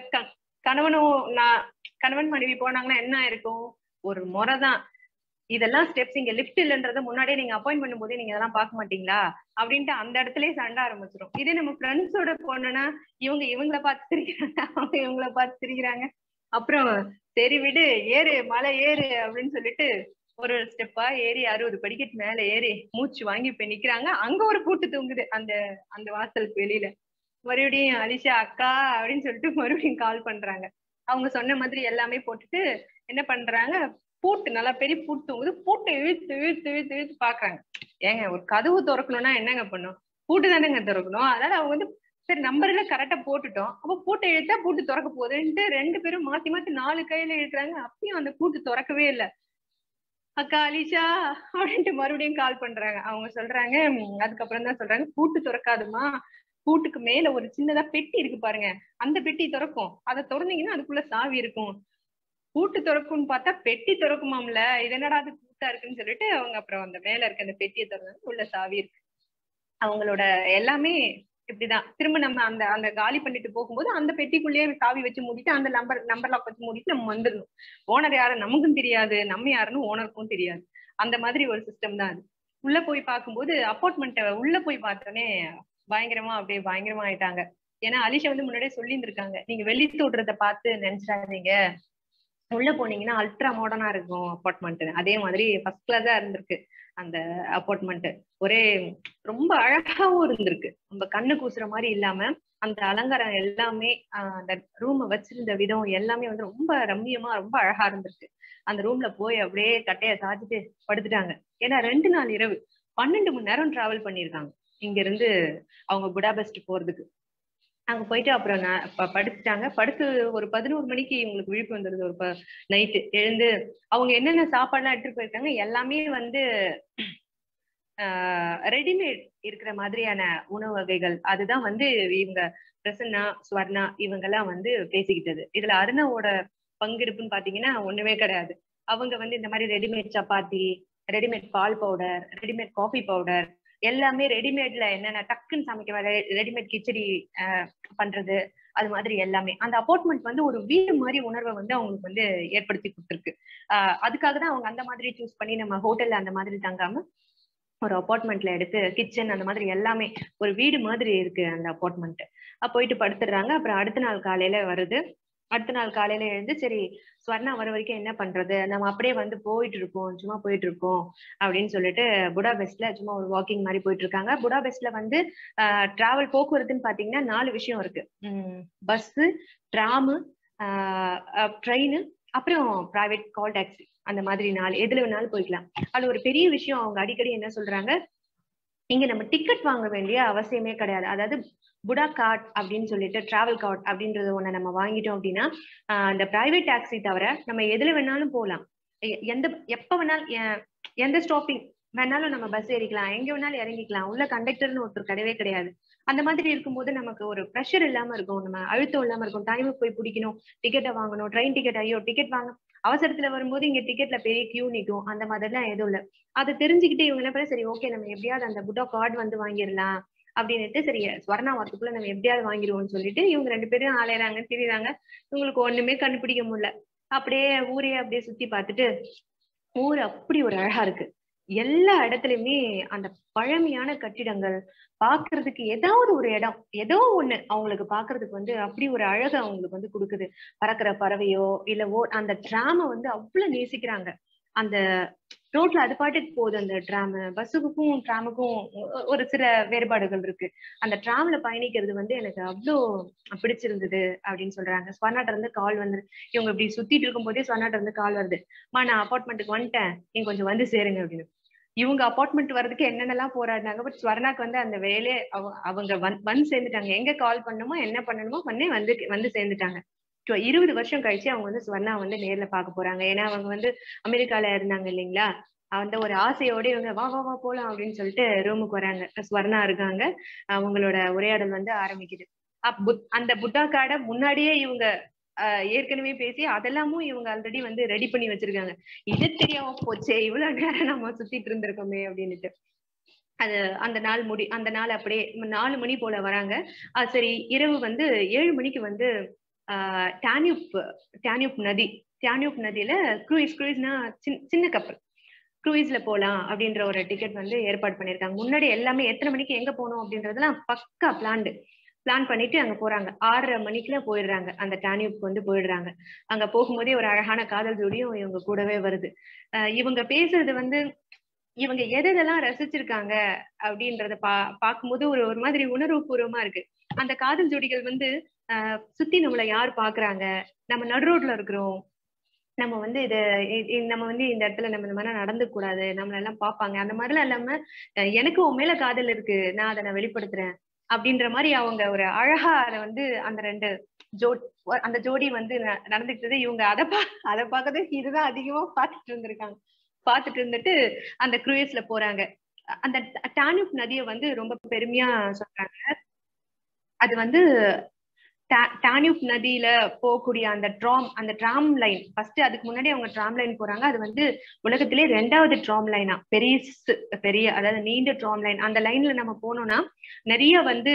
கணவன் மனைவி போனாங்கன்னா என்ன இருக்கும், ஒரு முறைதான் இதெல்லாம் ஸ்டெப்ஸ். இங்க லிப்ட் இல்லைன்றத முன்னாடியே நீங்க அப்பாயிண்ட் பண்ணும் போதே நீங்க இதெல்லாம் பார்க்க மாட்டீங்களா அப்படின்ட்டு அந்த இடத்துலயே சண்டை ஆரம்பிச்சிடும். இதே நம்ம ஃப்ரெண்ட்ஸோட போனோம்னா இவங்களை பார்த்து சிரிக்கிறாங்க, அவங்க இவங்களை பார்த்து சிரிக்கிறாங்க. அப்புறம் சரி விடு, ஏறு மலை ஏறு அப்படின்னு சொல்லிட்டு ஒரு ஸ்டெப்பா ஏறி 60 படிக்கட்டு மேல ஏறி மூச்சு வாங்கி இப்ப நிக்கிறாங்க. அங்க ஒரு கூட்டு தூங்குது அந்த வாசலுக்கு வெளியில. மறுபடியும் அலிஷா அக்கா அப்படின்னு சொல்லிட்டு மறுபடியும் கால் பண்றாங்க. அவங்க சொன்ன மாதிரி எல்லாமே போட்டுட்டு என்ன பண்றாங்க, பூட்டு நல்லா பெரிய பூட்டு தூங்குது. பூட்டை இழுத்து பாக்குறாங்க. ஏங்க ஒரு கதவு திறக்கணும்னா என்னங்க பண்ணும், பூட்டு தானேங்க திறக்கணும். அதனால அவங்க வந்து சரி நம்பர்ல கரெக்டா போட்டுட்டோம், அப்ப பூட்டை இழுத்தா பூட்டு திறக்க போகுதுன்ட்டு 2 பேரும் மாத்தி 4 கையில இழுக்கிறாங்க. அப்பயும் அந்த பூட்டு திறக்கவே இல்லை. அக்கா அலிஷா அப்படின்ட்டு மறுபடியும் கால் பண்றாங்க. அவங்க சொல்றாங்க, அதுக்கப்புறம் தான் சொல்றாங்க, பூட்டு திறக்காதுமா, பூட்டுக்கு மேல ஒரு சின்னதா பெட்டி இருக்கு பாருங்க, அந்த பெட்டி திறக்கும், அதை திறந்தீங்கன்னா அதுக்குள்ள சாவி இருக்கும். பூட்டு திறக்கும்னு பார்த்தா பெட்டி திறக்குமாம்ல, இது என்னடா அது கூட்டா இருக்குன்னு சொல்லிட்டு அவங்க அப்புறம் அந்த மேல இருக்க அந்த பெட்டியை திறந்து உள்ள சாவி இருக்கு. அவங்களோட எல்லாமே இப்படிதான். திரும்ப நம்ம அந்த அந்த காலி பண்ணிட்டு போகும்போது அந்த பெட்டிக்குள்ளேயே சாவி வச்சு மூடிட்டு அந்த நம்பர் லாக் வச்சு மூடிட்டு நம்ம வந்துடணும். ஓனர் யாரு நமக்கும் தெரியாது, நம்ம யாருன்னு ஓனருக்கும் தெரியாது. அந்த மாதிரி ஒரு சிஸ்டம் தான் அது. உள்ள போய் பார்க்கும்போது அப்பார்ட்மெண்ட்டை உள்ள போய் பார்த்தோன்னே அப்படியே பயங்கரமா ஆயிட்டாங்க. ஏன்னா அலிஷா வந்து முன்னாடியே சொல்லியிருந்திருக்காங்க, நீங்க வெளி தோற்றத்தை பார்த்து நினைச்சிடாதீங்க, உள்ள போனீங்கன்னா அல்ட்ரா மாடர்னா இருக்கும் அப்பார்ட்மெண்ட். அதே மாதிரி ஃபர்ஸ்ட் கிளாஸா இருந்திருக்கு அந்த அப்பார்ட்மெண்ட். ஒரே ரொம்ப அழகாவும் இருந்திருக்கு, நம்ம கண்ணு கூசுற மாதிரி இல்லாம அந்த அலங்காரம் எல்லாமே, அந்த ரூம் வச்சிருந்த விதம் எல்லாமே வந்து ரொம்ப ரம்மியமா ரொம்ப அழகா இருந்திருக்கு. அந்த ரூம்ல போய் அப்படியே கட்டைய சாச்சிட்டு படுத்துட்டாங்க. ஏன்னா 2 நாள் இரவு 12 மணி நேரம் டிராவல் பண்ணியிருக்காங்க இங்க இருந்து அவங்க புடாபெஸ்ட் போறதுக்கு. அங்க போயிட்டு அப்புறம் படுத்துட்டாங்க. படுத்து ஒரு 11 மணிக்கு இவங்களுக்கு விழிப்பு வந்துருது. ஒரு நைட்டு எழுந்து அவங்க என்னென்ன சாப்பாடுலாம் எடுத்துட்டு போயிருக்காங்க எல்லாமே வந்து ரெடிமேட் இருக்கிற மாதிரியான உணவு வகைகள். அதுதான் வந்து இவங்க பிரசன்னா, ஸ்வர்ணா இவங்கெல்லாம் வந்து பேசிக்கிட்டது. இதுல அருணாவோட பங்கெடுப்புன்னு பாத்தீங்கன்னா ஒண்ணுமே கிடையாது. அவங்க வந்து இந்த மாதிரி ரெடிமேட் சப்பாத்தி, ரெடிமேட் பால் பவுடர், ரெடிமேட் காஃபி பவுடர், எல்லாமே ரெடிமேட்ல என்னென்ன டக்குன்னு சமைக்க ரெடிமேட் கிச்சடி பண்றது, அது மாதிரி எல்லாமே அந்த அபார்ட்மெண்ட் வந்து ஒரு வீடு மாதிரி உணர்வை வந்து அவங்களுக்கு வந்து ஏற்படுத்தி கொடுத்துருக்கு. அதுக்காக தான் அவங்க அந்த மாதிரி சூஸ் பண்ணி நம்ம ஹோட்டல்ல அந்த மாதிரி தங்காம ஒரு அபார்ட்மெண்ட்ல எடுத்து கிச்சன் அந்த மாதிரி எல்லாமே ஒரு வீடு மாதிரி இருக்கு அந்த அபார்ட்மெண்ட். போயிட்டு படுத்துடுறாங்க. அப்புறம் அடுத்த நாள் காலையில வருது. அடுத்த நாள் காலையில எழுந்து சரி ஸ்வர்ணா வர வரைக்கும் என்ன பண்றது, நம்ம அப்படியே வந்து போயிட்டு இருக்கோம், சும்மா போயிட்டு இருக்கோம் அப்படின்னு சொல்லிட்டு புடாபெஸ்ட்ல சும்மா ஒரு வாக்கிங் மாதிரி போயிட்டு இருக்காங்க. புடாபெஸ்ட்ல வந்து டிராவல் போக்குவரத்துன்னு பாத்தீங்கன்னா 4 விஷயம் இருக்கு. பஸ், டிராமு, ட்ரெயின், அப்புறம் பிரைவேட் கால் டாக்ஸி, அந்த மாதிரி 4 எதுல வேணாலும் போய்க்கலாம். அது ஒரு பெரிய விஷயம். அவங்க அடிக்கடி என்ன சொல்றாங்க, இங்க நம்ம டிக்கெட் வாங்க வேண்டிய அவசியமே கிடையாது. அதாவது புடா கார்ட் அப்படின்னு சொல்லிட்டு டிராவல் கார்ட் அப்படின்றது ஒண்ணு நம்ம வாங்கிட்டோம் அப்படின்னா அந்த பிரைவேட் டாக்ஸி தவிர நம்ம எதுல வேணாலும் போகலாம். எப்ப வேணாலும் எந்த ஸ்டாப்பிங் வேணாலும் நம்ம பஸ் ஏறிக்கலாம், எங்க வேணாலும் இறங்கிக்கலாம். உள்ள கண்டக்டர்னு ஒருத்தர் கிடையவே கிடையாது. அந்த மாதிரி இருக்கும்போது நமக்கு ஒரு ப்ரெஷர் இல்லாம இருக்கும், நம்ம அழுத்தம் இல்லாம இருக்கும். டைமுக்கு போய் பிடிக்கணும், டிக்கெட்டை வாங்கணும், ட்ரெயின் டிக்கெட், ஐயோ டிக்கெட் வாங்க அவசரத்துல வரும்போது இங்க டிக்கெட்ல பெரிய கியூ நிற்கும், அந்த மாதிரிலாம் எதுவும் இல்லை. அதை தெரிஞ்சுக்கிட்டு இவங்க என்ன பண்ண, சரி ஓகே நம்ம எப்படியாவது அந்த புட்டா கார்டு வந்து வாங்கிடலாம் அப்படின்னுட்டு, சரி ஸ்வர்ணா வரத்துக்குள்ள நம்ம எப்படியாவது வாங்கிடுவோம்னு சொல்லிட்டு இவங்க 2 பேரும் ஆலையறாங்க, திரிறாங்க. இவங்களுக்கு ஒண்ணுமே கண்டுபிடிக்க முடியல. அப்படியே ஊரே அப்படியே சுத்தி பார்த்துட்டு, ஊர் அப்படி ஒரு அழகா இருக்கு. எல்லா இடத்துலயுமே அந்த பழமையான கட்டிடங்கள், பாக்குறதுக்கு ஏதாவது ஒரு இடம் ஏதோ ஒண்ணு அவங்களுக்கு பாக்குறதுக்கு வந்து அப்படி ஒரு அழகை அவங்களுக்கு வந்து கொடுக்குது. பறக்கிற பறவையோ இல்லவோ அந்த டிராம வந்து அவ்வளவு நேசிக்கிறாங்க. அந்த ரோட்ல அது பாட்டுக்கு போகுது அந்த டிராம். பஸ்ஸுக்கும் டிராமுக்கும் ஒரு சில வேறுபாடுகள் இருக்கு. அந்த டிராம்ல பயணிக்கிறது வந்து எனக்கு அவ்வளோ பிடிச்சிருந்தது அப்படின்னு சொல்றாங்க. ஸ்வர்ணாட்ட இருந்து கால் வந்து, இவங்க இப்படி சுத்திட்டு இருக்கும் போதே ஸ்வர்ணாட்ட இருந்து கால் வருது, நான் அபார்ட்மெண்ட்டுக்கு வந்துட்டேன், நீங்க கொஞ்சம் வந்து சேருங்க அப்படின்னு. இவங்க அபார்ட்மெண்ட் வர்றதுக்கு என்னென்னலாம் போராடினாங்க. பட் ஸ்வர்ணாக்கு வந்து அந்த வேலையே அவங்க வந்து சேர்ந்துட்டாங்க. எங்க கால் பண்ணணுமோ என்ன பண்ணணுமோ பண்ணி வந்து சேர்ந்துட்டாங்க. 20 வருஷம் கழிச்சு அவங்க வந்து ஸ்வர்ணா வந்து நேர்ல பார்க்க போறாங்க. ஏன்னா அவங்க வந்து அமெரிக்கால இருந்தாங்க இல்லைங்களா, அந்த ஒரு ஆசையோட இவங்க வா வா வா போலாம் அப்படின்னு சொல்லிட்டு ரூமுக்கு வராங்க. ஸ்வர்ணா இருக்காங்க. அவங்களோட உரையாடல் வந்து ஆரம்பிக்குது. அந்த புட்டா கார்டை முன்னாடியே இவங்க ஏற்கனவே பேசி அதெல்லாமும் இவங்க ஆல்ரெடி வந்து ரெடி பண்ணி வச்சிருக்காங்க. இது தெரியாம போச்சே, இவ்வளவு நேரம் நம்ம சுத்திட்டு இருந்திருக்கோமே அப்படின்னுட்டு. அது அந்த நாள் அப்படியே 4 மணி போல வராங்க. சரி இரவு வந்து 7 மணிக்கு வந்து டான்யூப் நதியில குரூஸ்னா சின்ன கப்பல், குரூஸ்ல போலாம் அப்படின்ற ஒரு டிக்கெட் வந்து ஏற்பாடு பண்ணிருக்காங்க. முன்னாடி எல்லாமே எத்தனை மணிக்கு எங்க போகணும் அப்படின்றதெல்லாம் பக்கா பிளான் பண்ணிட்டு அங்க போறாங்க. 6:30 மணிக்குல போயிடுறாங்க, அந்த டான்யூப்க்கு வந்து போயிடுறாங்க. அங்க போகும்போதே ஒரு அழகான காதல் ஜோடியும் இவங்க கூடவே வருது. இவங்க பேசுறது வந்து இவங்க எதெல்லாம் ரசிச்சிருக்காங்க அப்படின்றத பார்க்கும்போது ஒரு மாதிரி உணர்வு பூர்வமா இருக்கு. அந்த காதல் ஜோடிகள் வந்து சுத்தி நம்மள யார் பாக்குறாங்க, நம்ம நடு ரோட்ல இருக்கிறோம், நம்ம வந்து நம்ம வந்து இந்த இடத்துல நம்ம இந்த மாதிரி நடந்து கூடாது, நம்மள எல்லாம் பார்ப்பாங்க, அந்த மாதிரி எல்லாம் இல்லாம எனக்கு உன் மேல காதல் இருக்கு, நான் அதை வெளிப்படுத்துறேன் அப்படின்ற மாதிரி அவங்க ஒரு அழகா அதை வந்து அந்த ஜோடி வந்து நடந்துக்கிட்டது. இவங்க அதை பார்க்கறது இதுதான் அதிகமா பார்த்துட்டு இருந்திருக்காங்க. பாத்துட்டு இருந்துட்டு அந்த குரூஸ்ல போறாங்க. அந்த டானியூப் நதியை வந்து ரொம்ப பெருமையா சொல்றாங்க. அது வந்து டானியூப் நதியில போகக்கூடிய அந்த ட்ராம் லைன், ஃபர்ஸ்ட் அதுக்கு முன்னாடி அவங்க ட்ராம் லைன் போறாங்க. அது வந்து உலகத்திலே 2வது ட்ராம் லைனா, பெரிய அதாவது நீண்ட ட்ராம் லைன். அந்த லைன்ல நம்ம போனோம்னா நிறைய வந்து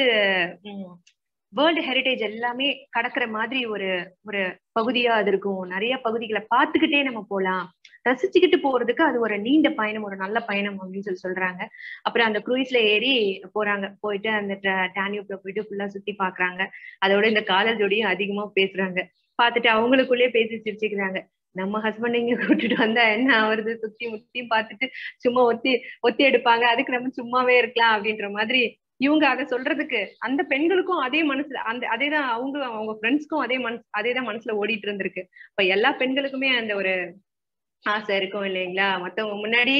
வேர்ல்டு ஹெரிட்டேஜ் எல்லாமே கடக்கிற மாதிரி ஒரு பகுதியா அது இருக்கும். நிறைய பகுதிகளை பார்த்துக்கிட்டே நம்ம போலாம், ரசிச்சுக்கிட்டு போறதுக்கு அது ஒரு நீண்ட பயணம், ஒரு நல்ல பயணம் அப்படின்னு சொல்றாங்க. அப்புறம் அந்த குரூஸ்ல ஏறி போறாங்க. போயிட்டு அந்த டானியூப்ல போயிட்டு ஃபுல்லா சுத்தி பாக்குறாங்க. அதோட இந்த காதல் ஜோடியும் அதிகமா பேசுறாங்க. பார்த்துட்டு அவங்களுக்குள்ளேயே பேசி சிரிச்சுக்கிறாங்க. நம்ம ஹஸ்பண்ட் இங்க கூட்டிட்டு வந்தா என்ன ஆவறது, சுத்தி முத்தி பார்த்துட்டு சும்மா ஒத்தி எடுப்பாங்க, அதுக்கு நம்ம சும்மாவே இருக்கலாம் அப்படின்ற மாதிரி இவங்க அதை சொல்றதுக்கு அந்த பெண்களுக்கும் அதே மனசுல அதேதான் அவங்க ஃப்ரெண்ட்ஸ்க்கும் அதேதான் மனசுல ஓடிட்டு இருந்திருக்கு. இப்ப எல்லா பெண்களுக்குமே அந்த ஒரு ஆசை இருக்கும் இல்லைங்களா, மத்தவங்க முன்னாடி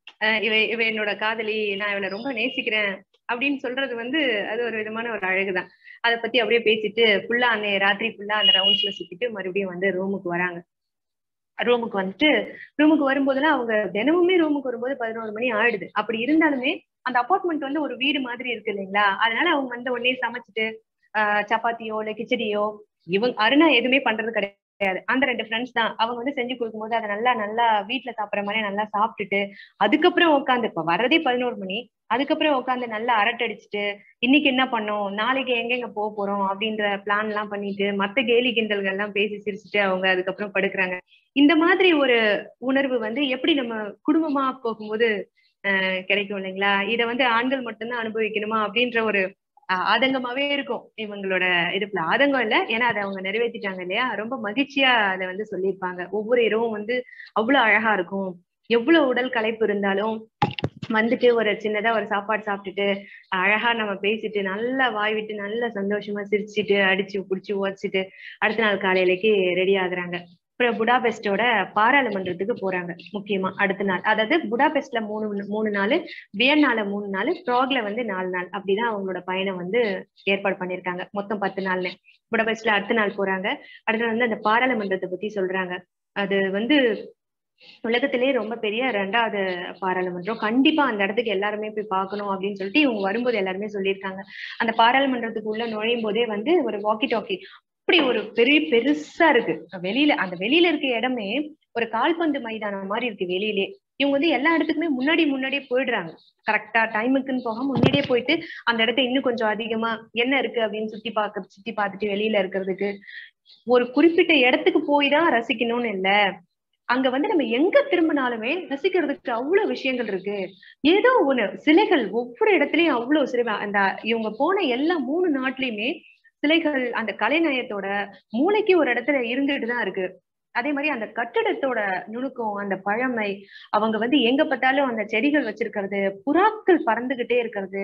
இவ என்னோட காதலி, நான் இவளை ரொம்ப நேசிக்கிறேன் அப்படின்னு சொல்றது வந்து அது ஒரு விதமான ஒரு அழகுதான். அதை பத்தி அப்படியே பேசிட்டு ஃபுல்லா ராத்திரி ஃபுல்லா அந்த ரவுண்ட்ஸ்ல சுத்திட்டு மறுபடியும் வந்து ரூமுக்கு வராங்க. ரூமுக்கு வந்துட்டு ரூமுக்கு வரும்போதெல்லாம் அவங்க தினமுமே ரூமுக்கு வரும்போது 11 மணி ஆயிடுது. அப்படி இருந்தாலுமே அந்த அபார்ட்மெண்ட் வந்து ஒரு வீடு மாதிரி இருக்கு இல்லைங்களா, அதனால அவங்க வந்து உடனே சமைச்சிட்டு சப்பாத்தியோ இல்ல கிச்சடியோ, அருணா எதுவுமே பண்றது கிடையாது. அந்த 2 ஃப்ரெண்ட்ஸ் தான் அவங்க வந்து செஞ்சு கொடுக்கும்போது அதை நல்லா வீட்டுல சாப்பிட்ற மாதிரி நல்லா சாப்பிட்டுட்டு அதுக்கப்புறம் உட்காந்து, இப்ப வர்றதே 11 மணி, அதுக்கப்புறம் உட்காந்து நல்லா அரட்டடிச்சுட்டு இன்னைக்கு என்ன பண்ணோம், நாளைக்கு எங்க போறோம் அப்படின்ற பிளான் எல்லாம் பண்ணிட்டு மத்த கேலி கிண்டல்கள் எல்லாம் பேசி சிரிச்சுட்டு அவங்க அதுக்கப்புறம் படுக்கிறாங்க. இந்த மாதிரி ஒரு உணர்வு வந்து எப்படி நம்ம குடும்பமா போகும்போது கிடைக்கும் இல்லைங்களா, இதை வந்து ஆண்கள் மட்டும்தான் அனுபவிக்கணுமா அப்படின்ற ஒரு ஆதங்கமாவே இருக்கும் இவங்களோட இதுல. ஆதங்கம் இல்ல, ஏன்னா அதை அவங்க நிறைவேற்றிட்டாங்க இல்லையா, ரொம்ப மகிழ்ச்சியா அதை வந்து சொல்லியிருப்பாங்க. ஒவ்வொரு இரவும் வந்து அவ்வளவு அழகா இருக்கும். எவ்வளவு உடல் களைப்பு இருந்தாலும் வந்துட்டு ஒரு சின்னதா ஒரு சாப்பாடு சாப்பிட்டுட்டு அழகா நம்ம பேசிட்டு நல்லா வாய் விட்டு நல்ல சந்தோஷமா சிரிச்சுட்டு அடிச்சு புடிச்சு ஓச்சிட்டு அடுத்த நாள் காலையிலக்கு ரெடி ஆகுறாங்க. அப்புறம் புடாபெஸ்டோட பாராளுமன்றத்துக்கு போறாங்க. முக்கியமா அடுத்த நாள், அதாவது புடாபெஸ்ட்ல 3 நாள், வியன்னால 3 நாள், ப்ராக்ல வந்து 4 நாள், அப்படிதான் அவங்களோட பயணம் வந்து ஏற்பாடு பண்ணிருக்காங்க. மொத்தம் 10 நாள்ல புடாபெஸ்ட்ல அடுத்த நாள் போறாங்க. அடுத்த நாள் வந்து அந்த பாராளுமன்றத்தை பத்தி சொல்றாங்க. அது வந்து உலகத்திலேயே ரொம்ப பெரிய 2வது பாராளுமன்றம், கண்டிப்பா அந்த இடத்துக்கு எல்லாருமே போய் பார்க்கணும் அப்படின்னு சொல்லிட்டு இவங்க வரும்போது எல்லாருமே சொல்லியிருக்காங்க. அந்த பாராளுமன்றத்துக்கு உள்ள நுழையும் போதே வந்து ஒரு வாக்கி டாக்கி அப்படி ஒரு பெருசா இருக்கு. வெளியில இருக்க இடமே ஒரு கால்பந்து மைதானம் மாதிரி இருக்கு வெளியிலே. இவங்க வந்து எல்லா இடத்துக்குமே முன்னாடியே போயிடுறாங்க. கரெக்டா டைமுக்குன்னு போக முன்னாடியே போயிட்டு அந்த இடத்த இன்னும் கொஞ்சம் அதிகமா என்ன இருக்கு அப்படின்னு சுத்தி பார்த்துட்டு வெளியில இருக்கிறதுக்கு, ஒரு குறிப்பிட்ட இடத்துக்கு போய் தான் ரசிக்கணும்னு இல்ல, அங்க வந்து நம்ம எங்க திரும்பினாலுமே ரசிக்கிறதுக்கு அவ்வளவு விஷயங்கள் இருக்கு. ஏதோ ஒண்ணு சிலைகள் ஒவ்வொரு இடத்துலயும் அவ்வளவு சிலை. அந்த இவங்க போன எல்லா 3 நாட்டிலயுமே சிலைகள் அந்த கலைநயத்தோட மூளைக்கு ஒரு இடத்துல இருந்துட்டுதான் இருக்கு. அதே மாதிரி அந்த கட்டிடத்தோட நுணுக்கம், அந்த பழமை, அவங்க வந்து எங்க பார்த்தாலும் அந்த செடிகள் வச்சிருக்கிறது, புறாக்கள் பறந்துகிட்டே இருக்கிறது,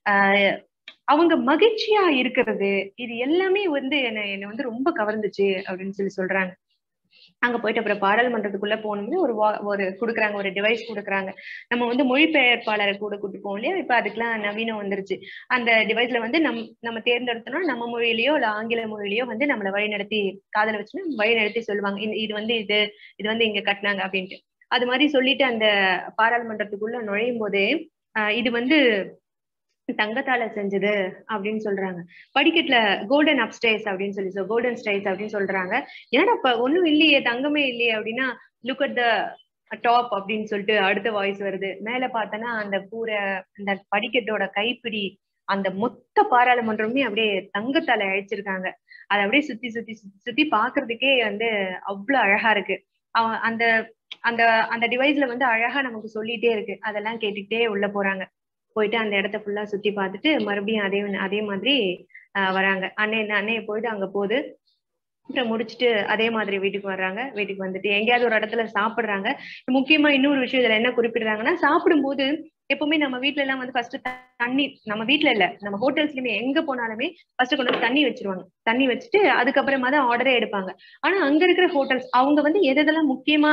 அவங்க மகிழ்ச்சியா இருக்கிறது, இது எல்லாமே வந்து என்ன வந்து ரொம்ப கவர்ந்துச்சு அப்படின்னு சொல்றாங்க. அங்க போயிட்டு அப்புறம் பாராளுமன்றத்துக்குள்ள போகணும்னு ஒரு கொடுக்குறாங்க, ஒரு டிவைஸ் கொடுக்குறாங்க. நம்ம வந்து மொழிபெயர்ப்பாளரை கூட கூட்டு போவோம் இல்லையா, இப்ப அதுக்கெல்லாம் நவீனம் வந்துருச்சு. அந்த டிவைஸ்ல வந்து நம்ம தேர்ந்தெடுத்தோம்னா நம்ம மொழியிலயோ இல்ல ஆங்கில மொழியிலயோ வந்து நம்மளை வழிநடத்தி காதல வச்சுன்னா வழிநடத்தி சொல்லுவாங்க, இது வந்து இது வந்து இங்க கட்டினாங்க அப்படின்ட்டு. அது மாதிரி சொல்லிட்டு அந்த பாராளுமன்றத்துக்குள்ள நுழையும் போதே இது வந்து தங்கத்தால செஞ்சது அப்படின்னு சொல்றாங்க. படிக்கட்டுல கோல்டன் அப்ஸ்டேர்ஸ் அப்படின்னு சொல்லி கோல்டன் ஸ்டைர்ஸ் அப்படின்னு சொல்றாங்க. ஏன்னா இப்ப ஒண்ணும் இல்லையே, தங்கமே இல்லையே அப்படின்னா, லுக் அட் த டாப் அப்படின்னு சொல்லிட்டு அடுத்த வாய்ஸ் வருது. மேல பார்த்தோன்னா அந்த அந்த படிக்கட்டோட கைப்பிடி, அந்த மொத்த பாராளுமன்றமே அப்படியே தங்கத்தால அழிச்சிருக்காங்க. அதை அப்படியே சுத்தி பாக்குறதுக்கே வந்து அவ்வளவு அழகா இருக்கு. அந்த அந்த அந்த டிவைஸ்ல வந்து அழகா நமக்கு சொல்லிட்டே இருக்கு. அதெல்லாம் கேட்டுக்கிட்டே உள்ள போறாங்க. போயிட்டு அந்த இடத்த ஃபுல்லா சுத்தி பார்த்துட்டு மறுபடியும் அதே மாதிரி வராங்க. அன்னைய போயிட்டு அங்க போகுது. அப்புறம் முடிச்சுட்டு அதே மாதிரி வீட்டுக்கு வர்றாங்க. வீட்டுக்கு வந்துட்டு எங்கேயாவது ஒரு இடத்துல சாப்பிடுறாங்க. முக்கியமா இன்னொரு விஷயம் இதுல என்ன குறிப்பிடுறாங்கன்னா, சாப்பிடும்போது எப்பவுமே நம்ம வீட்டுல எல்லாம் வந்து ஃபர்ஸ்ட் தண்ணி, நம்ம வீட்டுல இல்ல நம்ம ஹோட்டல்ஸ்லயுமே எங்க போனாலுமே ஃபர்ஸ்ட் கொண்டு வந்து தண்ணி வச்சிருவாங்க. தண்ணி வச்சுட்டு அதுக்கப்புறமா தான் ஆர்டரே எடுப்பாங்க. ஆனா அங்க இருக்கிற ஹோட்டல்ஸ் அவங்க வந்து எதெல்லாம் முக்கியமா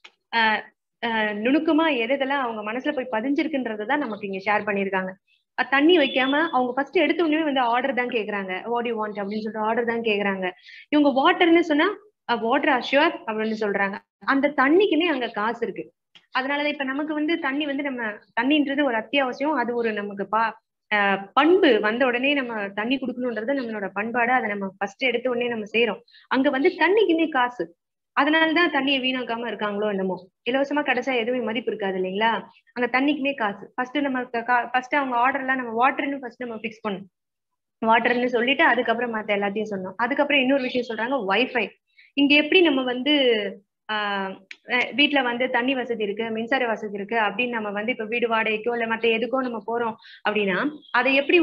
நுணுக்கமா எதெல்லாம் அவங்க மனசுல போய் பதிஞ்சிருக்குன்றதான் நமக்கு இங்க ஷேர் பண்ணிருக்காங்க. தண்ணி வைக்காம அவங்க ஃபர்ஸ்ட் எடுத்த உடனே வந்து ஆர்டர் தான் கேக்குறாங்க. வாட் யூ வாண்ட் அப்படின்னு சொல்லிட்டு ஆர்டர் தான் கேக்குறாங்க. இவங்க வாட்டர்னு சொன்னா வாட்டர் அஷ்யூர் அப்படின்னு சொல்றாங்க. அந்த தண்ணிக்குமே அங்க காசு இருக்கு. அதனாலதான் இப்ப நமக்கு வந்து தண்ணி வந்து நம்ம தண்ணின்றது ஒரு அத்தியாவசியம். அது ஒரு நமக்கு பண்பு வந்த உடனே நம்ம தண்ணி குடுக்கணும்ன்றது நம்மளோட பண்பாடு. அதை நம்ம ஃபர்ஸ்ட் எடுத்த உடனே நம்ம செய்யறோம். அங்க வந்து தண்ணிக்குமே காசு. அதனாலதான் தண்ணியை வீணாக்காம இருக்காங்களோ என்னமோ. இலவசமா கிடைச்சா எதுவுமே மதிப்பு இருக்காது இல்லைங்களா? அங்க தண்ணிக்குமே காசு. ஃபர்ஸ்ட் நம்ம ஃபர்ஸ்ட் அவங்க ஆர்டர் எல்லாம் நம்ம வாட்டர்னு ஃபர்ஸ்ட் நம்ம பிக்ஸ் பண்ணணும். வாட்டர்னு சொல்லிட்டு அதுக்கப்புறம் மத்த எல்லாத்தையும் சொன்னோம். அதுக்கப்புறம் இன்னொரு விஷயம் சொல்றாங்க, வைஃபை. இங்க எப்படி நம்ம வந்து வீட்டுல வந்து தண்ணி வசதி இருக்கு, மின்சார வசதி இருக்கு அப்படின்னு நம்ம வந்து இப்ப வீடு வாடகைக்கோ இல்ல மத்த எதுக்கோ நம்ம போறோம் அப்படின்னா அதை எப்படி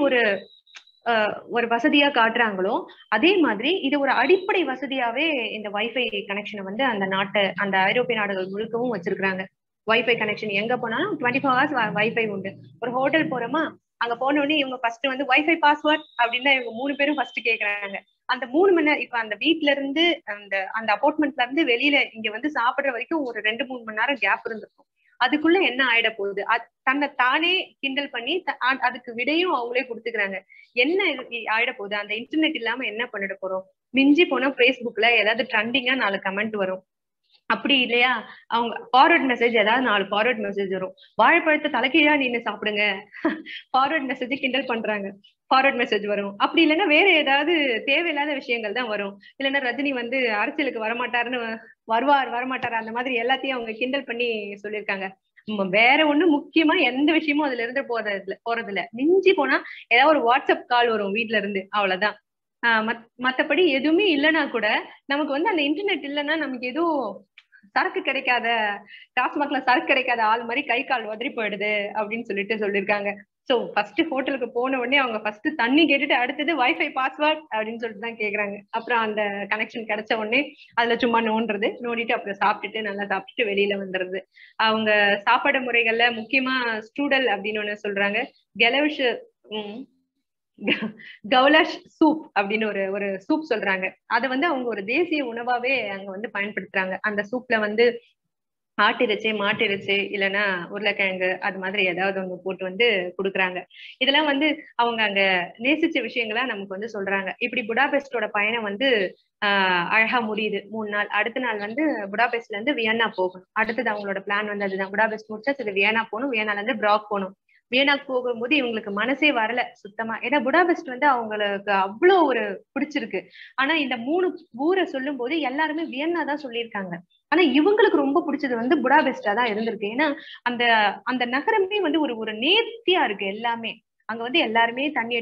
ஒரு வசதியா காட்டுறாங்களோ அதே மாதிரி இது ஒரு அடிப்படை வசதியாவே இந்த வைஃபை கனெக்ஷனை வந்து அந்த ஐரோப்பிய நாடுகள் முழுக்கவும் வச்சிருக்காங்க. வைஃபை கனெக்ஷன் எங்க போனாலும் 24 hours வைஃபை உண்டு. ஒரு ஹோட்டல் போறோமா, அங்க போன உடனே இவங்க ஃபர்ஸ்ட் வந்து வைஃபை பாஸ்வேர்ட் அப்படின்னு இவங்க 3 பேரும் ஃபர்ஸ்ட் கேக்குறாங்க. அந்த 3 மணி நேரம் இப்ப அந்த வீட்ல இருந்து அந்த அபார்ட்மெண்ட்ல இருந்து வெளியில இங்க வந்து சாப்பிடுற வரைக்கும் ஒரு 2-3 மணி நேரம் கேப் இருந்திருக்கும். அதுக்குள்ள என்ன ஆயிட போகுது? தன்னை தானே கிண்டல் பண்ணி அதுக்கு விடையும் அவங்களே கொடுத்துக்கிறாங்க. என்ன ஆயிட போகுது? அந்த இன்டர்நெட் இல்லாம என்ன பண்ணிட போறோம்? மிஞ்சி போனா பேஸ்புக்ல ஏதாவது ட்ரெண்டிங்கா 4 கமெண்ட் வரும். அப்படி இல்லையா அவங்க ஃபார்வர்ட் மெசேஜ் ஏதாவது 4 ஃபார்வர்ட் மெசேஜ் வரும். வாழைப்பழத்தை தலைக்கீழா நின்னு சாப்பிடுங்க ஃபார்வர்ட் மெசேஜ் கிண்டல் பண்றாங்க, ஃபார்வர்ட் மெசேஜ் வரும். அப்படி இல்லைன்னா வேற ஏதாவது தேவையில்லாத விஷயங்கள் தான் வரும். இல்லைன்னா ரஜினி வந்து அரசியலுக்கு வரமாட்டாருன்னு வரமாட்டாரு அந்த மாதிரி எல்லாத்தையும் அவங்க கிண்டல் பண்ணி சொல்லியிருக்காங்க. வேற ஒண்ணு முக்கியமா எந்த விஷயமும் அதுல இருந்து போறதில்ல. மிஞ்சி போனா ஏதாவது ஒரு வாட்ஸ்அப் கால் வரும் வீட்டுல இருந்து, அவ்வளவுதான். மத்தபடி எதுவுமே இல்லைன்னா கூட நமக்கு வந்து அந்த இன்டர்நெட் இல்லைன்னா நமக்கு எதுவும் சரக்கு கிடைக்காத, டாஸ்மாக்ல சரக்கு கிடைக்காத ஆள் மாதிரி கை கால் உதறி போயிடுது அப்படின்னு சொல்லியிருக்காங்க. சோ ஃபர்ஸ்ட் ஹோட்டலுக்கு போன உடனே அவங்க ஃபர்ஸ்ட் தண்ணி கேட்டுட்டு அடுத்தது வைஃபை பாஸ்வேர்ட் அப்படின்னு சொல்லிட்டு தான் கேக்குறாங்க. அப்புறம் அந்த கனெக்ஷன் கிடைச்ச உடனே அதுல சும்மா நோண்டிட்டு அப்புறம் சாப்பிட்டுட்டு நல்லா சாப்பிட்டுட்டு வெளியில வந்துடுறது. அவங்க சாப்பாடு முறைகள்ல முக்கியமா ஸ்ட்ரூடல் அப்படின்னு ஒண்ணு சொல்றாங்க. கவுலாஷ் சூப் அப்படின்னு ஒரு சூப் சொல்றாங்க. அதை வந்து அவங்க ஒரு தேசிய உணவாவே அங்க வந்து பயன்படுத்துறாங்க. அந்த சூப்ல வந்து ஆட்டிறைச்சி, மாட்டிறைச்சி இல்லைன்னா உருளைக்கிழங்கு அது மாதிரி ஏதாவது ஒண்ணு போட்டு வந்து கொடுக்குறாங்க. இதெல்லாம் வந்து அவங்க அங்க நேசிச்ச விஷயங்களா நமக்கு வந்து சொல்றாங்க. இப்படி புடாபெஸ்டோட பயணம் வந்து அழகா முடியுது. 3 நாள். அடுத்த நாள் வந்து புடாபெஸ்ட்ல இருந்து வியன்னா போகணும். அடுத்தது அவங்களோட பிளான் வந்து அதுதான். புடாபெஸ்ட் முடிச்சா சரி வியன்னா போகணும், வியன்னால இருந்து பிராக் போகணும். வியன்னாக்கு போகும்போது இவங்களுக்கு மனசே வரல சுத்தமா. ஏன்னா புடாபெஸ்ட் வந்து அவங்களுக்கு அவ்வளவு ஒரு பிடிச்சிருக்கு. ஆனா இந்த 3 ஊரை சொல்லும் போது எல்லாருமே வியன்னா தான் சொல்லியிருக்காங்க. ஆனா இவங்களுக்கு ரொம்ப பிடிச்சது வந்து புடாபெஸ்டா தான் இருந்திருக்கு. ஏன்னா அந்த அந்த நகரமே வந்து ஒரு நேர்த்தியா இருக்கு எல்லாமே. அங்க வந்து எல்லாருமே தண்ணி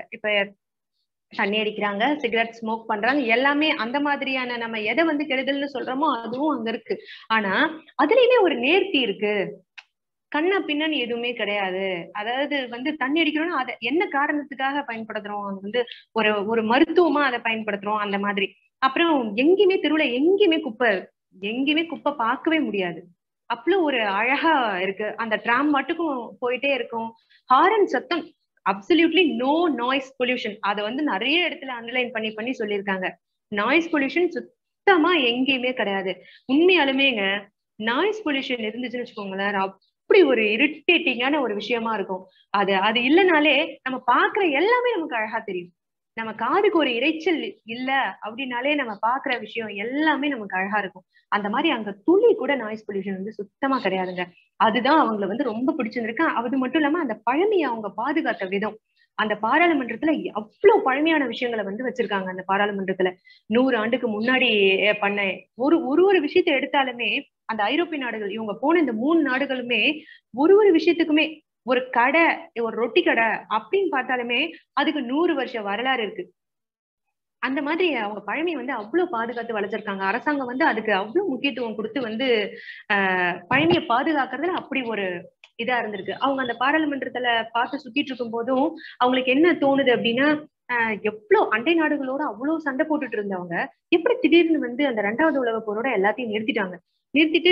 அடிக்கிறாங்க, சிகரெட் ஸ்மோக் பண்றாங்க, எல்லாமே அந்த மாதிரியான நம்ம எதை வந்து கெடுதல்னு சொல்றோமோ அதுவும் அங்க இருக்கு. ஆனா அதுலயுமே ஒரு நேர்த்தி இருக்கு. கண்ணா பின்னான்னு எதுவுமே கிடையாது. அதாவது வந்து தண்ணி அடிக்கணும்னா அதை என்ன காரணத்துக்காக பயன்படுத்துறோம், அது வந்து ஒரு மருத்துவமா அதை பயன்படுத்துறோம் அந்த மாதிரி. அப்புறம் எங்கேயுமே தெருவுல எங்கேயுமே குப்பை பார்க்கவே முடியாது. அவ்வளவு ஒரு அழகா இருக்கு. அந்த டிராம் மட்டுக்கும் போயிட்டே இருக்கும். ஹாரன் சத்தம் அப்சல்யூட்லி நோ நாய்ஸ் பொல்யூஷன். அதை வந்து நிறைய இடத்துல அண்டர்லைன் பண்ணி சொல்லியிருக்காங்க. நாய்ஸ் பொல்யூஷன் சுத்தமா எங்கேயுமே கிடையாது. உண்மையாலுமேங்க நாய்ஸ் பொல்யூஷன் இருந்துச்சுன்னு வச்சுக்கோங்களேன், அப்படி ஒரு இரிட்டேட்டிங்கான ஒரு விஷயமா இருக்கும். அது இல்லைனாலே நம்ம பாக்குற எல்லாமே நமக்கு அழகா தெரியும். நம்ம காதுக்கு ஒரு இறைச்சல் இல்ல அப்படின்னாலே நம்ம பாக்குற விஷயம் எல்லாமே நமக்கு அழகா இருக்கும். அந்த மாதிரி அங்க துளி கூட நாய்ஸ் பொல்யூஷன் வந்து சுத்தமா கிடையாதுங்க. அதுதான் அவங்களை வந்து ரொம்ப பிடிச்சிருக்கு. அது மட்டும் இல்லாம அந்த பழமையை அவங்க பாதுகாத்த விதம். அந்த பாராளுமன்றத்துல அவ்வளவு பழமையான விஷயங்களை வந்து வச்சிருக்காங்க. அந்த பாராளுமன்றத்துல 100 ஆண்டுக்கு முன்னாடி பண்ண ஒரு விஷயத்தை எடுத்தாலுமே அந்த ஐரோப்பிய நாடுகள் இவங்க போன இந்த 3 நாடுகளுமே ஒரு விஷயத்துக்குமே ஒரு கடை, ஒரு ரொட்டி கடை அப்படின்னு பார்த்தாலுமே அதுக்கு 100 வருஷ வரலாறு இருக்கு. அந்த மாதிரி அவங்க பழமையை வந்து அவ்வளவு பாதுகாத்து வளர்த்திருக்காங்க. அரசாங்கம் வந்து அதுக்கு அவ்வளவு முக்கியத்துவம் கொடுத்து வந்து பழமையை பாதுகாக்கிறதுல அப்படி ஒரு இதா இருந்திருக்கு. அவங்க அந்த பாராளுமன்றத்துல பார்த்து சுத்திட்டு இருக்கும் போதும் அவங்களுக்கு என்ன தோணுது அப்படின்னா, எவ்வளவு அண்டை நாடுகளோட அவ்வளவு சண்டை போட்டுட்டு இருந்தவங்க எப்படி திடீர்னு வந்து அந்த 2வது உலக போரோட எல்லாத்தையும் நிறுத்திட்டு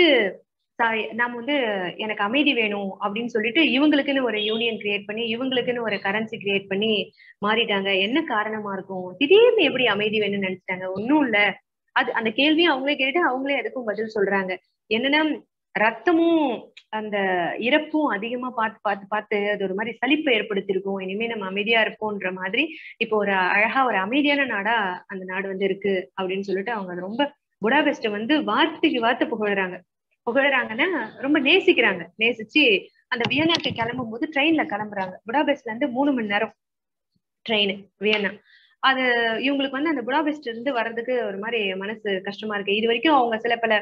நாம வந்து எனக்கு அமைதி வேணும் அப்படின்னு சொல்லிட்டு இவங்களுக்குன்னு ஒரு யூனியன் கிரியேட் பண்ணி இவங்களுக்குன்னு ஒரு கரன்சி கிரியேட் பண்ணி மாறிட்டாங்க. என்ன காரணமா இருக்கும்? திடீர்னு எப்படி அமைதி வேணும்னு நினைச்சிட்டாங்க? ஒன்னும் இல்ல. அந்த கேள்வியும் அவங்களே கேட்டு அவங்களே அதுக்கும் பதில் சொல்றாங்க. என்னன்னா ரத்தமும் அந்த இறப்பும் அதிகமா பார்த்து அது ஒரு மாதிரி சலிப்பை ஏற்படுத்திருக்கும். இனிமே நம்ம அமைதியா இருப்போம்ன்ற மாதிரி இப்போ ஒரு அழகா ஒரு அமைதியான நாடா அந்த நாடு வந்து இருக்கு அப்படின்னு சொல்லிட்டு அவங்க ரொம்ப புடாபெஸ்ட வந்து வார்த்தைக்கு வார்த்தை புகழ்றாங்க. புகழறாங்கன்னா ரொம்ப நேசிக்கிறாங்க. நேசிச்சு அந்த வியன்னாக்கு கிளம்பும் போது ட்ரெயின்ல கிளம்புறாங்க. புடாபெஸ்ட்ல இருந்து 3 மணி நேரம் ட்ரெயின் வியன்னா. அது இவங்களுக்கு வந்து அந்த புடாபெஸ்ட் இருந்து வர்றதுக்கு ஒரு மாதிரி மனசு கஷ்டமா இருக்கு. இது வரைக்கும் அவங்க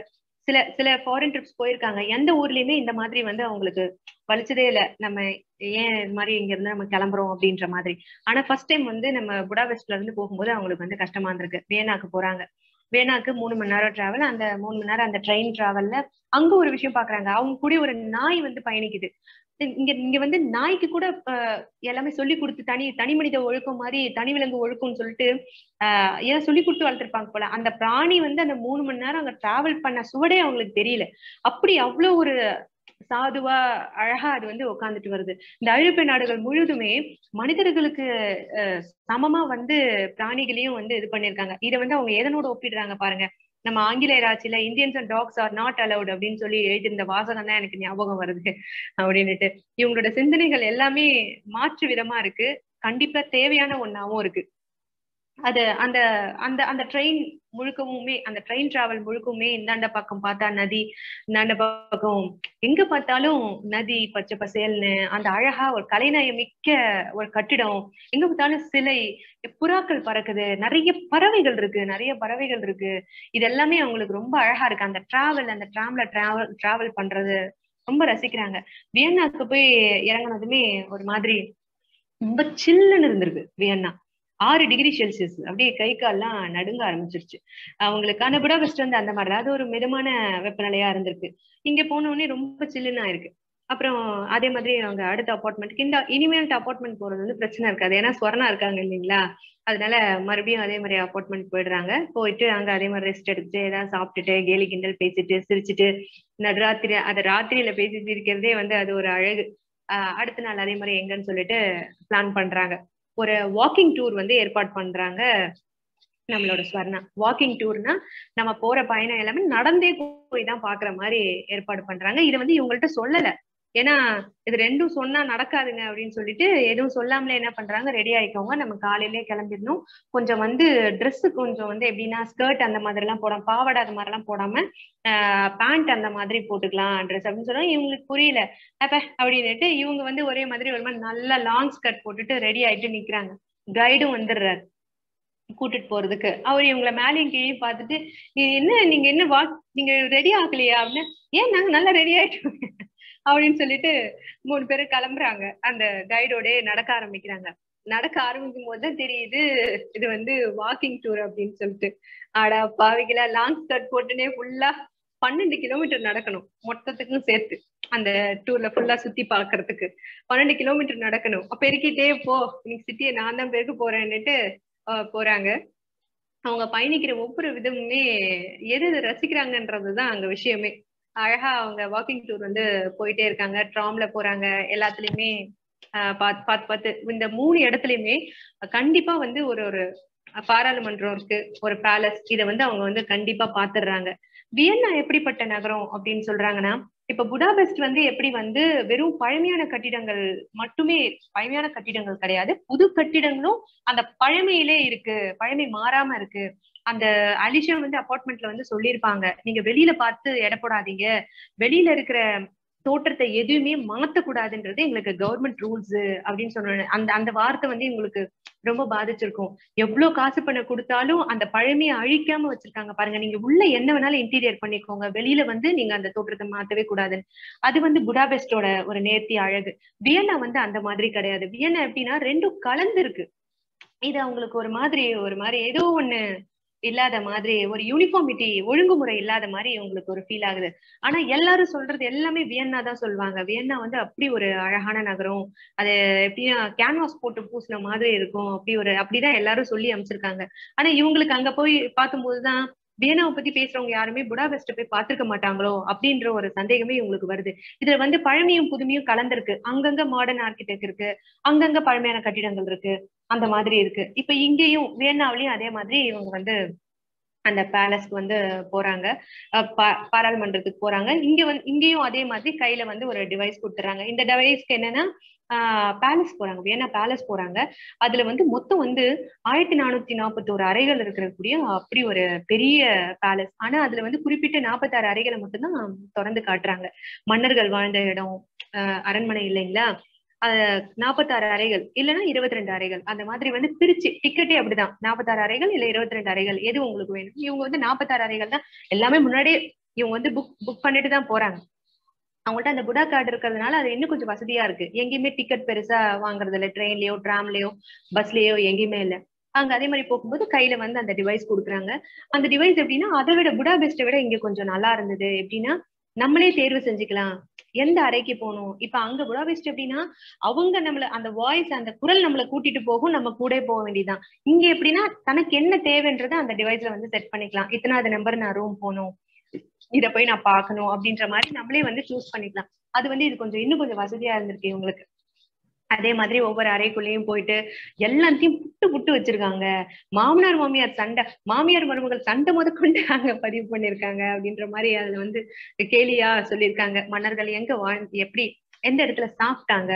சில ஃபாரின் ட்ரிப்ஸ் போயிருக்காங்க. எந்த ஊர்லயுமே இந்த மாதிரி வந்து அவங்களுக்கு வலிச்சதே இல்லை. நம்ம ஏன் இது மாதிரி இங்க இருந்து நம்ம கிளம்புறோம் அப்படின்ற மாதிரி. ஆனா ஃபர்ஸ்ட் டைம் வந்து நம்ம புடாபெஸ்ட்ல இருந்து போகும்போது அவங்களுக்கு வந்து கஷ்டமா இருந்திருக்கு. வியன்னாக்கு போறாங்க. வியன்னாக்கு 3 மணி நேரம் டிராவல். அந்த 3 மணி நேரம் அந்த ட்ரெயின் டிராவல்ல அங்க ஒரு விஷயம் பாக்குறாங்க. அவங்க கூட ஒரு நாய் வந்து பயணிக்குது. இங்க வந்து நாய்க்கு கூட எல்லாமே சொல்லி கொடுத்து தனி மனித ஒழுக்கம் மாதிரி தனி விலங்கு ஒழுக்கம்னு சொல்லிட்டு ஏதோ சொல்லி கொடுத்து வளர்த்துருப்பாங்க போல. அந்த பிராணி வந்து அந்த 3 மணி நேரம் அங்க டிராவல் பண்ண சுவடே அவங்களுக்கு தெரியல. அப்படி அவ்வளவு ஒரு சாதுவா அழகா அது வந்து உட்காந்துட்டு வருது. இந்த ஐரோப்பிய நாடுகள் முழுதுமே மனிதர்களுக்கு சமமா வந்து பிராணிகளையும் வந்து இது பண்ணிருக்காங்க. இதை வந்து அவங்க எதனோட ஒப்பிடுறாங்க பாருங்க. நம்ம ஆங்கிலேயர் ஆட்சியில Indians and dogs are not allowed அப்படின்னு சொல்லி எழுதியிருந்த வாசகம் தான் எனக்கு ஞாபகம் வருது அப்படின்னுட்டு. இவங்களோட சிந்தனைகள் எல்லாமே மாற்று விதமா இருக்கு. கண்டிப்பா தேவையான ஒன்னாவும் இருக்கு. அது அந்த அந்த அந்த ட்ரெயின் முழுக்கவுமே அந்த ட்ரெயின் டிராவல் முழுக்கவுமே இந்தாண்ட பக்கம் பார்த்தா நதி, இந்தாண்ட பக்கம் எங்க பார்த்தாலும் நதி, பச்சை பசேல்னு அந்த அழகா ஒரு கலைநயம் மிக்க ஒரு கட்டிடம், எங்க பார்த்தாலும் சிலை, புறாக்கள் பறக்குது, நிறைய பறவைகள் இருக்கு. இது எல்லாமே அவங்களுக்கு ரொம்ப அழகா இருக்கு. அந்த ட்ராம்ல டிராவல் பண்றது ரொம்ப ரசிக்கிறாங்க. வியன்னாக்கு போய் இறங்கினதுமே ஒரு மாதிரி ரொம்ப சில்லுன்னு இருந்திருக்கு. Vienna 6 degree Celsius. அப்படியே கை கால்லாம் நடுங்க ஆரம்பிச்சிருச்சு அவங்களுக்கான. புடாபெஸ்ட் வந்து அந்த மாதிரி அது ஒரு மிதமான வெப்பநிலையா இருந்திருக்கு. இங்க போன உடனே ரொம்ப சில்லுன்னா இருக்கு. அப்புறம் அதே மாதிரி அவங்க அடுத்த அப்பார்ட்மெண்ட்டுக்கு இனிமேல் அப்பார்ட்மெண்ட் போறது வந்து பிரச்சனை இருக்காது. ஏன்னா ஸ்வர்ணா இருக்காங்க இல்லைங்களா. அதனால மறுபடியும் அதே மாதிரி அப்பார்ட்மெண்ட் போயிடுறாங்க. போயிட்டு அங்க அதே மாதிரி ரெஸ்ட் எடுத்துட்டு ஏதாவது சாப்பிட்டுட்டு கேலி கிண்டல் பேசிட்டு சிரிச்சுட்டு ராத்திரியில பேசி சிரிக்கிறதே வந்து அது ஒரு அழகு. அடுத்த நாள் அதே மாதிரி எங்கன்னு சொல்லிட்டு பிளான் பண்றாங்க. ஒரு வாக்கிங் டூர் வந்து ஏற்பாடு பண்றாங்க நம்மளோட ஸ்வர்ணா. வாக்கிங் டூர்னா நம்ம போற பயணம் எல்லாமே நடந்தே போய் தான் பாக்குற மாதிரி ஏற்பாடு பண்றாங்க. இதை வந்து இவங்கள்ட்ட சொல்லல. ஏன்னா இது ரெண்டும் சொன்னா நடக்காதுங்க அப்படின்னு சொல்லிட்டு எதுவும் சொல்லாமலே என்ன பண்றாங்க, ரெடி ஆயிக்கோங்க, நம்ம காலையிலேயே கிளம்பிடணும். கொஞ்சம் வந்து ட்ரெஸ் கொஞ்சம் வந்து எப்படின்னா ஸ்கர்ட் அந்த மாதிரி எல்லாம் போடாம, பாவாடை அது மாதிரி எல்லாம் போடாம பேண்ட் அந்த மாதிரி போட்டுக்கலாம் ட்ரெஸ் அப்படின்னு சொன்னா இவங்களுக்கு புரியல. அப்படின்னுட்டு இவங்க வந்து ஒரே மாதிரி ஒரு மாதிரி நல்லா லாங் ஸ்கர்ட் போட்டுட்டு ரெடி ஆயிட்டு நிக்கிறாங்க. கைடும் வந்துடுறாரு கூட்டிட்டு போறதுக்கு. அவர் இவங்களை மேலேயும் கீழே பார்த்துட்டு நீங்க ரெடி ஆகலையா அப்படின்னு. ஏன் நாங்க நல்லா ரெடி ஆயிட்டோம் அப்படின்னு சொல்லிட்டு 3 பேரும் கிளம்புறாங்க. அந்த கைடோட நடக்க ஆரம்பிக்கிறாங்க. நடக்க ஆரம்பிக்கும் போதுதான் தெரியுது இது வந்து வாக்கிங் டூர் அப்படின்னு சொல்லிட்டு. ஆடா பாவிகளா, லாங் ஸ்கர்ட் போட்டுனே ஃபுல்லா 12 கிலோமீட்டர் நடக்கணும் மொத்தத்துக்கும் சேர்த்து. அந்த டூர்ல ஃபுல்லா சுத்தி பாக்குறதுக்கு 12 கிலோமீட்டர் நடக்கணும். பெருக்கிட்டே போ, இன்னைக்கு சிட்டியை நான் தான் பெருக்க போறேன்னுட்டு போறாங்க. அவங்க பயணிக்கிற ஒவ்வொரு விதமுமே எது ரசிக்கிறாங்கன்றதுதான் அங்க விஷயமே. அழகா அவங்க வாக்கிங் டூர் வந்து போயிட்டே இருக்காங்க. ட்ராம்ல போறாங்க. எல்லாத்துலயுமே பார்த்து இந்த 3 இடத்துலயுமே கண்டிப்பா வந்து ஒரு பாராளுமன்றம் இருக்கு, ஒரு பேலஸ். இதை வந்து அவங்க வந்து கண்டிப்பா பாத்துடுறாங்க. வியன்னா எப்படிப்பட்ட நகரம் அப்படின்னு சொல்றாங்கன்னா, இப்ப புடாபெஸ்ட் வந்து எப்படி வந்து வெறும் பழமையான கட்டிடங்கள் மட்டுமே, பழமையான கட்டிடங்கள் கிடையாது, புது கட்டிடங்களும் அந்த பழமையிலே இருக்கு, பழமை மாறாம இருக்கு. அந்த அலிஷா வந்து அபார்ட்மெண்ட்ல வந்து சொல்லியிருப்பாங்க, நீங்க வெளியில பார்த்து எடை போடாதீங்க, வெளியில இருக்கிற தோற்றத்தை எதுவுமே மாத்தக்கூடாதுன்றது எங்களுக்கு கவர்மெண்ட் ரூல்ஸ் அப்படின்னு சொன்ன அந்த வார்த்தை வந்து எங்களுக்கு ரொம்ப பாதிச்சிருக்கும். எவ்வளவு காசு பண்ண கொடுத்தாலும் அந்த பழமையை அழிக்காம வச்சிருக்காங்க பாருங்க. நீங்க உள்ள என்ன வேணாலும் இன்டீரியர் பண்ணிக்கோங்க, வெளியில வந்து நீங்க அந்த தோற்றத்தை மாத்தவே கூடாதுன்னு. அது வந்து புடாபெஸ்டோட ஒரு நேர்த்தி அழகு. வியன்னா வந்து அந்த மாதிரி கிடையாது. வியன்னா எப்படின்னா ரெண்டும் கலந்து இருக்கு. இது அவங்களுக்கு ஒரு மாதிரி ஏதோ ஒண்ணு இல்லாத மாதிரி, ஒரு யூனிஃபார்மிட்டி, ஒழுங்குமுறை இல்லாத மாதிரி உங்களுக்கு ஒரு ஃபீல் ஆகுது. ஆனா எல்லாரும் சொல்றது எல்லாமே வியன்னா தான் சொல்லுவாங்க. வியன்னா வந்து அப்படி ஒரு அழகான நகரம், அது எப்படின்னா கேன்வாஸ் போட்டு பூசின மாதிரி இருக்கும், அப்படிதான் எல்லாரும் சொல்லி அமைச்சிருக்காங்க. ஆனா இவங்களுக்கு அங்க போய் பார்க்கும்போதுதான் வியன்னாவை பத்தி பேசுறவங்க யாருமே புடாபெஸ்ட போய் பார்த்திருக்க மாட்டாங்களோ அப்படின்ற ஒரு சந்தேகமே இவங்களுக்கு வருது. இதுல வந்து பழமையும் புதுமையும் கலந்திருக்கு. அங்கங்க மாடர்ன் ஆர்கிடெக்ட் இருக்கு, அங்கங்க பழமையான கட்டிடங்கள் இருக்கு, அந்த மாதிரி இருக்கு. இப்ப இங்கேயும் வியன்னாவிலையும் அதே மாதிரி இவங்க வந்து அந்த பேலஸ்க்கு வந்து போறாங்க, பாராளுமன்றத்துக்கு போறாங்க. இங்கேயும் அதே மாதிரி கையில வந்து ஒரு டிவைஸ் கொடுத்துறாங்க. இந்த டிவைஸ்க்கு என்னன்னா பேலஸ் போறாங்க, வியன்னா பேலஸ் போறாங்க. அதுல வந்து மொத்தம் வந்து 1441 அறைகள் இருக்கக்கூடிய அப்படி ஒரு பெரிய பேலஸ். ஆனா அதுல வந்து குறிப்பிட்ட 46 அறைகளை மட்டும்தான் திறந்து காட்டுறாங்க. மன்னர்கள் வாழ்ந்த இடம், அரண்மனை இல்லைங்களா, 46 அறைகள் இல்லைன்னா 22 அறைகள் அந்த மாதிரி வந்து பிரிச்சு டிக்கெட்டே அப்படிதான், 46 அறைகள் இல்ல 22 அறைகள் எது உங்களுக்கு வேணும். இவங்க வந்து 46 அறைகள் தான் எல்லாமே முன்னாடியே இவங்க வந்து புக் பண்ணிட்டு தான் போறாங்க. அவங்கள்ட்ட அந்த புடா கார்டு இருக்கிறதுனால அது இன்னும் கொஞ்சம் வசதியா இருக்கு. எங்கேயுமே டிக்கெட் பெருசா வாங்குறது இல்லை, ட்ரெயின்லயோ டிராம்லயோ பஸ்லயோ எங்கேயுமே இல்லை. அங்க அதே மாதிரி போகும்போது கையில வந்து அந்த டிவைஸ் கொடுக்குறாங்க. அந்த டிவைஸ் எப்படின்னா அதை விட புடாபெஸ்ட்டை விட இங்க கொஞ்சம் நல்லா இருந்தது. எப்படின்னா நம்மளே தேர்வு செஞ்சுக்கலாம் எந்த அறைக்கு போகணும். இப்ப அங்க புடாபெஸ்ட் எப்படின்னா அவங்க நம்மள அந்த வாய்ஸ் அந்த குரல் நம்மளை கூட்டிட்டு போகும், நம்ம கூட போக வேண்டியதுதான். இங்க எப்படின்னா தனக்கு என்ன தேவைன்றதை அந்த டிவைஸ்ல வந்து செட் பண்ணிக்கலாம். இத்தனாவது நம்பர் நான் ரூம் போகணும், இதை போய் நான் பார்க்கணும் அப்படின்ற மாதிரி நம்மளே வந்து சூஸ் பண்ணிக்கலாம். அது வந்து இது கொஞ்சம் இன்னும் கொஞ்சம் வசதியா இருந்திருக்கு இவங்களுக்கு. அதே மாதிரி ஒவ்வொரு அறைக்குள்ளேயும் போயிட்டு எல்லாத்தையும் புட்டு புட்டு வச்சிருக்காங்க. மாமனார் மாமியார் சண்டை, மாமியார் மருமகள் சண்டை முதற்கொண்டு அங்க பதிவு பண்ணிருக்காங்க அப்படின்ற மாதிரி அதுல வந்து கேலியா சொல்லியிருக்காங்க. மன்னர்கள் எங்க வாழ்ந்து எப்படி எந்த இடத்துல சாப்பிட்டாங்க,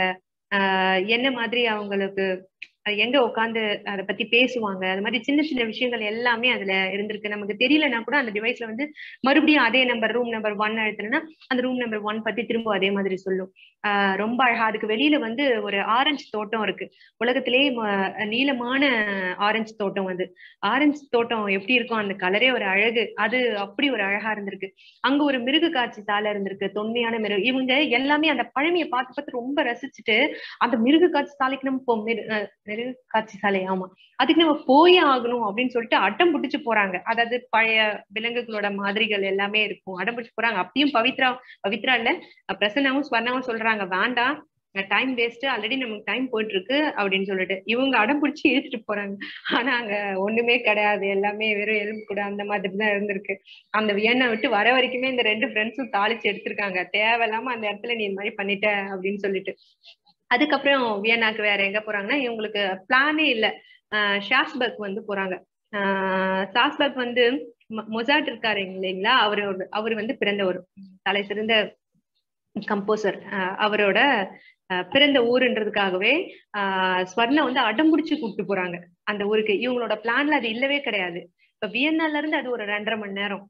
என்ன மாதிரி அவங்களுக்கு எங்க உட்காந்து அதை பத்தி பேசுவாங்க, அது மாதிரி சின்ன சின்ன விஷயங்கள் எல்லாமே அதுல இருந்திருக்கு. நமக்கு தெரியலன்னா கூட அந்த டிவைஸ்ல வந்து மறுபடியும் அதே நம்பர் ரூம் நம்பர் 1 அழுத்தினா அந்த ரூம் நம்பர் 1 பத்தி திரும்ப அதே மாதிரி சொல்லும். ரொம்ப அழகா. அதுக்கு வெளியில வந்து ஒரு ஆரஞ்சு தோட்டம் இருக்கு, உலகத்திலேயே நீளமான ஆரஞ்சு தோட்டம். அது ஆரஞ்சு தோட்டம் எப்படி இருக்கும் அந்த கலரே ஒரு அழகு, அது அப்படி ஒரு அழகா இருந்திருக்கு. அங்க ஒரு மிருக காட்சி சாலை இருந்திருக்கு, தொன்மையான மிருக. இவங்க எல்லாமே அந்த பழமையை பார்த்து பார்த்து ரொம்ப ரசிச்சுட்டு அந்த மிருக காட்சி சாலைக்கு நம்ம மிருக காட்சி சாலை, ஆமா, அதுக்கு நம்ம போயே ஆகணும் அப்படின்னு சொல்லிட்டு அடம் பிடிச்சு போறாங்க. அதாவது பழைய விலங்குகளோட மாதிரிகள் எல்லாமே இருக்கும், அடம் பிடிச்சு போறாங்க. அப்பயும் பவித்ரா இல்ல பிரசன்னாவும் ஸ்வர்ணாவும் சொல்றாங்க வேண்டாம், டைம் வேஸ்ட், ஆல்ரெடி நமக்கு டைம் போயிட்டு இருக்கு அப்படின்னு சொல்லிட்டு இவங்க அடம் பிடிச்சி இழுத்துட்டு போறாங்க. ஆனா அங்க ஒண்ணுமே கிடையாது, எல்லாமே வெறும் எலும்பு கூட அந்த மாதிரி தான் இருந்திருக்கு. அந்த வியன்னா விட்டு வர வரைக்குமே இந்த 2 ஃப்ரெண்ட்ஸும் தாளிச்சு எடுத்திருக்காங்க, தேவையில்லாம அந்த இடத்துல நீ இந்த மாதிரி பண்ணிட்ட அப்படின்னு சொல்லிட்டு. அதுக்கப்புறம் வியன்னாக்கு வேற எங்க போறாங்கன்னா இவங்களுக்கு பிளானே இல்ல, ஷாஸ்பர்க் வந்து போறாங்க. ஷாஸ்பர்க் வந்து மொசாட் இருக்காரு இல்லைங்களா, அவர் வந்து பிறந்த ஒரு தலை சிறந்த கம்போசர். அவரோட பிறந்த ஊருன்றதுக்காகவே ஸ்வர்ணா வந்து அடம்பிடிச்சு கூப்பிட்டு போறாங்க அந்த ஊருக்கு. இவங்களோட பிளான்ல அது இல்லவே கிடையாது. இப்ப வியன்னால இருந்து அது ஒரு 2.5 மணி நேரம்.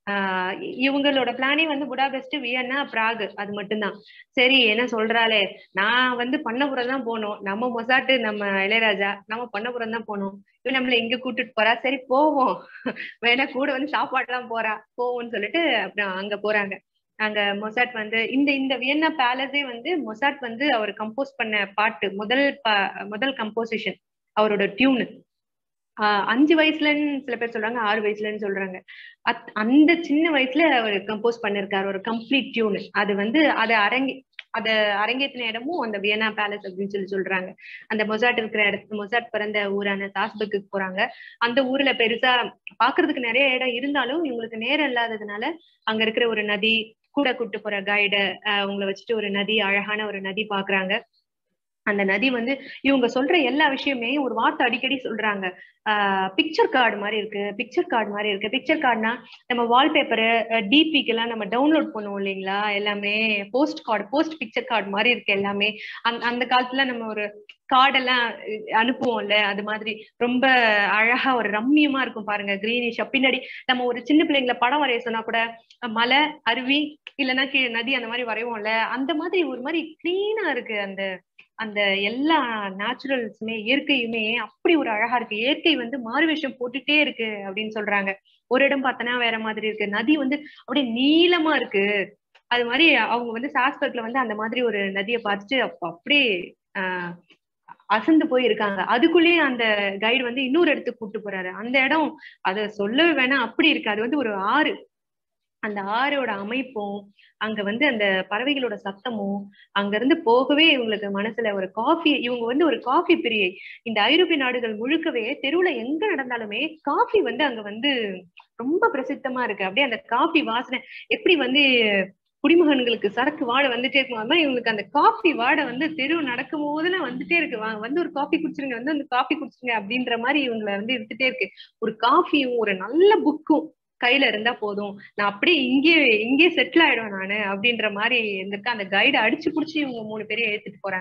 இவங்களோட பிளானே வந்து புடாபெஸ்ட், வியன்னா, பிராக், அது மட்டும்தான். சரி என்ன சொல்றாளே, நான் வந்து பண்ணபுரம் தான் போனோம், நம்ம மொசாட்டு நம்ம இளையராஜா நம்ம பண்ணபுரம் தான் போனோம், இவன் நம்மள எங்க கூட்டிட்டு போறா, சரி போவோம், வேணா கூட வந்து சாப்பாடு எல்லாம் போறா போவோம்னு சொல்லிட்டு அப்புறம் அங்க போறாங்க. அங்க மொசாட் வந்து இந்த வியன்னா பேலஸே வந்து மொசாட் வந்து அவர் கம்போஸ் பண்ண பாட்டு முதல் கம்போசிஷன், அவரோட டியூனு 5 வயசுலன்னு சில பேர் சொல்றாங்க, 6 வயசுலன்னு சொல்றாங்க. அந்த சின்ன வயசுல அவர் கம்போஸ் பண்ணிருக்காரு ஒரு கம்ப்ளீட் டியூன். அது வந்து அதை அரங்கேற்றின இடமும் அந்த வியன்னா பேலஸ் அப்படின்னு சொல்றாங்க. அந்த மொசாட் இருக்கிற இடத்து, மொசாட் பிறந்த ஊரான சாஸ்பர்க்கு போறாங்க. அந்த ஊர்ல பெருசா பாக்குறதுக்கு நிறைய இடம் இருந்தாலும் இவங்களுக்கு நேரம் இல்லாததுனால அங்க இருக்கிற ஒரு நதி கூட கூட்டு போற கைடு உங்களை வச்சுட்டு ஒரு நதி, அழகான ஒரு நதி பாக்குறாங்க. அந்த நதி வந்து இவங்க சொல்ற எல்லா விஷயமே ஒரு வார்த்தை அடிக்கடி சொல்றாங்க, பிக்சர் கார்டு மாதிரி இருக்கு, பிக்சர் கார்டு மாதிரி இருக்கு. பிக்சர் கார்டுனா நம்ம வால்பேப்பரு டிபிக்கு எல்லாம் நம்ம டவுன்லோட் பண்ணுவோம் இல்லைங்களா, எல்லாமே போஸ்ட் பிக்சர் கார்டு மாதிரி இருக்கு எல்லாமே. அந்த காலத்துல நம்ம ஒரு கார்டெல்லாம் அனுப்புவோம்ல, அது மாதிரி ரொம்ப அழகா ஒரு ரம்மியமா இருக்கும் பாருங்க, கிரீனிஷா. பின்னாடி நம்ம ஒரு சின்ன பிள்ளைங்களை படம் வரைய சொன்னா கூட மலை, அருவி, இல்லைன்னா நதி அந்த மாதிரி வரைவோம்ல, அந்த மாதிரி ஒரு மாதிரி கிளீனா இருக்கு. அந்த எல்லா நேச்சுரல்ஸுமே இயற்கையுமே அப்படி ஒரு அழகா இருக்கு. இயற்கை வந்து மாறுவேஷம் போட்டுட்டே இருக்கு அப்படின்னு சொல்றாங்க. ஒரு இடம் பார்த்தனா வேற மாதிரி இருக்கு, நதி வந்து அப்படியே நீளமா இருக்கு. அது மாதிரி அவங்க வந்து சாஸ்பர்க்ல வந்து அந்த மாதிரி ஒரு நதியை பார்த்துட்டு அப்படியே அசந்து போயிருக்காங்க. அதுக்குள்ளேயே அந்த கைடு வந்து இன்னொரு இடத்துக்கு கூப்பிட்டு போறாரு. அந்த இடம் அதை சொல்லவே வேணாம், அப்படி இருக்கு. அது வந்து ஒரு ஆறு, அந்த ஆறோட அமைப்பும் அங்க வந்து அந்த பறவைகளோட சத்தமும், அங்க இருந்து போகவே இவங்களுக்கு மனசுல ஒரு காஃபி, இவங்க வந்து ஒரு காஃபி பிரியை. இந்த ஐரோப்பிய நாடுகள் முழுக்கவே தெருவுல எங்க நடந்தாலுமே காஃபி வந்து அங்க வந்து ரொம்ப பிரசித்தமா இருக்கு. அப்படியே அந்த காஃபி வாசனை எப்படி வந்து குடிமகன்களுக்கு சரக்கு வாடை வந்துட்டே இருக்கும், அது மாதிரி இவங்களுக்கு அந்த காஃபி வாடை வந்து தெரு நடக்கும் போதெல்லாம் வந்துட்டே இருக்கு. வந்து ஒரு காஃபி குடிச்சிருங்க, வந்து அந்த காஃபி குடிச்சிருங்க அப்படின்ற மாதிரி இவங்களை வந்து இருந்துட்டே இருக்கு. ஒரு காஃபியும் ஒரு நல்ல புக்கும் கையில இருந்தா போதும், நான் அப்படியே இங்கே செட்டில் ஆயிடுவேன் நானு அப்படின்ற மாதிரி இருந்திருக்கு. அந்த கைடை அடிச்சு புடிச்சு இவங்க 3 பேரையும் ஏத்துட்டு போறாங்க.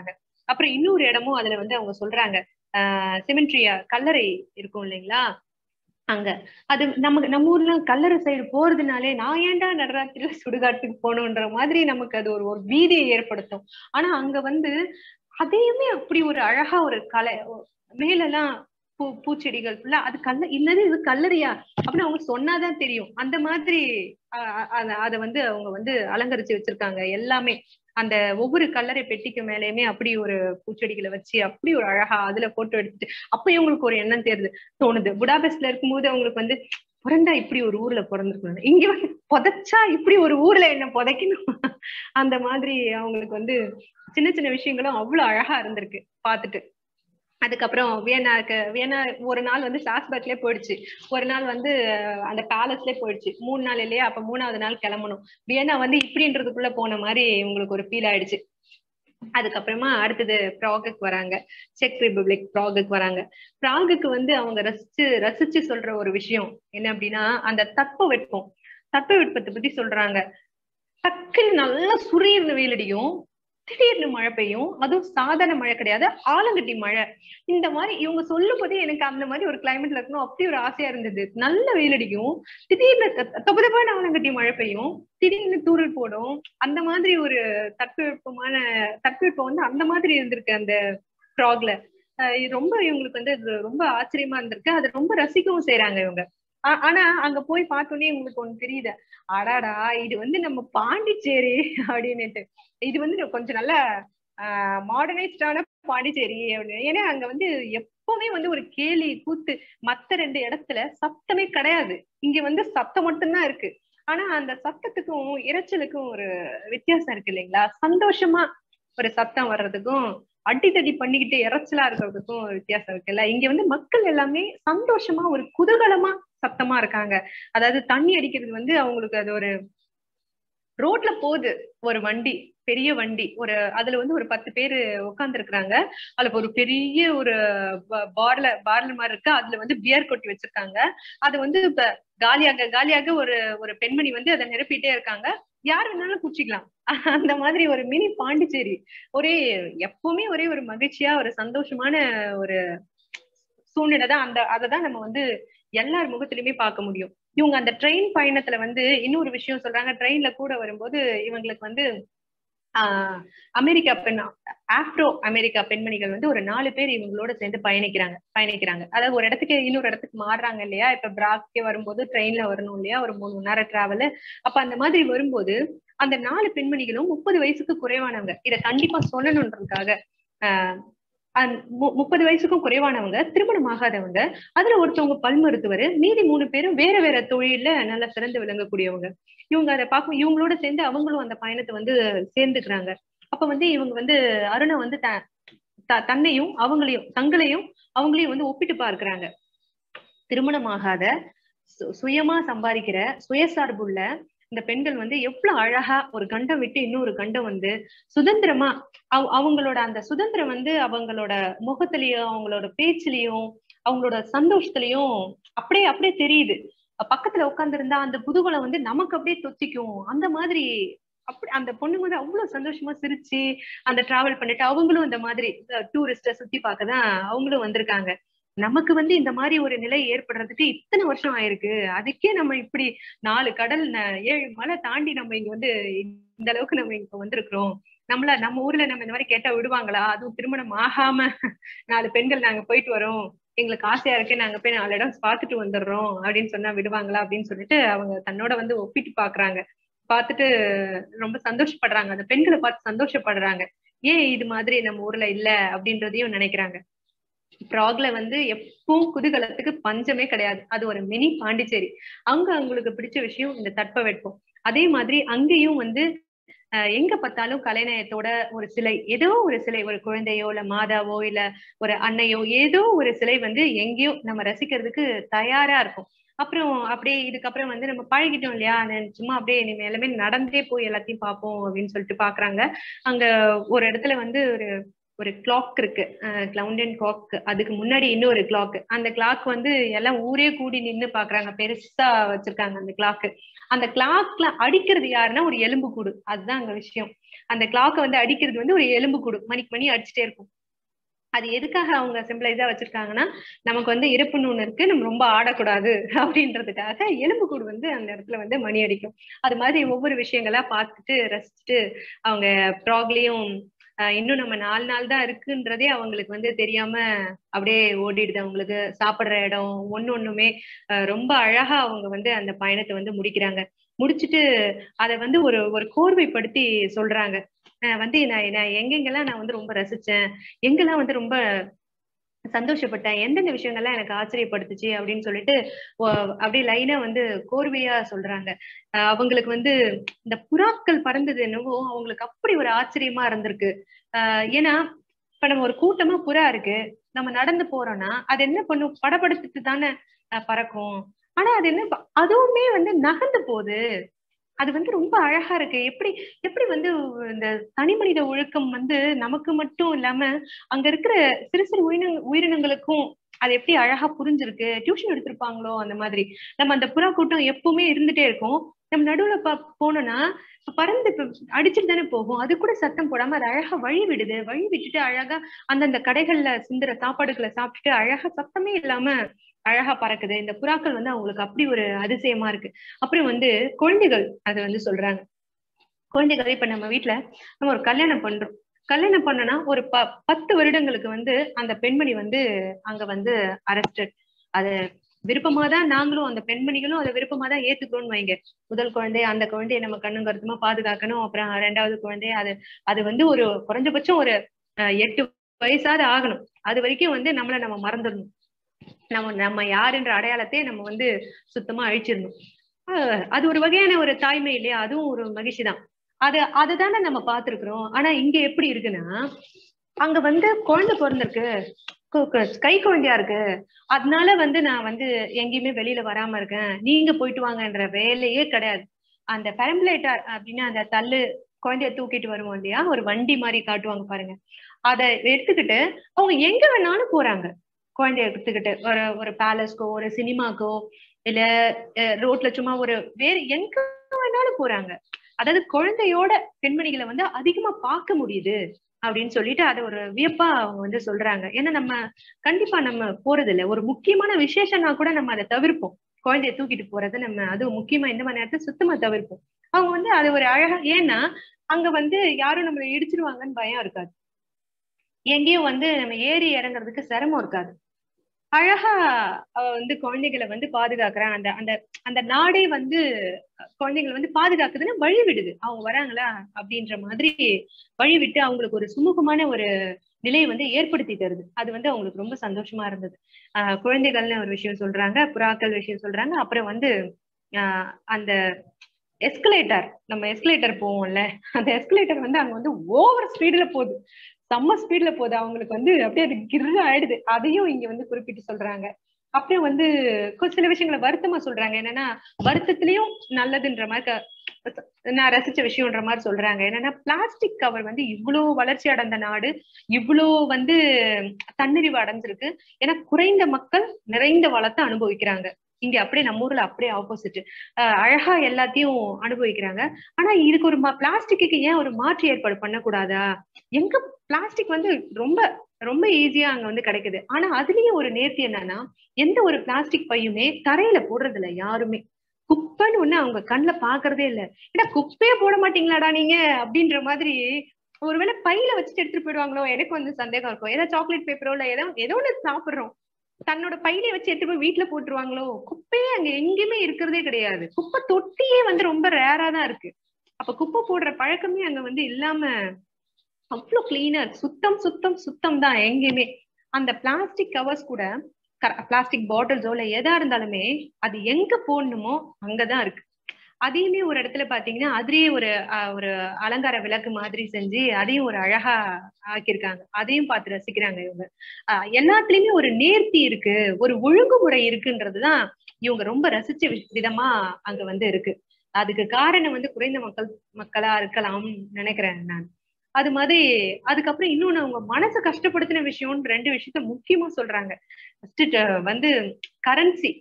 அப்புறம் இன்னொரு இடமும் அதுல வந்து அவங்க சொல்றாங்க, சிமெண்ட்ரியா கல்லறை இருக்கும் இல்லைங்களா அங்க. அது நம்ம ஊர்ல கல்லறை சைடு போறதுனாலே நான் ஏன்டா நடுராத்திரியில சுடுகாட்டுக்கு போகணுன்ற மாதிரி நமக்கு அது ஒரு பீதியை ஏற்படுத்தும். ஆனா அங்க வந்து அதையுமே அப்படி ஒரு அழகா ஒரு கலை மேலெல்லாம் பூச்செடிகள் ஃபுல்லா அது இல்லது இது கல்லறையா அப்படின்னு அவங்க சொன்னாதான் தெரியும். அந்த மாதிரி அத வந்து அவங்க வந்து அலங்கரிச்சு வச்சிருக்காங்க எல்லாமே. அந்த ஒவ்வொரு கல்லறை பெட்டிக்கு மேலேயுமே அப்படி ஒரு பூச்செடிகளை வச்சு அப்படி ஒரு அழகா அதுல போட்டோ எடுத்துட்டு அப்ப இவங்களுக்கு ஒரு எண்ணம் தோணுது. புடாபெஸ்ட்ல இருக்கும்போது அவங்களுக்கு வந்து பிறந்தா இப்படி ஒரு ஊர்ல பிறந்திருக்கணும், இங்க வந்து புதைச்சா இப்படி ஒரு ஊர்ல என்ன புதைக்கணும் அந்த மாதிரி அவங்களுக்கு வந்து சின்ன சின்ன விஷயங்களும் அவ்வளவு அழகா இருந்திருக்கு பார்த்துட்டு. அதுக்கப்புறம் வியன்னா ஒரு நாள் வந்து சாஸ்பர்க்லயே போயிடுச்சு, ஒரு நாள் வந்து அந்த பேலஸ்லயே போயிடுச்சு. 3 நாள் இல்லையா, அப்ப 3ஆவது நாள் கிளம்பணும். வியன்னா வந்து இப்படின்றதுக்குள்ள போன மாதிரி உங்களுக்கு ஒரு ஃபீல் ஆயிடுச்சு. அதுக்கப்புறமா அடுத்தது ப்ராகுக்கு வராங்க, செக் ரிபப்ளிக் ப்ராகுக்கு வராங்க. ப்ராகுக்கு வந்து அவங்க ரசிச்சு சொல்ற ஒரு விஷயம் என்ன அப்படின்னா, அந்த தட்பவெட்பத்தை பத்தி சொல்றாங்க. டக்குன்னு நல்லா சுரீர்னு வெயிலடியும், திடீர்னு மழை பெய்யும். அதுவும் சாதாரண மழை கிடையாது, ஆலங்கட்டி மழை. இந்த மாதிரி இவங்க சொல்லும் போதே எனக்கு அந்த மாதிரி ஒரு கிளைமேட்ல இருக்கணும் அப்படி ஒரு ஆசையா இருந்தது. நல்ல வெயில் அடிக்கும், திடீர்னு தொப்பதப்பான ஆலங்கட்டி மழை பெய்யும், திடீர்னு தூரல் போடும். அந்த மாதிரி ஒரு தட்பவெட்பம் வந்து அந்த மாதிரி இருந்திருக்கு அந்த ஃப்ராக்ல. ரொம்ப இவங்களுக்கு வந்து ரொம்ப ஆச்சரியமா இருந்திருக்கு. அதை ரொம்ப ரசிக்கவும் செய்யறாங்க இவங்க. ஆனா அங்க போய் பார்த்தோன்னே உங்களுக்கு ஒண்ணு தெரியுது, அடாடா இது வந்து நம்ம பாண்டிச்சேரி அப்படின்னுட்டு. இது வந்து கொஞ்சம் நல்ல மாடர்னைஸ்டான பாண்டிச்சேரி அப்படின்னு. ஏன்னா அங்க வந்து எப்பவுமே வந்து ஒரு கேலி கூத்து, மத்த 2 இடத்துல சத்தமே கிடையாது, இங்க வந்து சத்தம் மட்டும்தான் இருக்கு. ஆனா அந்த சத்தத்துக்கும் இரைச்சலுக்கும் ஒரு வித்தியாசம் இருக்கு இல்லைங்களா. சந்தோஷமா ஒரு சத்தம் வர்றதுக்கும் அடித்தடி பண்ணிக்கிட்டு இறைச்சலா இருக்கிறதுக்கும் வித்தியாசம் இருக்குல்ல. இங்க வந்து மக்கள் எல்லாமே சந்தோஷமா ஒரு குதூகலமா சத்தமா இருக்காங்க. அதாவது தண்ணி அடிக்கிறது வந்து அவங்களுக்கு அது ஒரு ரோட்ல போகுது ஒரு வண்டி, பெரிய வண்டி, அதுல வந்து ஒரு 10 பேரு உட்கார்ந்து இருக்கிறாங்க. அதுல ஒரு பெரிய ஒரு பார்ல மாதிரி இருக்கு, அதுல வந்து பியர் கொட்டி வச்சிருக்காங்க. அது வந்து இப்ப காலியாக ஒரு பெண்மணி வந்து அதை நிரப்பிட்டே இருக்காங்க. யார் வேணாலும் குடிச்சிக்கலாம். அந்த மாதிரி ஒரு மினி பாண்டிச்சேரி. எப்பவுமே ஒரே ஒரு மகிழ்ச்சியா ஒரு சந்தோஷமான ஒரு சூழ்நிலை தான். அததான் நம்ம வந்து எல்லார் முகத்திலுமே பார்க்க முடியும். இவங்க அந்த ட்ரெயின் பயணத்துல வந்து இன்னொரு விஷயம் சொல்றாங்க. ட்ரெயின்ல கூட வரும்போது இவங்களுக்கு வந்து ஆப்ரோ அமெரிக்கா பெண்மணிகள் வந்து ஒரு 4 பேர் இவங்களோட சேர்ந்து பயணிக்கிறாங்க. அதாவது ஒரு இடத்துக்கு இன்னொரு இடத்துக்கு மாறுறாங்க இல்லையா. இப்ப பிராக்கே வரும்போது ட்ரெயின்ல வரணும் இல்லையா, ஒரு 3 மணி நேரம் டிராவல். அப்ப அந்த மாதிரி வரும்போது அந்த 4 பெண்மணிகளும் 30 வயசுக்கு குறைவானவங்க. இதை கண்டிப்பா சொல்லணுன்றதுக்காக 30 வயசுக்கும் குறைவானவங்க, திருமணம் ஆகாதவங்க. அதுல ஒருத்தவங்க பல் மருத்துவர், மீதி 3 பேரும் வேற வேற தொழில நல்லா சிறந்து விளங்கக்கூடியவங்க. இவங்க அதை பார்க்கும், இவங்களோட சேர்ந்து அவங்களும் அந்த பயணத்தை வந்து சேர்ந்துக்கிறாங்க. அப்ப வந்து இவங்க வந்து அருணா வந்து தங்களையும் அவங்களையும் வந்து ஒப்பிட்டு பார்க்கிறாங்க. திருமணமாகாத சுயமா சம்பாதிக்கிற சுயசார்புள்ள இந்த பெண்கள் வந்து எவ்வளவு அழகா ஒரு கண்டம் விட்டு இன்னொரு கண்டம் வந்து சுதந்திரமா அவங்களோட அந்த சுதந்திரம் வந்து அவங்களோட முகத்திலையும் அவங்களோட பேச்சிலையும் அவங்களோட சந்தோஷத்திலையும் அப்படியே தெரியுது. பக்கத்துல உட்கார்ந்து இருந்தா அந்த குதூகலம் வந்து நமக்கு அப்படியே தொத்திக்கும். அந்த மாதிரி அப்படி அந்த பொண்ணுங்க வந்து அவ்வளவு சந்தோஷமா சிரிச்சு அந்த டிராவல் பண்ணிட்டு அவங்களும் இந்த மாதிரி டூரிஸ்ட சுத்தி பார்க்கதான் அவங்களும் வந்திருக்காங்க. நமக்கு வந்து இந்த மாதிரி ஒரு நிலை ஏற்படுறதுக்கு இத்தனை வருஷம் ஆயிருக்கு. அதுக்கே நம்ம இப்படி 4 கடல் 7 மலை தாண்டி நம்ம இங்க வந்து இந்த அளவுக்கு நம்ம இப்ப வந்திருக்கிறோம். நம்ம ஊர்ல நம்ம இந்த மாதிரி கேட்டா விடுவாங்களா? அதுவும் திருமணம் ஆகாம 4 பெண்கள் நாங்க போயிட்டு வரோம், எங்களுக்கு ஆசையா இருக்கு, நாங்க போய் 4 இடம் பார்த்துட்டு வந்துடுறோம் அப்படின்னு சொன்னா விடுவாங்களா அப்படின்னு சொல்லிட்டு அவங்க தன்னோட வந்து ஒப்பிட்டு பாக்குறாங்க. பார்த்துட்டு ரொம்ப சந்தோஷப்படுறாங்க. அந்த பெண்களை பார்த்து சந்தோஷப்படுறாங்க. ஏன் இது மாதிரி நம்ம ஊர்ல இல்ல அப்படின்றதையும் நினைக்கிறாங்க. ப்ராக்ல வந்து எப்பவும் குதூகலத்துக்கு பஞ்சமே கிடையாது. அது ஒரு மினி பாண்டிச்சேரி. அங்க அவங்களுக்கு பிடிச்ச விஷயம் இந்த தட்பவெட்பம். அதே மாதிரி அங்கேயும் வந்து எங்க பார்த்தாலும் கலைநயத்தோட ஒரு சிலை, ஏதோ ஒரு சிலை, ஒரு குழந்தையோ இல்ல மாதாவோ இல்ல ஒரு அன்னையோ, ஏதோ ஒரு சிலை வந்து எங்கேயோ நம்ம ரசிக்கிறதுக்கு தயாரா இருக்கும். அப்புறம் அப்படியே இதுக்கப்புறம் வந்து நம்ம பழகிட்டோம் இல்லையா, சும்மா அப்படியே இனிமே எல்லாமே நடந்தே போய் எல்லாத்தையும் பார்ப்போம் அப்படின்னு சொல்லிட்டு பாக்குறாங்க. அங்க ஒரு இடத்துல வந்து ஒரு கிளாக் இருக்கு, கிளவுண்டன் கிளாக். அதுக்கு முன்னாடி இன்னொரு கிளாக். அந்த கிளாக் வந்து எல்லாம் ஊரே கூடி நின்னு பாக்குறாங்க, பெருசா வச்சிருக்காங்க அந்த கிளாக். அந்த கிளாக்ல அடிக்கிறது யாருன்னா ஒரு எலும்பு கூடு. அதுதான் அங்க விஷயம். அந்த கிளாக்கை வந்து அடிக்கிறது வந்து ஒரு எலும்பு கூடு, மணிக்கு மணி அடிச்சுட்டே இருக்கும். அது எதுக்காக அவங்க சிம்பிளைஸா வச்சிருக்காங்கன்னா, நமக்கு வந்து இறப்புன்னு ஒண்ணு இருக்கு, நம்ம ரொம்ப ஆடக்கூடாது அப்படின்றதுக்காக எலும்பு கூடு வந்து அந்த இடத்துல வந்து மணி அடிக்கும். அது மாதிரி ஒவ்வொரு விஷயங்களா பார்த்துட்டு ரசிச்சுட்டு அவங்க ப்ராக்லயும் இன்னும் நம்ம 4 நாள் தான் இருக்குன்றதே அவங்களுக்கு வந்து தெரியாம அப்படியே ஓடிடுது. அவங்களுக்கு சாப்பிடுற இடம் ஒண்ணுமே ரொம்ப அழகா அவங்க வந்து அந்த பயணத்தை வந்து முடிக்கிறாங்க. முடிச்சுட்டு அதை வந்து ஒரு ஒரு கோர்வைப்படுத்தி சொல்றாங்க. வந்து நான் எங்கெங்கெல்லாம் நான் வந்து ரொம்ப ரசிச்சேன், எங்கெல்லாம் வந்து ரொம்ப சந்தோஷப்பட்டேன், எந்தெந்த விஷயங்கள்லாம் எனக்கு ஆச்சரியப்படுத்துச்சு அப்படின்னு சொல்லிட்டு அப்படியே லைனா வந்து கோர்வையா சொல்றாங்க. அவங்களுக்கு வந்து இந்த புறாக்கள் பறந்தது என்னவோ அவங்களுக்கு அப்படி ஒரு ஆச்சரியமா இருந்திருக்கு. ஏன்னா இப்ப நம்ம ஒரு கூட்டமா புறா இருக்கு, நம்ம நடந்து போறோம்னா அது என்ன பண்ணும், படபடுத்துட்டு தானே பறக்கும். ஆனா அது என்ன, அதுவுமே வந்து நகர்ந்து போகுது. அது வந்து ரொம்ப அழகா இருக்கு. எப்படி எப்படி வந்து இந்த தனி மனித ஒழுக்கம் வந்து நமக்கு மட்டும் இல்லாம அங்க இருக்கிற சிறு சிறு உயிரினங்களுக்கும் அது எப்படி அழகா புரிஞ்சிருக்கு, டியூஷன் எடுத்திருப்பாங்களோ அந்த மாதிரி. நம்ம அந்த புறா கூட்டம் எப்பவுமே இருந்துட்டே இருக்கும். நம்ம நடுவுல போனோம்னா பறந்து அடிச்சுட்டு தானே போகும், அது கூட சத்தம் போடாம அது அழகா வழி விடுது. வழி விட்டுட்டு அழகா அந்தந்த கடைகள்ல சிந்துற சாப்பாடுகளை சாப்பிட்டுட்டு அழகா சத்தமே இல்லாம அழகா பறக்குது. இந்த புறாக்கள் வந்து அவங்களுக்கு அப்படி ஒரு அதிசயமா இருக்கு. அப்புறம் வந்து குழந்தைகள் அதை வந்து சொல்றாங்க. குழந்தைகள் இப்ப நம்ம வீட்டுல நம்ம ஒரு கல்யாணம் பண்றோம். கல்யாணம் பண்ணனா ஒரு 10 வருடங்களுக்கு வந்து அந்த பெண்மணி வந்து அங்க வந்து அரெஸ்டட். அது விருப்பமாதான் நாங்களும் அந்த பெண்மணிகளும் அதை விருப்பமாதான் ஏத்துக்கிறோம்னு வைங்க. முதல் குழந்தை, அந்த குழந்தைய நம்ம கண்ணும் கருத்துமா பாதுகாக்கணும். அப்புறம் 2வது குழந்தை, அது வந்து ஒரு குறைஞ்சபட்சம் ஒரு 8 வயசாவது ஆகணும். அது வரைக்கும் வந்து நம்ம மறந்துடணும். நம்ம யாருன்ற அடையாளத்தையே நம்ம வந்து சுத்தமா அழிச்சிடணும். அது ஒரு வகையான ஒரு தாய்மை இல்லையா, அதுவும் ஒரு மகிழ்ச்சி தான். அதுதானே நம்ம பார்த்திருக்கிறோம். ஆனா இங்க எப்படி இருக்குன்னா, அங்க வந்து குழந்தை பிறந்திருக்கு, கை குழந்தையா இருக்கு, அதனால வந்து நான் வந்து எங்கேயுமே வெளியில வராம இருக்கேன், நீங்க போயிட்டு வாங்கன்ற வேலையே கிடையாது. அந்த பெரம்புலேட்டர் அப்படின்னா அந்த தள்ளு குழந்தைய தூக்கிட்டு வருவோம் இல்லையா, ஒரு வண்டி மாதிரி காட்டுவாங்க பாருங்க, அதை எடுத்துக்கிட்டு அவங்க எங்க வேணாலும் போறாங்க. குழந்தைய எடுத்துக்கிட்டு ஒரு ஒரு பேலஸ்க்கோ ஒரு சினிமாக்கோ இல்ல ரோட்ல சும்மா ஒரு வேற எங்க வேணாலும் போறாங்க. அதாவது குழந்தையோட பெண்மணிகளை வந்து அதிகமா பார்க்க முடியுது அப்படின்னு சொல்லிட்டு அதை ஒரு வியப்பா அவங்க வந்து சொல்றாங்க. ஏன்னா நம்ம கண்டிப்பா நம்ம போறது இல்லை, ஒரு முக்கியமான விசேஷம்னா கூட நம்ம அதை தவிர்ப்போம். குழந்தைய தூக்கிட்டு போறது நம்ம அதுவும் முக்கியமா இந்த மாதிரி நேரத்தை சுத்தமா தவிர்ப்போம். அவங்க வந்து அது ஒரு அழகா, ஏன்னா அங்க வந்து யாரும் நம்மளை இடிச்சிருவாங்கன்னு பயம் இருக்காது, எங்கேயும் வந்து நம்ம ஏறி இறங்குறதுக்கு சிரமம் இருக்காது. அழகா அவ வந்து குழந்தைகளை வந்து பாதுகாக்கிறான். அந்த அந்த அந்த நாடே வந்து குழந்தைகளை வந்து பாதுகாக்குதுன்னு வழி விடுது. அவங்க வராங்களா அப்படின்ற மாதிரி வழி விட்டு அவங்களுக்கு ஒரு சுமூகமான ஒரு நிலையை வந்து ஏற்படுத்தி தருது. அது வந்து அவங்களுக்கு ரொம்ப சந்தோஷமா இருந்தது. குழந்தைகள்னு ஒரு விஷயம் சொல்றாங்க, புறாக்கள் விஷயம் சொல்றாங்க. அப்புறம் வந்து அந்த எஸ்கலேட்டர், நம்ம எஸ்கலேட்டர் போவோம்ல, அந்த எஸ்கலேட்டர் வந்து அங்க வந்து ஓவர் ஸ்பீடுல போகுது, செம்ம ஸ்பீட்ல போகுது. அவங்களுக்கு வந்து அப்படியே அது கிர்ரு ஆயிடுது. அதையும் இங்க வந்து குறிப்பிட்டு சொல்றாங்க. அப்புறம் வந்து சில விஷயங்களை வருத்தமா சொல்றாங்க. என்னன்னா வருத்தத்திலயும் நல்லதுன்ற மாதிரி நான் ரசிச்ச விஷயம்ன்ற மாதிரி சொல்றாங்க. என்னன்னா பிளாஸ்டிக் கவர் வந்து இவ்வளவு வளர்ச்சி அடைந்த நாடு, இவ்வளவு வந்து தன்னிறைவு அடைஞ்சிருக்கு. ஏன்னா குறைந்த மக்கள் நிறைந்த வளத்தை அனுபவிக்கிறாங்க. இங்க அப்படியே நம்ம ஊர்ல அப்படியே ஆப்போசிட், அழகா எல்லாத்தையும் அனுபவிக்கிறாங்க. ஆனா இதுக்கு ஒரு பிளாஸ்டிக்கு ஏன் ஒரு மாற்று ஏற்பாடு பண்ணக்கூடாதா? எங்க பிளாஸ்டிக் வந்து ரொம்ப ரொம்ப ஈஸியா அங்க வந்து கிடைக்குது. ஆனா அதுலயும் ஒரு நேர்த்தி என்னன்னா, எந்த ஒரு பிளாஸ்டிக் பையுமே தரையில போடுறது இல்லை யாருமே. குப்பைன்னு ஒண்ணு அவங்க கண்ணுல பாக்குறதே இல்லை. ஏன்னா குப்பையே போட மாட்டீங்களாடா நீங்க அப்படின்ற மாதிரி. ஒருவேளை பையில வச்சுட்டு எடுத்துட்டு போயிடுவாங்களோ எனக்கு வந்து சந்தேகம் இருக்கும். ஏதாவது சாக்லேட் பேப்பரோ இல்ல ஏதோ ஒண்ணு சாப்பிடுறோம், தன்னோட பையில வச்சு எடுத்து போய் வீட்டுல போட்டுருவாங்களோ. குப்பையே அங்க எங்கேயுமே இருக்கிறதே கிடையாது. குப்பை தொட்டியே வந்து ரொம்ப ரேரா தான் இருக்கு. அப்ப குப்பை போடுற பழக்கமே அங்க வந்து இல்லாம அவ்வளவு கிளீனா சுத்தம் சுத்தம் சுத்தம் தான் எங்கேயுமே. அந்த பிளாஸ்டிக் கவர்ஸ் கூட, பிளாஸ்டிக் பாட்டில்ஸோ இல்ல எதா இருந்தாலுமே அது எங்க போடணுமோ அங்கதான் இருக்கு. அதையுமே ஒரு இடத்துல பாத்தீங்கன்னா அதுலயே ஒரு ஒரு அலங்கார விளக்கு மாதிரி செஞ்சு அதையும் ஒரு அழகா ஆக்கியிருக்காங்க. அதையும் பார்த்து ரசிக்கிறாங்க இவங்க. எல்லாத்துலயுமே ஒரு நேர்த்தி இருக்கு, ஒரு ஒழுங்குமுறை இருக்குன்றதுதான் இவங்க ரொம்ப ரசிச்ச விதமா அங்க வந்து இருக்கு. அதுக்கு காரணம் வந்து குறைந்த மக்களா இருக்கலாம்னு நினைக்கிறேன் நான். அது மாதிரி அதுக்கப்புறம் இன்னொன்னு அவங்க மனசை கஷ்டப்படுத்தின விஷயம்னு 2 விஷயத்த முக்கியமா சொல்றாங்க. ஃபர்ஸ்ட் வந்து கரன்சி,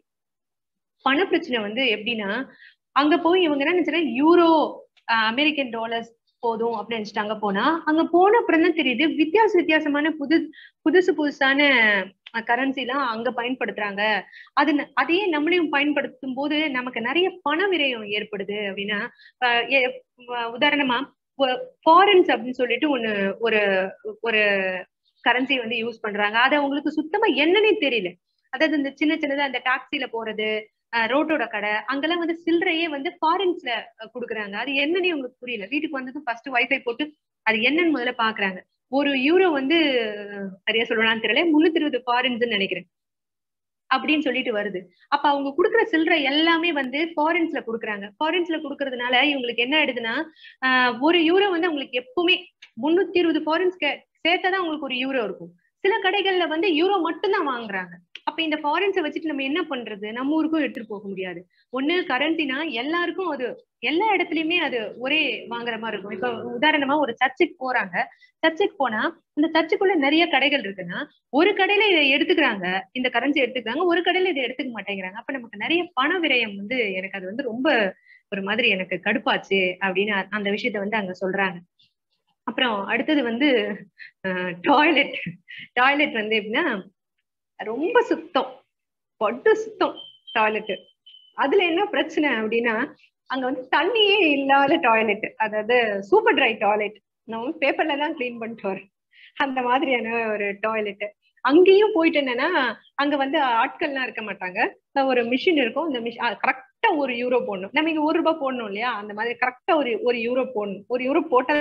பண பிரச்சனை வந்து எப்படின்னா, அங்க போய் இவங்க என்ன நினைச்சாங்க, யூரோ, அமெரிக்கன் டாலர்ஸ் போதும் அப்படின்னு நினைச்சிட்டு அங்க போனா, அங்க போன அப்புறம் தான் தெரியுது வித்தியாசமான புதுசான கரன்சி எல்லாம் அங்க பயன்படுத்துறாங்க. அதையே நம்மளையும் பயன்படுத்தும் போது நமக்கு நிறைய பண விரயம் ஏற்படுது அப்படின்னா, உதாரணமா ஃபாரின்ஸ் அப்படின்னு சொல்லிட்டு ஒரு ஒரு கரன்சி வந்து யூஸ் பண்றாங்க. அது அவங்களுக்கு சுத்தமா என்னன்னே தெரியல. அதாவது இந்த சின்னதா அந்த டாக்ஸில போறது, ரோட்டோட கடை, அங்கெல்லாம் வந்து சில்லறையே வந்து ஃபாரின்ஸ்ல குடுக்குறாங்க. அது என்னன்னே உங்களுக்கு புரியல. வீட்டுக்கு வந்ததும் ஃபர்ஸ்ட் வைஃபை போட்டு அது என்னன்னு முதல்ல பாக்குறாங்க. ஒரு யூரோ வந்து சரியா சொல்லலாம்னு தெரியல, 320 ஃபாரின்ஸ்ன்னு நினைக்கிறேன் அப்படின்னு சொல்லிட்டு வருது. அப்ப அவங்க குடுக்குற சில்லறை எல்லாமே வந்து ஃபாரின்ஸ்ல குடுக்குறாங்க. ஃபாரின்ஸ்ல குடுக்கறதுனால இவங்களுக்கு என்ன ஆயிடுதுன்னா, ஒரு யூரோ வந்து அவங்களுக்கு எப்பவுமே 320 ஃபாரின்ஸ் சேர்த்தாதான் உங்களுக்கு ஒரு யூரோ இருக்கும். சில கடைகள்ல வந்து யூரோ மட்டும்தான் வாங்குறாங்க. அப்ப இந்த ஃபாரின்ஸை வச்சுட்டு நம்ம என்ன பண்றது? நம்ம ஊருக்கும் எடுத்துட்டு போக முடியாது. ஒண்ணு கரன்சினா எல்லாருக்கும் அது எல்லா இடத்துலயுமே அது ஒரே வாங்குற மாதிரி இருக்கும். இப்ப உதாரணமா ஒரு சர்ச்சுக்கு போறாங்க. சர்ச்சுக்கு போனா இந்த சர்ச்சுக்குள்ள நிறைய கடைகள் இருக்குன்னா, ஒரு கடையில இதை எடுத்துக்கிறாங்க, இந்த கரன்சி எடுத்துக்கிறாங்க, ஒரு கடையில இதை எடுத்துக்க மாட்டேங்கிறாங்க. அப்ப நமக்கு நிறைய பண விரயம் வந்து எனக்கு அது வந்து ரொம்ப ஒரு மாதிரி எனக்கு கடுப்பாச்சு அப்படின்னு அந்த விஷயத்த வந்து அங்க சொல்றாங்க. அப்புறம் அடுத்தது வந்து டாய்லெட் வந்து எப்படின்னா ரொம்ப சுத்தம், பட்டு சுத்தம் டாய்லெட். அதுல என்ன பிரச்சனை அப்படின்னா, அங்க வந்து தண்ணியே இல்லாத டாய்லெட், அதாவது சூப்பர் ட்ரை டாய்லெட். நம்ம பேப்பர்ல தான் கிளீன் பண்ணிட்டு வரோம், அந்த மாதிரியான ஒரு டாய்லெட். அங்கேயும் போயிட்டு என்னன்னா, அங்க வந்து ஆட்கள்லாம் இருக்க மாட்டாங்க. ஒரு மிஷின் இருக்கும், அந்த மிஷின் கரெக்டா ஒரு யூரோ போடணும். நம்ம இங்க 1 ரூபாய் போடணும் இல்லையா, அந்த மாதிரி கரெக்டா ஒரு யூரோ போடணும். ஒரு யூரோ போட்ட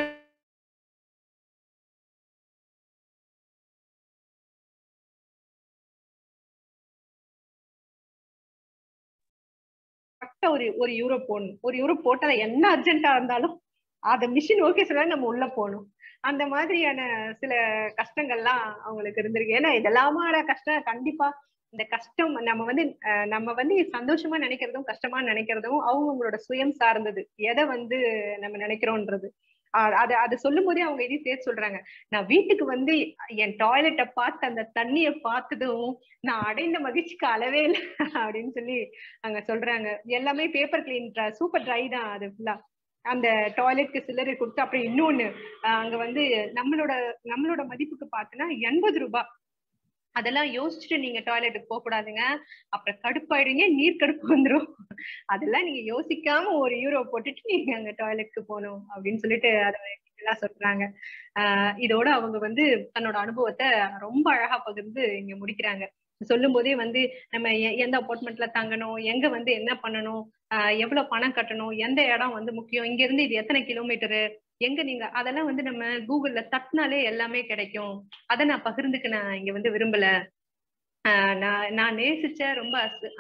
ஒரு யூரோ போடணும். ஒரு யூரோ போட்டா என்ன அர்ஜென்ட்டா இருந்தாலும் அத மிஷின் ஓகே சொன்னா நம்ம உள்ள போகணும். அந்த மாதிரியான சில கஷ்டங்கள்லாம் அவங்களுக்கு இருந்திருக்கு. ஏன்னா இதெல்லாமான கஷ்டம் கண்டிப்பா இந்த கஷ்டம் நம்ம வந்து சந்தோஷமா நினைக்கிறதும் கஷ்டமா நினைக்கிறதும் அவங்களோட சுயம் சார்ந்தது. எதை வந்து நம்ம நினைக்கிறோன்றது. அது சொல்லும் போதே அவங்க இதையும் சேர்த்து சொல்றாங்க. நான் வீட்டுக்கு வந்து என் டாய்லெட்டை பார்த்து அந்த தண்ணிய பார்த்ததும் நான் அடைந்த மகிழ்ச்சிக்கு அளவே இல்லை அப்படின்னு சொல்லி அங்க சொல்றாங்க. எல்லாமே பேப்பர் கிளீன் சூப்பர் ட்ரை தான் அது ஃபுல்லா. அந்த டாய்லெட்க்கு சில்லறை கொடுத்து அப்புறம் இன்னொன்னு அங்க வந்து நம்மளோட மதிப்புக்கு பார்த்தோன்னா 80 ரூபாய். அதெல்லாம் யோசிச்சுட்டு நீங்க டாய்லெட்டுக்கு போக கூடாதுங்க, அப்புறம் கடுப்பாயிடுங்க, நீர் கடுப்பு வந்துடும். அதெல்லாம் நீங்க யோசிக்காம ஒரு யூரோ போட்டுட்டு நீங்க அங்க டாய்லெட்டுக்கு போகணும் அப்படின்னு சொல்லிட்டு அதெல்லாம் சொல்றாங்க. இதோட அவங்க வந்து தன்னோட அனுபவத்தை ரொம்ப அழகா பகிர்ந்து இங்க முடிக்கிறாங்க. சொல்லும் போதே வந்து நம்ம எந்த அபார்ட்மெண்ட்ல தங்கணும், எங்க வந்து என்ன பண்ணணும், எவ்வளவு பணம் கட்டணும், எந்த இடம் வந்து முக்கியம், இங்க இருந்து இது எத்தனை கிலோமீட்டரு, எங்க நீங்க அதெல்லாம் வந்து நம்ம கூகுள்ல தட்டினாலே எல்லாமே கிடைக்கும். அதை நான் பகிர்ந்துக்க நான் இங்க வந்து விரும்பல. நான் நேசிச்ச ரொம்ப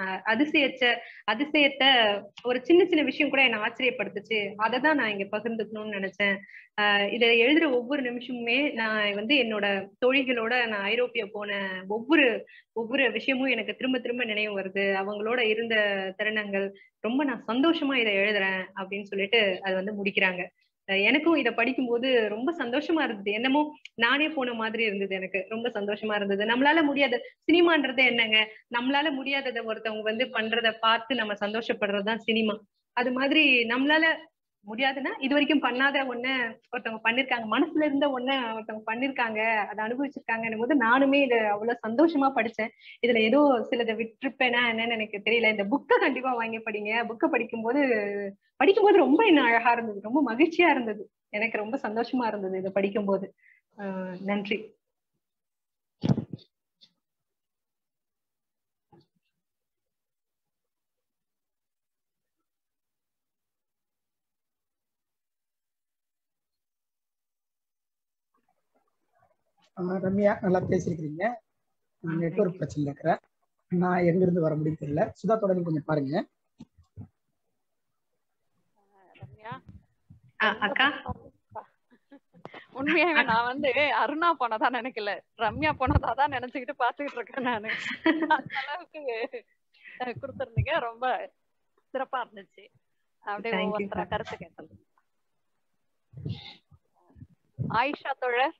அதிசயத்தை ஒரு சின்ன விஷயம் கூட என்னை ஆச்சரியப்படுத்துச்சு. அதைதான் நான் இங்க பகிர்ந்துக்கணும்னு நினைச்சேன். இதை எழுதுற ஒவ்வொரு நிமிஷமுமே நான் வந்து என்னோட தோழிகளோட நான் ஐரோப்பியா போன ஒவ்வொரு விஷயமும் எனக்கு திரும்ப நினைவு வருது. அவங்களோட இருந்த தருணங்கள் ரொம்ப நான் சந்தோஷமா இதை எழுதுறேன் அப்படின்னு சொல்லிட்டு அது வந்து முடிக்கிறாங்க. எனக்கும் இதை படிக்கும்போது ரொம்ப சந்தோஷமா இருந்தது. என்னமோ நானே போன மாதிரி இருந்தது. எனக்கு ரொம்ப சந்தோஷமா இருந்தது. நம்மளால முடியாத சினிமான்றது என்னங்க, நம்மளால முடியாததை ஒருத்தவங்க வந்து பண்றதை பார்த்து நம்ம சந்தோஷப்படுறதுதான் சினிமா. அது மாதிரி நம்மளால முடியாதுன்னா இது வரைக்கும் பண்ணாத ஒண்ணு ஒருத்தவங்க பண்ணிருக்காங்க, மனசுல இருந்த ஒண்ணு ஒருத்தவங்க பண்ணிருக்காங்க, அதை அனுபவிச்சிருக்காங்கன்னும் போது நானுமே இதை அவ்வளவு சந்தோஷமா படிச்சேன். இதுல ஏதோ சிலதை விட்டுருப்பேனா என்னன்னு எனக்கு தெரியல. இந்த புக்கை கண்டிப்பா வாங்கி படிங்க. புக்கை படிக்கும்போது ரொம்ப இன்னும் அழகா இருந்தது, ரொம்ப மகிழ்ச்சியா இருந்தது, எனக்கு ரொம்ப சந்தோஷமா இருந்தது இதை படிக்கும்போது. நன்றி. ரம்யா, நல்லா பேசிருக்கீங்க. நெட்வொர்க் பிரச்சனை இருக்கிறேன், நான் எங்க இருந்து வர முடியும் தெரியல. சுதா தொடர்ந்து கொஞ்சம் பாருங்க. அக்கா, உண்மையாவே நான் வந்து அருணா போனதா நினைக்கல, ரம்யா போனதாதான் நினைச்சுக்கிட்டு பாத்துக்கிட்டு இருக்கேன் நானு. அந்த அளவுக்கு கொடுத்திருந்தீங்க, ரொம்ப சிறப்பா இருந்துச்சு. அப்படியே ஒவ்வொருத்தர கருத்து கேட்டது. ஆயிஷா தோழர்.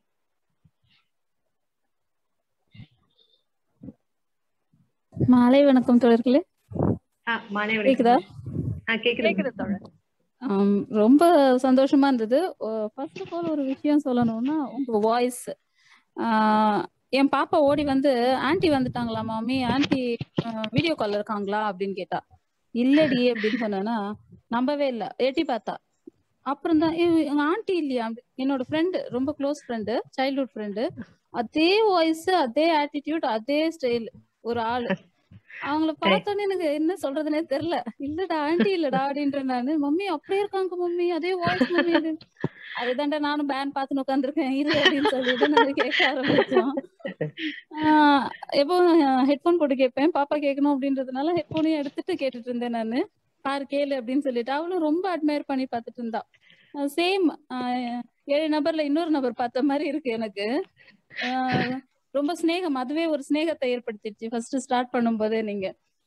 மாலை வணக்கம் தோழர்களே. மாலை கேக்குதா? கேக்குது தோழர். ரொம்ப சந்தோஷமா இருந்தது. ஃபர்ஸ்ட் ஆஃப் ஆல் ஒரு விஷயம் சொல்லணும்னா, உங்க வாய்ஸ். என் பாப்பா ஓடி வந்து ஆன்ட்டி வந்துட்டாங்களா மாமி, ஆன்ட்டி வீடியோ கால் இருக்காங்களா அப்படின்னு கேட்டா. இல்லடி அப்படின்னு சொன்னா நம்பவே இல்லை, எட்டி பார்த்தா. அப்புறம் தான் எங்க ஆன்ட்டி இல்லையா, என்னோட ஃப்ரெண்டு, ரொம்ப க்ளோஸ் ஃப்ரெண்டு, சைல்ட்ஹுட் ஃப்ரெண்டு, அதே வாய்ஸ், அதே ஆட்டிடியூட், அதே ஸ்டைல் ஒரு ஆளு. அவங்கள பார்த்தோன்னே எனக்கு என்ன சொல்றதுன்னே தெரியல. இல்லடா ஆன்ட்டி இல்லடா அப்படின்ற நானு. மம்மி அப்படியே இருக்காங்க மம்மி, அதே வாய்ஸ் மம்மி. அதுதான்டா நானும் பேன் பார்த்துன்னு உட்காந்துருக்கேன் இரு அப்படின்னு சொல்லிட்டு நாங்க கேட்க ஆரம்பிச்சோம். எப்போ ஹெட்ஃபோன் போட்டு கேட்பேன், பாப்பா கேட்கணும் அப்படின்றதுனால ஹெட்ஃபோனையும் எடுத்துட்டு கேட்டுட்டு இருந்தேன் நானு. பாரு கேளு அப்படின்னு சொல்லிட்டு அவளும் ரொம்ப அட்மையர் பண்ணி பார்த்துட்டு இருந்தா. சேம் 7 நபர்ல இன்னொரு நபர் பார்த்த மாதிரி இருக்கு எனக்கு. ரொம்ப ஸ்நேகம், அதுவே ஒரு ஸ்நேகத்தை ஏற்படுத்திடுச்சு ஃபர்ஸ்ட் ஸ்டார்ட் பண்ணும்போதே. நீங்க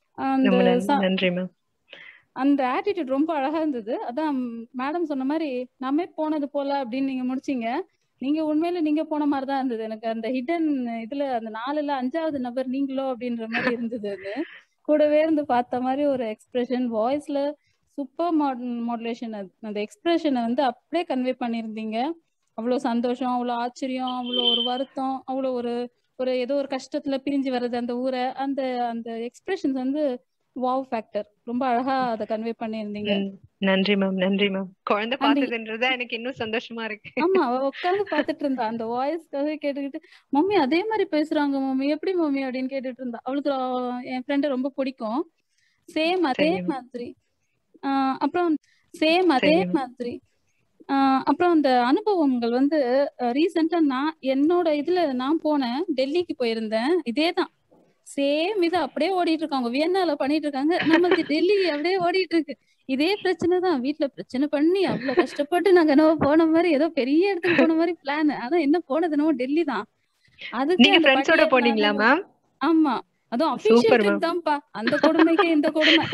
அந்த ஆட்டிடியூட் ரொம்ப அழகா இருந்தது. அதான் மேடம் சொன்ன மாதிரி நாமே போனது போல அப்படின்னு நீங்க முடிச்சீங்க. நீங்க உண்மையில நீங்க போன மாதிரிதான் இருந்தது எனக்கு. அந்த ஹிடன் இதுல அந்த 4ல 5வது நபர் நீங்களோ அப்படின்ற மாதிரி இருந்தது. அது கூடவே இருந்து பார்த்த மாதிரி ஒரு எக்ஸ்பிரஷன், வாய்ஸ்ல சூப்பர் மாடுலேஷன். அந்த எக்ஸ்பிரஷனை வந்து அப்படியே கன்வே பண்ணியிருந்தீங்க. அவ்வளவு சந்தோஷம், அவ்வளவு ஆச்சரியம், அவ்வளவு ஒரு வருத்தம், அவ்வளவு ஒரு ஏதோ ஒரு கஷ்டத்துல பிரிஞ்சு வர்றது அந்த ஊரை, அந்த அந்த எக்ஸ்பிரஷன்ஸ் வந்து வாவ் ஃபேக்டர். ரொம்ப அழகா அதை கன்வே பண்ணியிருந்தீங்க. நன்றி மேம், நன்றி மேம். குழந்தை பார்த்ததுன்றது எனக்கு இன்னும் சந்தோஷமா இருக்கு. ஆமா, அவ உட்காந்து பாத்துட்டு இருந்தா, அந்த வாய்ஸ்க்காக கேட்டுக்கிட்டு மம்மி அதே மாதிரி பேசுறாங்க மம்மி, எப்படி மம்மி அப்படின்னு கேட்டுட்டு இருந்தா. அவளுக்கு என் ஃப்ரெண்ட ரொம்ப பிடிக்கும். சேம் அதே மாதிரி. அப்புறம் சேம் அதே மாதிரி. அப்புறம் அந்த அனுபவங்கள் வந்து ரீசெண்டா நான் என்னோட இதுல நான் போனேன், டெல்லிக்கு போயிருந்தேன். இதேதான் சேம் இது அப்படியே ஓடிட்டு இருக்காங்க. வியன்னால பண்ணிட்டு இருக்காங்க, நம்மளுக்கு டெல்லி அப்படியே ஓடிட்டு இருக்கு. இதே பிரச்சனை தான், வீட்டுல பிரச்சனை பண்ணி அவ்வளவு கஷ்டப்பட்டு நாங்க என்னவோ போன மாதிரி, ஏதோ பெரிய இடத்துக்கு போன மாதிரி பிளான். ஆனா என்ன போனது என்னவோ டெல்லி தான். அதுக்கு போனீங்களா மேம்? ஆமா, அதுவும் அபிஷியல் ட்ரிப் தான்ப்பா. அந்த கொடுமைக்கு இந்த கொடுமை.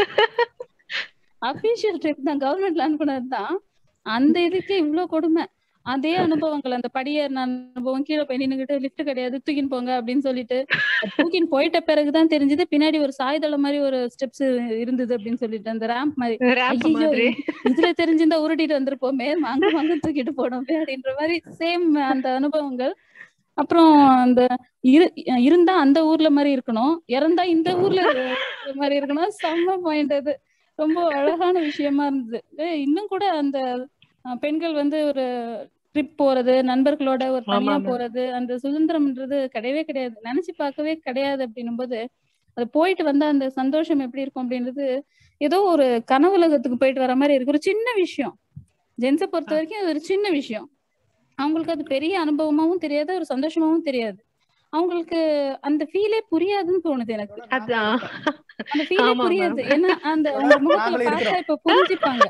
அபிஷியல் ட்ரிப் தான், கவர்மெண்ட்ல அனுப்புனது தான். அந்த இதுக்கே இவ்வளவு கொடுமை. அதே அனுபவங்கள், அந்த படியேற அனுபவம், கீழே போய் நின்னுகிட்டு லிப்ட் கிடையாது தூக்கின்னு போங்க அப்படின்னு சொல்லிட்டு, தூக்கின்னு போயிட்ட பிறகுதான் தெரிஞ்சது பின்னாடி ஒரு சாய்தளம் மாதிரி ஒரு ஸ்டெப்ஸ் இருந்தது அப்படின்னு சொல்லிட்டு, அந்த ரேம்ப் மாதிரி. ஐயோ, இதுல தெரிஞ்சிருந்தா உருட்டிட்டு வந்திருப்போமே, அங்க தூக்கிட்டு போனோமே அப்படின்ற மாதிரி சேம் அந்த அனுபவங்கள். அப்புறம் அந்த இருந்தா அந்த ஊர்ல மாதிரி இருக்கணும், இறந்தா இந்த ஊர்ல மாதிரி இருக்கணும். செம்ம பாயிண்ட். அது ரொம்ப அழகான விஷயமா இருந்தது. இன்னும் கூட அந்த பெண்கள் வந்து ஒரு ட்ரிப் போறது, நண்பர்களோட ஒரு தனியா போறது, அந்த சுதந்திரம்ன்றது கிடையவே கிடையாது, நினைச்சு பார்க்கவே கிடையாது. அப்படின்னும் போது அது போயிட்டு வந்தா அந்த சந்தோஷம் எப்படி இருக்கும் அப்படின்றது ஏதோ ஒரு கனவுலகத்துக்கு போயிட்டு வர மாதிரி இருக்கு. ஒரு சின்ன விஷயம், ஜென்ஸை பொறுத்த வரைக்கும் அது ஒரு சின்ன விஷயம். அவங்களுக்கு அது பெரிய அனுபவமாவும் தெரியாது, ஒரு சந்தோஷமாவும் தெரியாது. அவங்களுக்கு அந்த ஃபீலே புரியாதுன்னு தோணுது எனக்கு. அந்த ஃபீலே புரியாது. ஏன்னா அந்த அவங்க முகத்துல பார்த்தா இப்ப புரிஞ்சுப்பாங்க.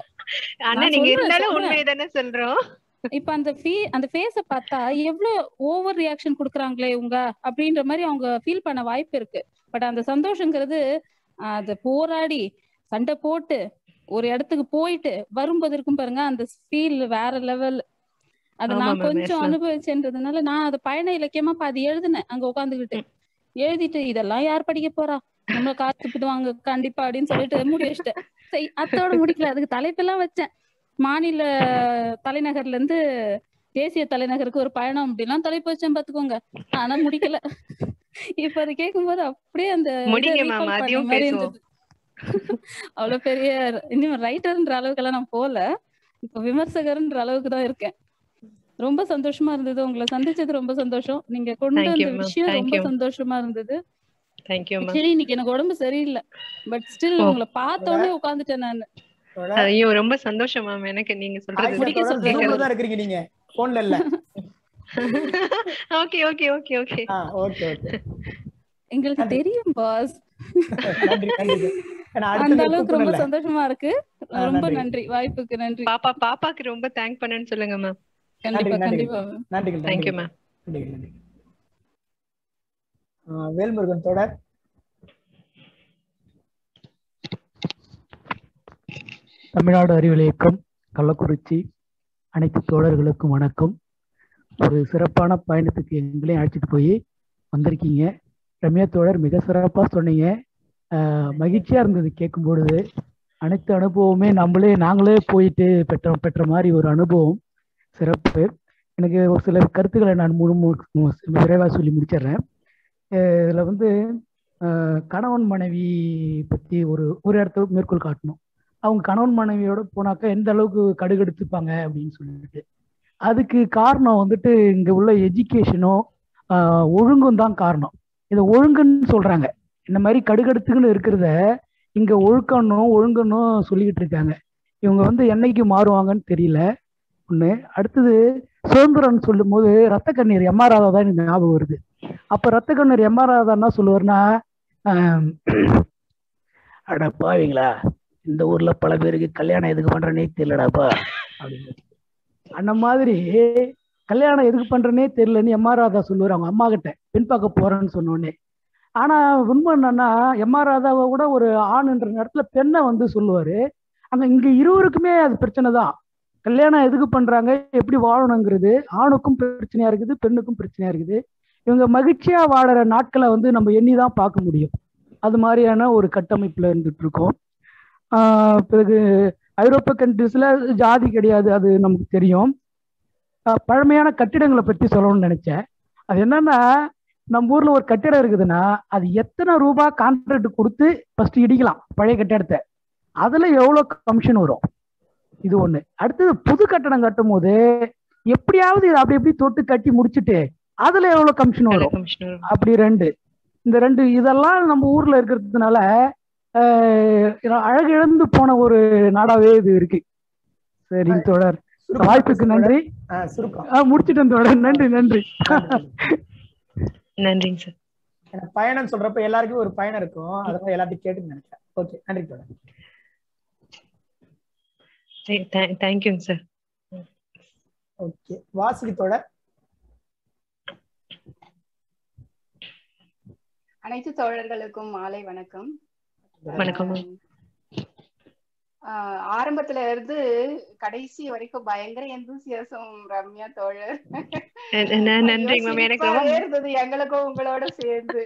இப்ப அந்த ஃபேஸ பார்த்தா எவ்வளவு ஓவர் ரியாக்ஷன் குடுக்குறாங்களே இவங்க அப்படின்ற மாதிரி அவங்க ஃபீல் பண்ண வாய்ப்பு இருக்கு. பட் அந்த சந்தோஷங்கிறது அது போராடி சண்டை போட்டு ஒரு இடத்துக்கு போயிட்டு வரும்போது இருக்கும் பாருங்க, அந்த ஃபீல் வேற லெவல். அது நான் கொஞ்சம் அனுபவிச்சேன்றதுனால நான் அதை பயண இலக்கியமா பாதி எழுதினேன் அங்க உட்காந்துக்கிட்டு. எழுதிட்டு இதெல்லாம் யார் படிக்க போறா, நம்ம காசு துப்பிடுவாங்க கண்டிப்பா அப்படின்னு சொல்லிட்டு மூடி வச்சிட்டேன். சரி, அத்தோட முடிக்கல. அதுக்கு தலைப்பெல்லாம் வச்சேன், மாநில தலைநகர்ல இருந்து தேசிய தலைநகருக்கு ஒரு பயணம் அப்படின்லாம் தலைப்பு வச்சேன் பாத்துக்கோங்க. ஆனா முடிக்கல. இப்ப அது கேட்கும் போது அப்படியே அந்த மாதிரி இருந்தது. அவ்வளவு பெரிய இன்னும் ரைட்டர்ன்ற அளவுக்கு எல்லாம் நான் போல, இப்ப விமர்சகர்ன்ற அளவுக்கு தான் இருக்கேன். ரொம்ப சந்தோஷமா இருந்தது, உங்களை சந்திச்சது ரொம்ப சந்தோஷம். நீங்க கொண்டு வந்த விஷயம் ரொம்ப சந்தோஷமா இருந்தது. ஆக்சுவலி இன்னைக்கு எனக்கு உடம்பு சரியில்லை, பட் ஸ்டில் உங்களை பார்த்தோன்னே உட்கார்ந்துட்டேன் நானு. ஐயோ ரொம்ப சந்தோஷம் மேம். எனக்கு நீங்க சொல்றது முடிக்க சொல்றீங்க இருக்கீங்க நீங்க போன்ல இல்ல. Okay okay okay okay okay okay, எங்களுக்கு தெரியும் பாஸ். நன்றி நன்றி. அந்த அளவுக்கு ரொம்ப சந்தோஷமா இருக்கு. ரொம்ப நன்றி, வாய்ப்புக்கு நன்றி. பாப்பாக்கு ரொம்ப தேங்க் பண்ணேன்னு சொல்லுங்க மேம். கண்டிப்பா கண்டிப்பா மேம். நன்றி. Thank you ma'am. நன்றி. வேல்முருகன் தோழர். தமிழ்நாடு அறிவியல் இயக்கம் கள்ளக்குறிச்சி அனைத்து தோழர்களுக்கும் வணக்கம். ஒரு சிறப்பான பயணத்துக்கு எங்களையும் அழைச்சிட்டு போய் வந்திருக்கீங்க. ரம்யா தோழர் மிக சிறப்பாக சொன்னீங்க, மகிழ்ச்சியா இருந்தது கேட்கும் பொழுது. அனைத்து அனுபவமே நாங்களே போயிட்டு பெற்ற மாதிரி ஒரு அனுபவம். சிறப்பு. எனக்கு ஒரு சில கருத்துக்களை நான் விரைவாக சொல்லி முடிச்சிடுறேன். இதில் வந்து கணவன் மனைவி பற்றி ஒரு இடத்த மேற்கோள் காட்டணும். அவங்க கணவன் மனைவியோட போனாக்கா எந்த அளவுக்கு கடுகெடுத்துப்பாங்க அப்படின்னு சொல்லிட்டு, அதுக்கு காரணம் வந்துட்டு இங்கே உள்ள எஜுகேஷனும் ஒழுங்கும் தான் காரணம். இதை ஒழுங்குன்னு சொல்கிறாங்க. இந்த மாதிரி கடுகெடுத்துக்குன்னு இருக்கிறத இங்கே ஒழுங்கணும் சொல்லிக்கிட்டு இருக்காங்க. இவங்க வந்து என்னைக்கு மாறுவாங்கன்னு தெரியல. ஒன்று. அடுத்தது சுதந்திரம்னு சொல்லும் போது ரத்த கண்ணீர் எம்ஆர் ராதா தான் எனக்கு ஞாபகம் வருது. அப்போ ரத்த கண்ணீர் எம்ஆர் ராதா என்ன சொல்லுவார்னா, அட பாவீங்களா, இந்த ஊர்ல பல பேருக்கு கல்யாணம் எதுக்கு பண்றேனே தெரியலடாப்பா அப்படின்னு. அந்த மாதிரி கல்யாணம் எதுக்கு பண்றேனே தெரியலன்னு எம்ஆர் ராதா சொல்லுவார் அவங்க அம்மா கிட்ட பெண் பார்க்க போறேன்னு சொன்னோடனே. ஆனா உண்மை என்னன்னா, எம்ஆர் ராதாவை கூட ஒரு ஆணுன்ற நேரத்துல பெண்ணை வந்து சொல்லுவாரு. இங்க இருவருக்குமே அது பிரச்சனை தான். கல்யாணம் எதுக்கு பண்றாங்க, எப்படி வாழணுங்கிறது ஆணுக்கும் பிரச்சனையா இருக்குது, பெண்ணுக்கும் பிரச்சனையா இருக்குது. இவங்க மகிழ்ச்சியா வாழற நாட்களை வந்து நம்ம எண்ணிதான் பார்க்க முடியும். அது மாதிரியான ஒரு கட்டமைப்புல இருந்துட்டு இருக்கோம். பிறகு ஐரோப்பிய கண்ட்ரிஸ்ல ஜாதி கிடையாது, அது நமக்கு தெரியும். பழமையான கட்டிடங்களை பற்றி சொல்லணும்னு நினைச்சேன். அது என்னன்னா, நம்ம ஊர்ல ஒரு கட்டிடம் இருக்குதுன்னா அது எத்தனை ரூபாய் கான்ட்ராக்ட் கொடுத்து ஃபர்ஸ்ட் இடிக்கலாம் பழைய கட்டிடத்தை, அதுல எவ்வளவு கமிஷன் வரும், இது ஒண்ணு. அடுத்தது புது கட்டடம் கட்டும் போது எப்படியாவது அப்படி எப்படி தொட்டு கட்டி முடிச்சுட்டு அதுல எவ்வளவு கமிஷன் வரும், அப்படி இந்த ரெண்டு இதெல்லாம் நம்ம ஊர்ல இருக்கிறதுனால அழகு இழந்து போன ஒரு நாடாவே இது இருக்கு. சரி தோழர், வாய்ப்புக்கு நன்றி. முடிச்சுட்டேன் தோழர். நன்றி. நன்றிங்க சார். பயணம் சொல்றப்ப எல்லாருக்கும் ஒரு பயணம் இருக்கும், அதெல்லாம் எல்லாத்தையும் கேட்டு நினைக்கிறேன். ஓகே, நன்றி தோழர். தேங்க்யூங்க சார். ஓகே, வாசுகி தோழர். அனைத்து தோழர்களுக்கும் மாலை வணக்கம். வணக்கம். ஆரம்பத்துல இருந்து கடைசி வரைக்கும் பயங்கர எந்தூசியாசம் ரம்யா தோழர். நன்றிங்க மேம். எனக்கு இருந்தது எங்களுக்கும் உங்களோட சேர்ந்து.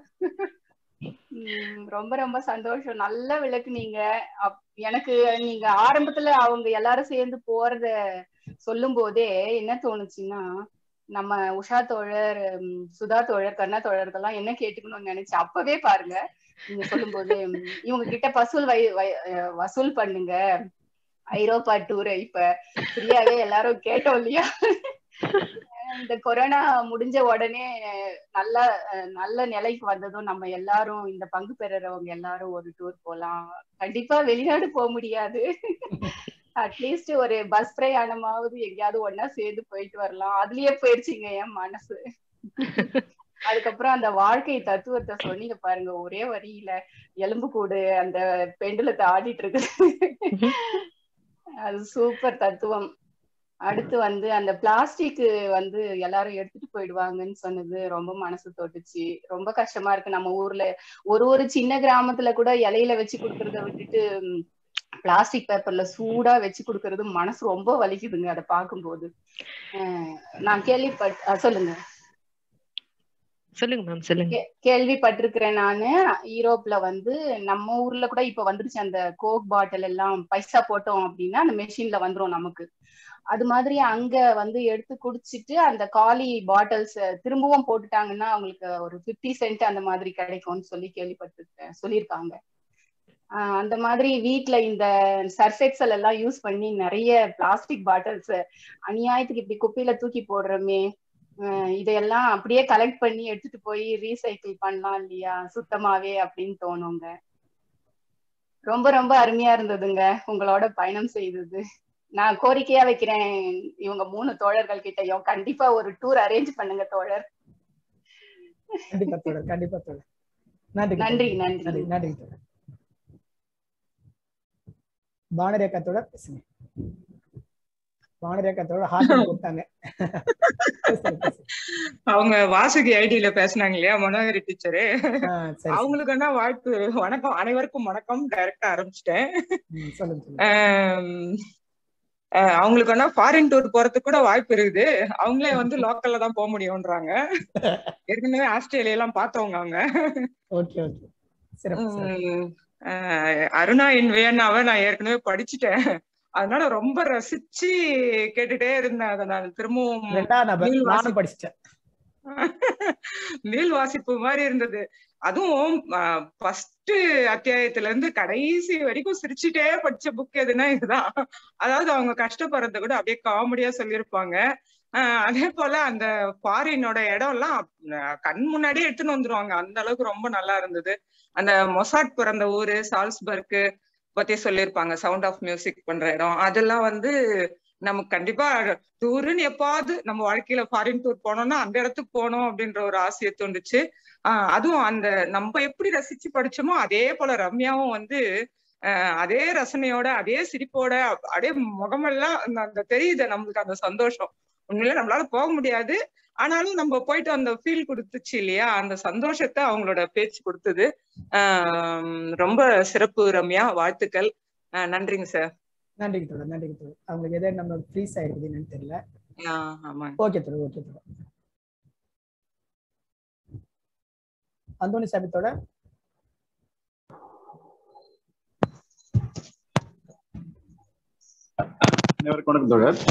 ரொம்ப ரொம்ப சந்தோஷம். நல்ல விளக்குனீங்க. எனக்கு நீங்க ஆரம்பத்துல அவங்க எல்லாரும் சேர்ந்து போறத சொல்லும் போதே என்ன தோணுச்சுன்னா, நம்ம உஷா தோழர், சுதா தோழர், கர்ணா தோழர்கள்லாம் என்ன கேட்டுக்கணும்னு நினைச்சேன். அப்பவே பாருங்க நீங்க சொல்லும் போது இவங்க கிட்ட வசூல் பண்ணுங்க ஐரோப்பா டூரை. இப்ப ஃப்ரீயாவே எல்லாரும் கேட்டோம் இல்லையா? இந்த கொரோனா முடிஞ்ச உடனே நல்ல நிலைக்கு வந்ததும் நம்ம எல்லாரும் இந்த பங்கு பெறறவங்க எல்லாரும் ஒரு டூர் போலாம். கண்டிப்பா வெளிநாடு போக முடியாது, அட்லீஸ்ட் ஒரு பஸ் பிரயாணமாவது எங்கேயாவது ஒன்னா சேர்ந்து போயிட்டு வரலாம். அதுலயே போயிடுச்சுங்க என் மனசு. அதுக்கப்புறம் அந்த வாழ்க்கை தத்துவத்தை சொன்னீங்க பாருங்க, ஒரே வரியில எலும்பு கூடு அந்த பெண்டுலத்தை ஆடிட்டு இருக்கு. அது சூப்பர் தத்துவம். அடுத்து வந்து அந்த பிளாஸ்டிக் வந்து எல்லாரும் எடுத்துட்டு போயிடுவாங்கன்னு சொன்னது ரொம்ப மனசு தொட்டுச்சு. ரொம்ப கஷ்டமா இருக்கு. நம்ம ஊர்ல ஒரு சின்ன கிராமத்துல கூட இலையில வச்சு கொடுக்கறத விட்டுட்டு பிளாஸ்டிக் பேப்பர்ல சூடா வச்சு கொடுக்கறது மனசு ரொம்ப வலிக்குதுங்க அதை பார்க்கும்போது. நான் சொல்லுங்க மேம். சொல்லுங்க. கேள்விப்பட்டிருக்கிறேன் நானு. யூரோப்ல வந்து நம்ம ஊர்ல கூட இப்ப வந்துருச்சு, அந்த கோக் பாட்டில் எல்லாம் பைசா போட்டோம் அப்படின்னா அந்த மெஷின்ல வந்துரும் நமக்கு. அது மாதிரி அங்க வந்து எடுத்து குடிச்சிட்டு அந்த காலி பாட்டில்ஸ் திரும்பவும் போட்டுட்டாங்கன்னா அவங்களுக்கு ஒரு 50 சென்ட் அந்த மாதிரி கிடைக்கும்னு சொல்லி கேள்விப்பட்டிருக்கேன், சொல்லியிருக்காங்க. அந்த மாதிரி வீட்டுல இந்த சர்ஃப் எக்ஸல் எல்லாம் யூஸ் பண்ணி நிறைய பிளாஸ்டிக் பாட்டில்ஸ் அநியாயத்துக்கு இப்படி குப்பையில தூக்கி போடுறோமே, இதையெல்லாம் அப்படியே கலெக்ட் பண்ணி எடுத்துட்டு போய் ரீசைக்கிள் பண்ணலாம் இல்லையா சுத்தமாவே அப்படின்னு தோணுங்க. ரொம்ப ரொம்ப அருமையா இருந்ததுங்க உங்களோட பயணம் செய்தது. நான் கோரிக்கையா வைக்கிறேன் இவங்க 3 தோழர்கள் கிட்டையும் கண்டிப்பா ஒரு டூர் அரேஞ்ச் பண்ணுங்க தோழர். கண்டிப்பா தோழர். நன்றி. பானரேகா தோழர் பேசுங்க. பானரேகா தோழர் ஹார்ட் போட்டாங்க. அவங்க வாசுகி ஐடியில பேசினாங்க இல்லையா மனோகரி டீச்சரு, அவங்களுக்குன்னா வாய்ப்பு. வணக்கம் அனைவருக்கும் வணக்கம். டைரக்டா ஆரம்பிச்சிட்டேன். அவங்களுக்குன்னா ஃபாரின் டூர் போறதுக்கு கூட வாய்ப்பு இருக்குது. அவங்களே வந்து லோக்கல்ல தான் போக முடியும்ன்றாங்க. ஏற்கனவே ஆஸ்திரேலியா எல்லாம் பார்த்தவங்க அவங்க. அருணா இன் வியன்னாவை நான் ஏற்கனவே படிச்சுட்டேன். அதனால ரொம்ப ரசிச்சு கேட்டுட்டே இருந்தேன். அதை நான் திரும்பவும் படிச்சிட்டேன். மீள் வாசிப்பு மாதிரி இருந்தது. அதுவும் ஃபர்ஸ்ட் அத்தியாயத்துல இருந்து கடைசி வரைக்கும் சிரிச்சுட்டே படிச்ச புக் எதுனா இதுதான். அதாவது அவங்க கஷ்டப்படுறத கூட அப்படியே காமெடியா சொல்லியிருப்பாங்க. அதே போல அந்த ஃபாரினோட இடம் எல்லாம் கண் முன்னாடியே எடுத்துன்னு வந்துருவாங்க. அந்த அளவுக்கு ரொம்ப நல்லா இருந்தது. அந்த மொசாட் பிறந்த ஊரு சால்ஸ்பர்க் பத்தி சொல்லியிருப்பாங்க, சவுண்ட் ஆஃப் மியூசிக் பண்ற இடம். அதெல்லாம் வந்து நமக்கு கண்டிப்பா டூருன்னு எப்பாவது நம்ம வாழ்க்கையில ஃபாரின் டூர் போனோம்னா அந்த இடத்துக்கு போகணும் அப்படின்ற ஒரு ஆசையை தோண்டுச்சு. அதுவும் அந்த நம்ம எப்படி ரசிச்சு படிச்சோமோ அதே போல ரம்யாவும் வந்து அதே ரசனையோட அதே சிரிப்போட அப்படியே முகமெல்லாம் அந்த தெரியுது நம்மளுக்கு அந்த சந்தோஷம். உண்மையில நம்மளால போக முடியாது, ஆனாலும் நம்ம போயிட்டு அந்த ஃபீல் கொடுத்துச்சு இல்லையா, அந்த சந்தோஷத்தை அவங்களோட பேச்சு கொடுத்தது. ரொம்ப சிறப்பு ரம்யா, வாழ்த்துக்கள். நன்றிங்க சார். நன்றிங்க தோழர், நன்றிங்க தோழர். அவங்களுக்கு எதாவது நம்ம ஃப்ரீஸ் ஆயிருக்குதுன்னு தெரியல. ஓகே தோழர், ஓகே தோழர். அந்தோணி சாபித்தோட அனைவருக்கும் வணக்கம் தோழர்.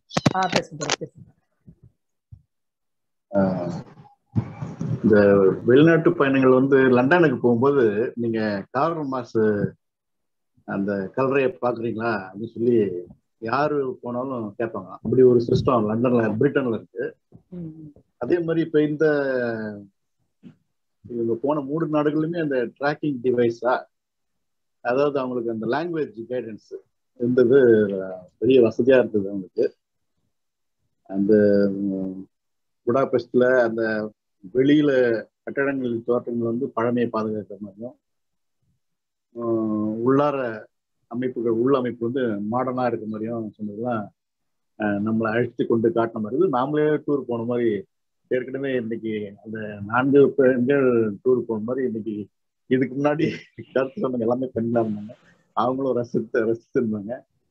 இந்த வெளிநாட்டு பயணங்கள் வந்து லண்டனுக்கு போகும்போது நீங்க கார்ல் மார்க்ஸ் அந்த கல்லறையை பாக்குறீங்களா அப்படின்னு சொல்லி யாரு போனாலும் கேட்பாங்க. அப்படி ஒரு சிஸ்டம் லண்டன்ல பிரிட்டன்ல இருக்கு. அதே மாதிரி இப்ப இவங்க போன 3 நாடுகளுமே அந்த ட்ராக்கிங் டிவைஸா, அதாவது அவங்களுக்கு அந்த லாங்குவேஜ் கைடன்ஸ் இருந்தது, பெரிய வசதியா இருந்தது அவங்களுக்கு. அந்த புடாபெஸ்ட்ல அந்த வெளியில கட்டடங்களின் தோற்றங்கள் வந்து பழமையை பாதுகாக்கிற மாதிரியும், உள்ளார அமைப்புகள் உள்ள அமைப்பு வந்து மாடர்னா இருக்கிற மாதிரியும் சொன்னதுலாம் நம்மளை அழைத்து கொண்டு காட்டின மாதிரி, நாமளே டூர் போன மாதிரி. ஏற்கனவே இன்னைக்கு அந்த 4 பெண்கள் டூர் போன மாதிரி இன்னைக்கு இதுக்கு முன்னாடி கருத்து சொன்னவங்க எல்லாமே பெண்களா இருந்தாங்க. அவங்களும் ரசித்திருந்தாங்க.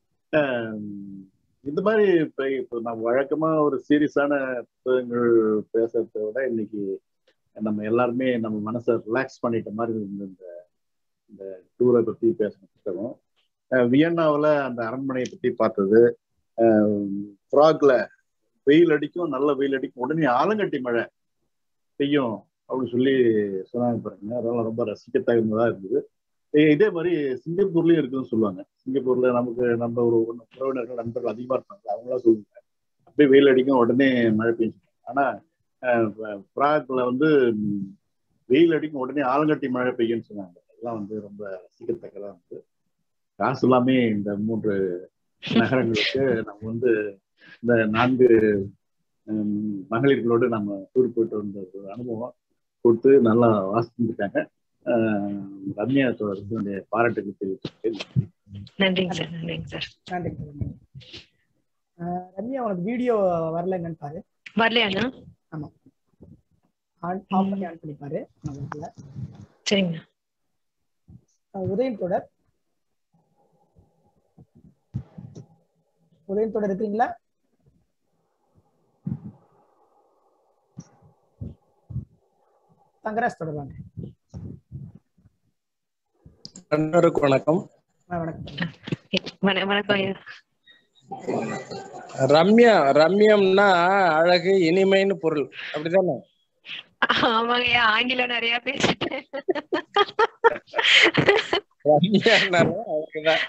இந்த மாதிரி இப்போ நம்ம வழக்கமா ஒரு சீரியஸான புத்தகங்கள் பேசுறதை விட இன்னைக்கு நம்ம எல்லாருமே நம்ம மனசை ரிலாக்ஸ் பண்ணிட்ட மாதிரி இருந்த இந்த டூரை பத்தி பேசின புத்தகம். வியன்னாவில் அந்த அரண்மனையை பத்தி பார்த்தது, ஃப்ராக்ல வெயில் அடிக்கும், நல்ல வெயில் அடிக்கும், உடனே ஆலங்கட்டி மழை பெய்யும் அப்படின்னு சொல்லி சொன்னாங்க பாருங்க. அதெல்லாம் ரொம்ப ரசிக்க தகுந்ததா இருந்தது. இதே மாதிரி சிங்கப்பூர்லயும் இருக்குதுன்னு சொல்லுவாங்க. சிங்கப்பூர்ல நம்ம ஒரு உறவினர்கள் நண்பர்கள் அதிகமா இருப்பாங்க, அவங்களாம் சொல்லுவாங்க அப்படியே வெயில் அடிக்கும் உடனே மழை பெய்யும். ஆனா பிராக்ல வந்து வெயில் அடிக்கும் உடனே ஆலங்கட்டி மழை பெய்யும்னு சொன்னாங்க. அதெல்லாம் வந்து ரொம்ப ரசிக்கத்தக்கதா இருந்தது. காசு எல்லாமே இந்த 3 நகரங்களுக்கு நம்ம வந்து இந்த 4 மகளிர்களோடு நம்ம டூர் போயிட்டு வந்த ஒரு அனுபவம் கொடுத்து நல்லா வாசிச்சுருக்காங்க. ரம்யா தோழருக்கு பாராட்டுக்கு தெரிவிச்சிருக்கேன். நன்றிங்க சார். நன்றிங்க சார். நன்றிங்க. ரம்யா, உனக்கு வீடியோ வரல என்னன்னு பாரு. வரலையாண்ணா? ஆமா, ஆன் பண்ணி பாரு. சரிங்க. உதயம் தொடர் இருக்கீங்களா? தங்கராஜ் தொடர்பாங்க. அனைவருக்கும் வணக்கம். வணக்கம். ரம்யம்னா அழகு, இனிமைன்னு பொருள், அப்படிதானே? ஆமாங்க, ஆங்கிலம் நிறைய பேசிட்டேன். அழகுதான்.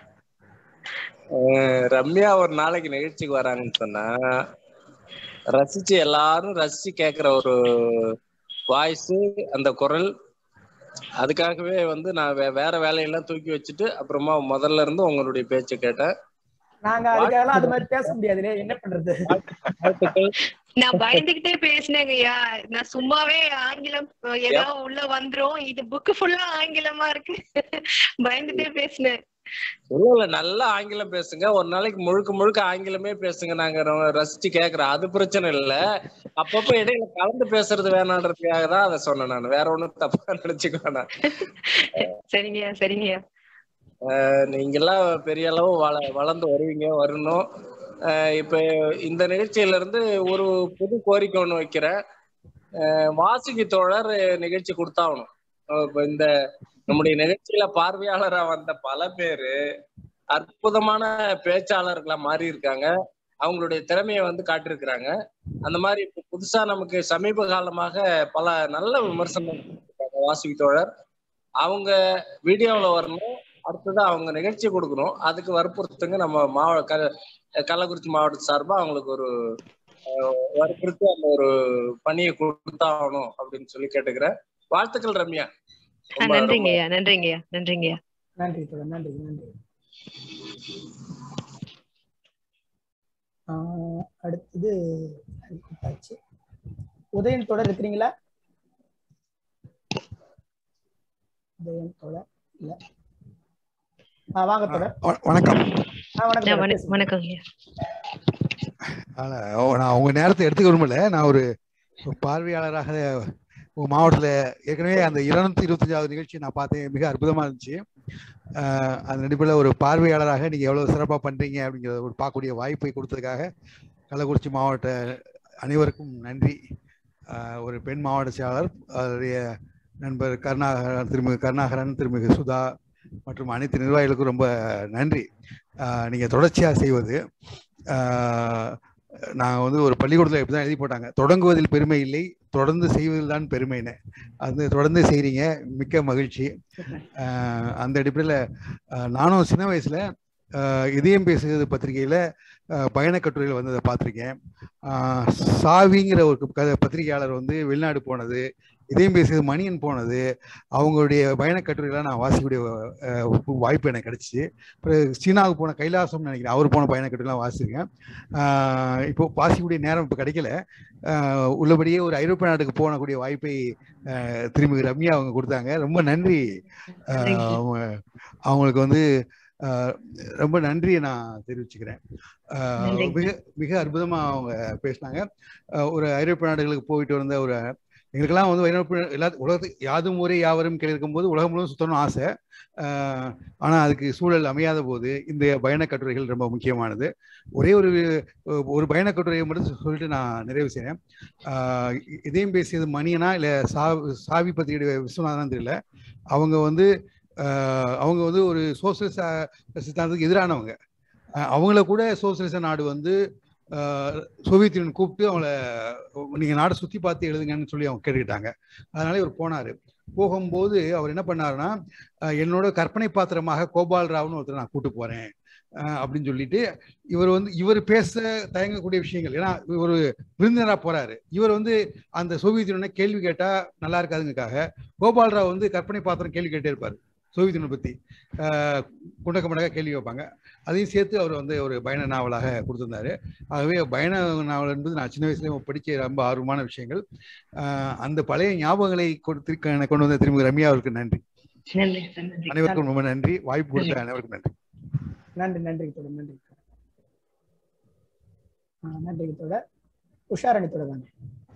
ரம்யா ஒரு நாளைக்கு நிகழ்ச்சிக்கு வராங்கன்னு சொன்னா ரசிச்சு எல்லாரும் ரசிச்சு கேக்குற ஒரு வாய்ஸ், அந்த குரல். அதுக்காகவே வந்து நான் வேற வேலையெல்லாம் தூக்கி வச்சுட்டு அப்புறமா முதல்ல இருந்து உங்களுடைய பேச்சு கேட்டேன். நாங்க அதுக்காக அது மாதிரி பேச முடியாதுலே, என்ன பண்றது? நான் பயந்துகிட்டே பேசினேங்கய்யா. நான் சும்மாவே ஆங்கிலம் ஏதாவது உள்ள வந்துரும், இது புக் ஃபுல்லா ஆங்கிலமா இருக்கு, பயந்துட்டே பேசினேன். இல்ல நல்லா ஆங்கிலம் பேசுங்க, ஒரு நாளைக்கு முழுக்க ஆங்கிலமே பேசுங்க, நாங்க ரசிச்சு கேக்குறோம், அது பிரச்சனை இல்ல. அப்பப்ப இடையில கலந்து பேசுறது வேணான்றதுக்காக தான் அதை சொன்னேன் நான், வேற ஒண்ணும் தப்பா நினைச்சுக்க வேணாம். சரிங்கய்யா, சரிங்கய்யா. நீங்க எல்லாம் பெரிய அளவு வளர்ந்து வரணும். இப்ப இந்த நிகழ்ச்சியில இருந்து ஒரு புது கோரிக்கை ஒண்ணு வைக்கிறேன். வாசுகி தோழர் நிகழ்ச்சி கொடுத்தாகணும். இந்த நம்முடைய நிகழ்ச்சியில பார்வையாளரா வந்த பல பேரு அற்புதமான பேச்சாளர்களா மாறி இருக்காங்க. அவங்களுடைய திறமையை வந்து காட்டியிருக்கிறாங்க. அந்த மாதிரி இப்ப புதுசா நமக்கு சமீப காலமாக பல நல்ல விமர்சனம் வாசுகி தோழர். அவங்க வீடியோவில் வரணும், அடுத்ததான் அவங்க நிகழ்ச்சி கொடுக்கணும். அதுக்கு வற்புறுத்துங்க நம்ம கள்ளக்குறிச்சி மாவட்ட சார்பா அவங்களுக்கு ஒரு வற்புறுத்தி அந்த ஒரு பணியை கொடுத்தாகணும் அப்படின்னு சொல்லி கேட்டுக்கிறேன். வாழ்த்துக்கள் ரம்யா. நன்றிங்கய்யா. நன்றிங்கய்யா. நன்றிங்கய்யா. நன்றி தோழர். நன்றி நன்றி. அடுத்தது உதயன் தோழர் இருக்கிறீங்களா? உதயன் தோழர் இல்ல. வாங்க தோழர். வணக்கம். வணக்கம். நான் உங்க நேரத்தை எடுத்துக்க விரும்பல. நான் ஒரு பார்வையாளராக மாவட்டத்தில் ஏற்கனவே அந்த 225வது நிகழ்ச்சி நான் பார்த்தேன். மிக அற்புதமா இருந்துச்சு. அந்த நடிப்பில் ஒரு பார்வையாளராக நீங்க எவ்வளவு சிறப்பாக பண்றீங்க அப்படிங்கிற ஒரு பார்க்கக்கூடிய வாய்ப்பை கொடுத்ததுக்காக கள்ளக்குறிச்சி மாவட்ட அனைவருக்கும் நன்றி. ஒரு பெண் மாவட்ட செயலாளர், அவருடைய நண்பர் திருமிகு கருணாகரன், திருமிகு சுதா மற்றும் அனைத்து நிர்வாகிகளுக்கும் ரொம்ப நன்றி. நீங்க தொடர்ச்சியாக செய்வது. நான் வந்து ஒரு பள்ளிக்கூடத்தில் இப்படிதான் எழுதி போட்டாங்க, தொடங்குவதில் பெருமை இல்லை, தொடர்ந்து செய்வதில் தான் பெருமைன்னு. அது தொடர்ந்து செய்றீங்க, மிக்க மகிழ்ச்சி. அந்த அடிப்படையில் நானும் சின்ன வயசுல இதயம் பேசுகிறது பத்திரிகையில பயணக்கட்டுரையில் வந்ததை பார்த்துருக்கேன். சாவிங்கிற ஒரு பத்திரிகையாளர் வந்து வெளிநாடு போனது, இதயம் பேசுகிறது மணியன் போனது, அவங்களுடைய பயணக்கட்டுரையெல்லாம் நான் வாசிக்கூடிய வாய்ப்பு எனக்கு கிடைச்சிச்சு. அப்புறம் சீனாவுக்கு போன கைலாசம்னு நினைக்கிறேன், அவர் போன பயணக்கட்டுரைலாம் வாசிச்சிருக்கேன். இப்போ வாசிக்கக்கூடிய நேரம் இப்போ கிடைக்கல. உள்ளபடியே ஒரு ஐரோப்பிய நாட்டுக்கு போனக்கூடிய வாய்ப்பை திரும்பி ரம்யா அவங்க கொடுத்தாங்க. ரொம்ப நன்றி. அவங்களுக்கு வந்து ரொம்ப நன்றியை நான் தெரிவிச்சுக்கிறேன். மிக மிக அற்புதமா அவங்க பேசினாங்க. ஒரு ஐரோப்பிய நாடுகளுக்கு போயிட்டு வந்த ஒரு எங்களுக்கெல்லாம் வந்து உலகத்துக்கு யாதும் ஊரே யாவரும் கேட்கும் போது உலகம் முழுவதும் சுத்தணும் ஆசை. ஆனால் அதுக்கு சூழல் அமையாத போது இந்த பயண கட்டுரைகள் ரொம்ப முக்கியமானது. ஒரே ஒரு பயண கட்டுரையை மட்டும் சொல்லிட்டு நான் நிறைவு செய்கிறேன். இதயம் பேசியது மணியனா இல்லை சாவி பத்திரிகையுடைய விஸ்வநாதன் தெரியல. அவங்க வந்து ஒரு சோசியலிச சித்தாந்தத்துக்கு எதிரானவங்க. அவங்கள கூட சோசியலிச நாடு வந்து சோவியத் யூனியன் கூப்பிட்டு அவங்கள நீங்க நாடு சுத்தி பார்த்து எழுதுங்கன்னு சொல்லி அவங்க கேட்டுக்கிட்டாங்க. அதனால இவர் போனாரு. போகும்போது அவர் என்ன பண்ணாருன்னா, என்னோட கற்பனை பாத்திரமாக கோபால் ராவ்னு ஒருத்தர் நான் கூட்டு போறேன் அப்படின்னு சொல்லிட்டு இவர் பேச தயங்கக்கூடிய விஷயங்கள், ஏன்னா ஒரு விருந்தினரா போறாரு. இவர் வந்து அந்த சோவியத் யூனியனை கேள்வி கேட்டா நல்லா இருக்காதுங்கிறதுக்காக கோபால் ராவ் வந்து கற்பனை பாத்திரம் கேள்வி கேட்டே இருப்பாரு. சோவியத் யூனியனை பத்தி குண்டக்க மண்டக்க கேள்வி வைப்பாங்க. அதையும் சேர்த்து அவர் வந்து ஒரு பயண நாவலாக கொடுத்திருந்தாரு. ஆகவே பயண நாவல் என்பது நான் சின்ன வயசுல படிக்க ரொம்ப ஆர்வமான விஷயங்கள். அந்த பழைய ஞாபகங்களை கொண்டு வந்த திரும்ப ரம்யா அவருக்கு நன்றி. அனைவருக்கும் ரொம்ப நன்றி. வாய்ப்பு கொடுத்த அனைவருக்கும் நன்றி. நன்றி. நன்றி தோழர். நன்றி. நன்றி தோழர். உஷாரணி தோழர் வாங்க.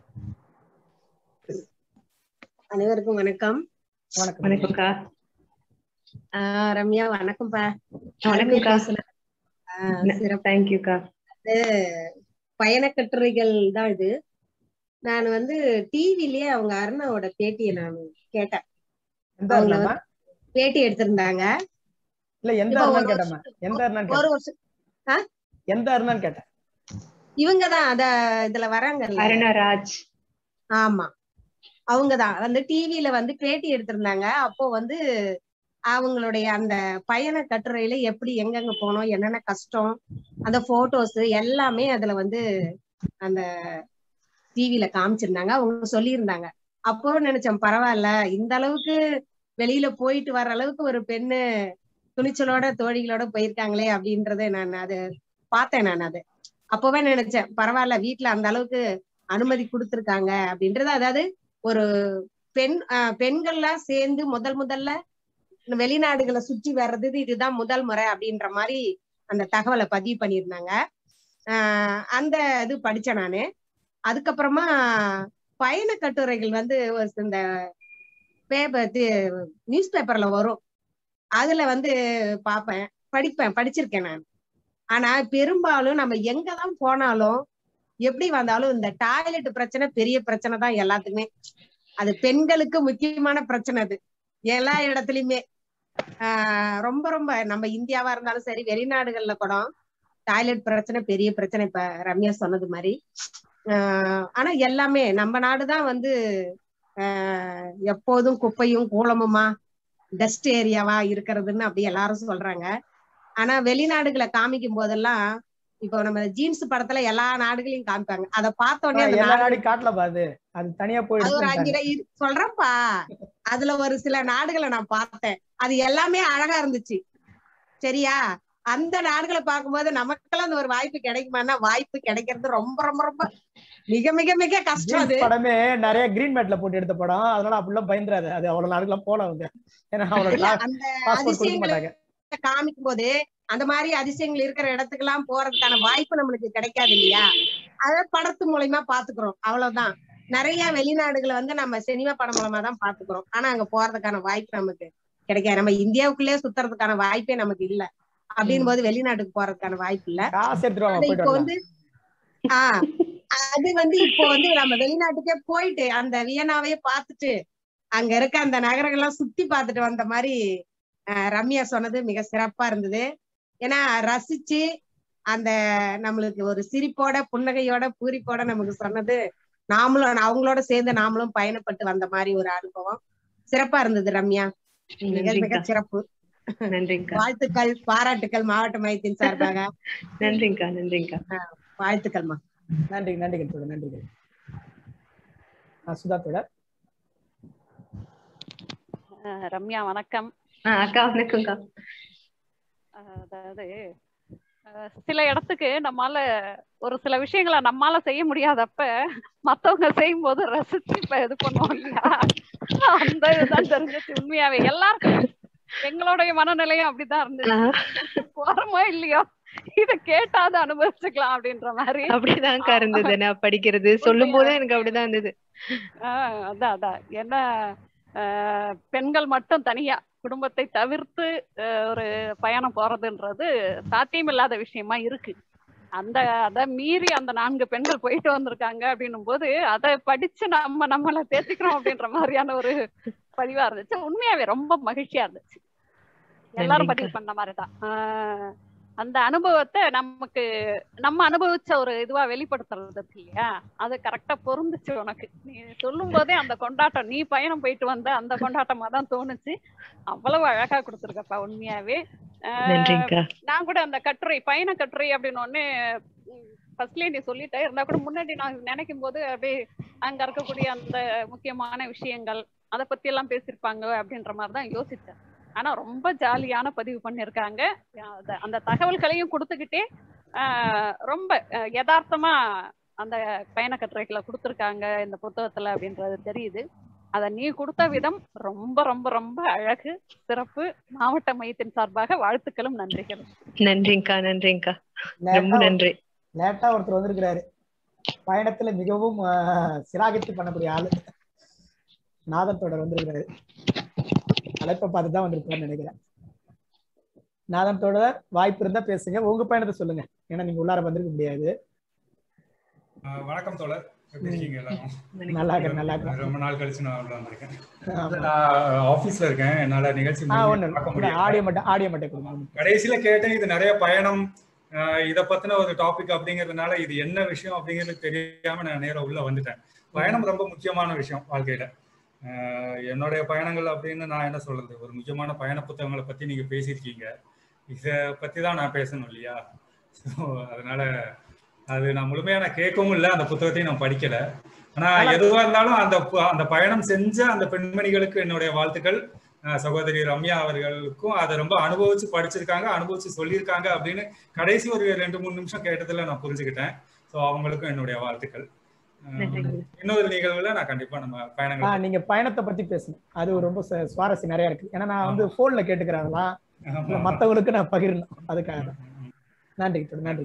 அனைவருக்கும் வணக்கம். வணக்கம்க்கா. ரம்யா வணக்கம்ப்பா. வணக்கம்க்கா. தேங்க்யூக்கா. பயண கட்டுரைகள் தான் இது. நான் வந்து டிவிலயே அவங்க அருணாவோட பேட்டியை நான் கேட்டேன். பேட்டி எடுத்திருந்தாங்க. ஒரு வருஷம் இவங்கதான் அத இதுல வராங்க, அருணராஜ். ஆமா, அவங்கதான் வந்து டிவில வந்து பேட்டி எடுத்திருந்தாங்க. அப்போ வந்து அவங்களுடைய அந்த பயண கட்டுரையில எப்படி எங்கெங்க போனோம், என்னென்ன கஷ்டம், அந்த போட்டோஸ் எல்லாமே அதுல வந்து அந்த டிவில காமிச்சிருந்தாங்க. அவங்க சொல்லியிருந்தாங்க. அப்போ நினைச்சேன், பரவாயில்ல, இந்த அளவுக்கு வெளியில போயிட்டு வர்ற அளவுக்கு ஒரு பெண்ணு துணிச்சலோட தோழிகளோட போயிருக்காங்களே அப்படின்றத நான் அது பார்த்தேன். நான் அது அப்பவே நினைச்சேன், பரவாயில்ல, வீட்டுல அந்த அளவுக்கு அனுமதி கொடுத்துருக்காங்க அப்படின்றது. அதாவது ஒரு பெண்கள்லாம் சேர்ந்து முதல்ல வெளிநாடுகளை சுற்றி வர்றது இதுதான் முதல் முறை அப்படின்ற மாதிரி அந்த தகவலை பதிவு பண்ணியிருந்தாங்க. அந்த இது படிச்சேன் நானு. அதுக்கப்புறமா பயண கட்டுரைகள் வந்து இந்த நியூஸ் பேப்பர்ல வரும், அதுல வந்து பார்ப்பேன், படிச்சிருக்கேன் நான். ஆனா பெரும்பாலும் நம்ம எங்கதான் போனாலும் எப்படி வந்தாலும் இந்த டாய்லெட் பிரச்சனை பெரிய பிரச்சனை தான் எல்லாத்துக்குமே. அது பெண்களுக்கு முக்கியமான பிரச்சனை. அது எல்லா இடத்துலயுமே ரொம்ப ரொம்ப நம்ம இந்தியாவா இருந்தாலும் சரி, வெளிநாடுகள்ல கூட டாய்லெட் பிரச்சனை பெரிய பிரச்சனை. இப்ப ரம்யா சொன்னது மாதிரி ஆனா எல்லாமே நம்ம நாடுதான் வந்து எப்போதும் குப்பையும் கூலமுமா டஸ்ட் ஏரியாவா இருக்கிறதுன்னு அப்படி எல்லாரும் சொல்றாங்க. ஆனா வெளிநாடுகளை காமிக்கும் போதெல்லாம் இப்போ நம்ம ஜீன்ஸ் படத்துல எல்லா நாடுகளையும் காமிப்பாங்க. அதை பார்த்தோன்னே அந்த நாடு காட்டல பாது அது தனியா போய் அது ஒரு 5 சொல்றப்பா, அதுல ஒரு சில நாடுகளை நான் பார்த்தேன். அது எல்லாமே அழகா இருந்துச்சு. சரியா? அந்த நாடுகளை பார்க்கும்போது நமக்கெல்லாம் அந்த ஒரு வாய்ப்பு கிடைக்குமான்னா வாய்ப்பு கிடைக்கிறது ரொம்ப ரொம்ப ரொம்ப மிக மிக மிக கஷ்டம். அது படமே நிறைய கிரீன் மேட்ல போட்டு எடுத்த படம், அதனால அப்படிலாம் பயந்துராது. அது அவ்வளவு நாடுகளாம் போல அவங்க, ஏன்னா அந்த அதிசயங்களை காமிக்கும் போது அந்த மாதிரி அதிசயங்கள் இருக்கிற இடத்துக்கு எல்லாம் போறதுக்கான வாய்ப்பு நம்மளுக்கு கிடைக்காது இல்லையா? அத படத்து மூலமா பாத்துக்கிறோம், அவ்வளவுதான். நிறைய வெளிநாடுகளை வந்து நம்ம சினிமா படம் மூலமா தான் பாத்துக்கிறோம். ஆனா அங்க போறதுக்கான வாய்ப்பு நமக்கு கிடைக்காது. நம்ம இந்தியாவுக்குள்ளேயே சுத்துறதுக்கான வாய்ப்பே நமக்கு இல்ல. அப்படின் போது வெளிநாட்டுக்கு போறதுக்கான வாய்ப்பு இல்ல. இப்போ வந்து அது வந்து இப்போ வந்து நம்ம வெளிநாட்டுக்கே போயிட்டு அந்த வியன்னாவே பார்த்துட்டு அங்க இருக்க அந்த நகரங்கள்லாம் சுத்தி பார்த்துட்டு வந்த மாதிரி ரம்யா சொன்னது மிக சிறப்பா இருந்தது. ஏன்னா ரசிச்சு அந்த நம்மளுக்கு ஒரு சிரிப்போட புன்னகையோட பூரிப்போட நமக்கு சொன்னது, நாமளும் அவங்களோட சேர்ந்து நாமளும் பயணப்பட்டு வந்த மாதிரி ஒரு அனுபவம் சிறப்பா இருந்தது ரம்யா. மிக மிக சிறப்பு. வாழ்த்துக்கள், பாராட்டுக்கள் மாவட்ட மையத்தின் சார்பாக. நன்றிங்கா. நன்றிங்கா. வாழ்த்துக்கள்மா. நன்றி நன்றிகள் நன்றிகள். சுதா தோட. ரம்யா வணக்கம். அக்கா வணக்கம்க்கா. அதாவது சில இடத்துக்கு நம்மால ஒரு சில விஷயங்களை நம்மால செய்ய முடியாதப்ப மத்தவங்க செய்யும் போது ரசிச்சு இப்ப இது பண்ணுவோம் இல்லையா, அந்த இதுதான் தெரிஞ்சிச்சு. உண்மையாவே எல்லாருக்கும் எங்களுடைய மனநிலையும் அப்படிதான் இருந்துச்சு. போறோமோ இல்லையோ இத கேட்டாது அனுபவிச்சுக்கலாம் அப்படின்ற மாதிரி அப்படிதான் இருந்தது. நான் படிக்கிறது சொல்லும் போதே எனக்கு அப்படிதான் இருந்தது. அதான் என்ன பெண்கள் மட்டும் தனியா குடும்பத்தை தவிர்த்து ஒரு பயணம் போறதுன்றது சாத்தியமில்லாத விஷயமா இருக்கு. அத மீறி அந்த 4 பெண்கள் போயிட்டு வந்திருக்காங்க அப்படின்னும் போது அதை படிச்சு நம்மளை தேர்த்திக்கிறோம் அப்படின்ற மாதிரியான ஒரு பதிவா இருந்துச்சு. உண்மையாவே ரொம்ப மகிழ்ச்சியா இருந்துச்சு. எல்லாரும் பதிவு பண்ண மாதிரிதான் அந்த அனுபவத்தை நம்ம அனுபவிச்ச ஒரு இதுவா வெளிப்படுத்துறது இல்லையா, அது கரெக்டா பொருந்துச்சு. உனக்கு நீ சொல்லும் போதே அந்த கொண்டாட்டம், நீ பயணம் போயிட்டு வந்த அந்த கொண்டாட்டமா தான் தோணுச்சு. அவ்வளவு அழகா கொடுத்துருக்கப்பா உண்மையாவே. நான் கூட அந்த கட்டுரை, பயண கட்டுரை அப்படின்னு ஒண்ணு ஃபர்ஸ்ட்லயே நீ சொல்லிட்டே இருந்தா கூட முன்னாடி நான் நினைக்கும் போது அப்படியே அங்க இருக்கக்கூடிய அந்த முக்கியமான விஷயங்கள் அதை பத்தி எல்லாம் பேசியிருப்பாங்க அப்படின்ற மாதிரிதான் யோசிச்சேன். ஆனா ரொம்ப ஜாலியான பதிவு பண்ணிருக்காங்க. அந்த தகவல்களையும் கொடுத்துக்கிட்டே ரொம்ப யதார்த்தமா அந்த பயண கட்டுரைகளை கொடுத்துருக்காங்க இந்த புத்தகத்துல அப்படின்றது தெரியுது. அத நீ கொடுத்த விதம் ரொம்ப ரொம்ப ரொம்ப அழகு, சிறப்பு. மாவட்ட மையத்தின் சார்பாக வாழ்த்துக்களும் நன்றிகளும். நன்றிங்கா. நன்றிங்கா, ரொம்ப நன்றி. லேட்டா ஒருத்தர் வந்திருக்கிறாரு, பயணத்துல மிகவும் சிராகித்து பண்ணக்கூடிய ஆளு. நாதன் தொடர் வந்திருக்கிறாரு. அழைப்பை பார்த்துதான் வந்திருப்பாருன்னு நினைக்கிறேன். நாதன் தொடர், வாய்ப்பு இருந்தா பேசுங்க, உங்க பயணத்தை சொல்லுங்க, ஏன்னா நீங்க உள்ளார வந்திருக்க முடியாது. வணக்கம் தோழர், எப்படி இருக்கீங்க எல்லாரும்? நல்லா இருக்கேன். ரொம்ப நாள் கழிச்சு நான் உள்ள வந்திருக்கேன். நான் ஆபீஸ்ல இருக்கேன், என்னால நிகழ்ச்சி பார்க்க முடியும். ஆடியோ மட்டும் கடைசியில கேட்டேன், இது நிறைய பயணம் இத பத்தின ஒரு டாபிக் அப்படிங்கிறதுனால இது என்ன விஷயம் அப்படிங்கிறது தெரியாம நான் நேரம் உள்ள வந்துட்டேன். பயணம் ரொம்ப முக்கியமான விஷயம் வாழ்க்கையில. என்னுடைய பயணங்கள் அப்படின்னு நான் என்ன சொல்றது, ஒரு முக்கியமான பயண புத்தகங்களை பத்தி நீங்க பேசியிருக்கீங்க, இதை பத்தி தான் நான் பேசணும் இல்லையா? ஸோ அதனால அது நான் முழுமையா நான் கேட்கவும் இல்லை, அந்த புத்தகத்தையும் நான் படிக்கல. ஆனா எதுவா இருந்தாலும் அந்த பயணம் செஞ்ச அந்த பெண்மணிகளுக்கு என்னுடைய வாழ்த்துக்கள். சகோதரி ரம்யா அவர்களுக்கும் அதை ரொம்ப அனுபவிச்சு படிச்சிருக்காங்க, அனுபவிச்சு சொல்லியிருக்காங்க அப்படின்னு கடைசி ஒரு 2-3 நிமிஷம் கேட்டதுல நான் புரிஞ்சுக்கிட்டேன். ஸோ அவங்களுக்கும் என்னுடைய வாழ்த்துக்கள். இன்னொரு நிகழ்வுல நான் கண்டிப்பா நம்ம பயணங்கள் நீங்க பயணத்தை பத்தி பேசணும், அது ரொம்ப சுவாரஸ்யம் நிறைய இருக்கு. ஏன்னா நான் வந்து போன்ல கேட்டுக்கிறாங்களா, மத்தவங்களுக்கு நான் பகிரணும், அதுக்காக. நன்றி நன்றி.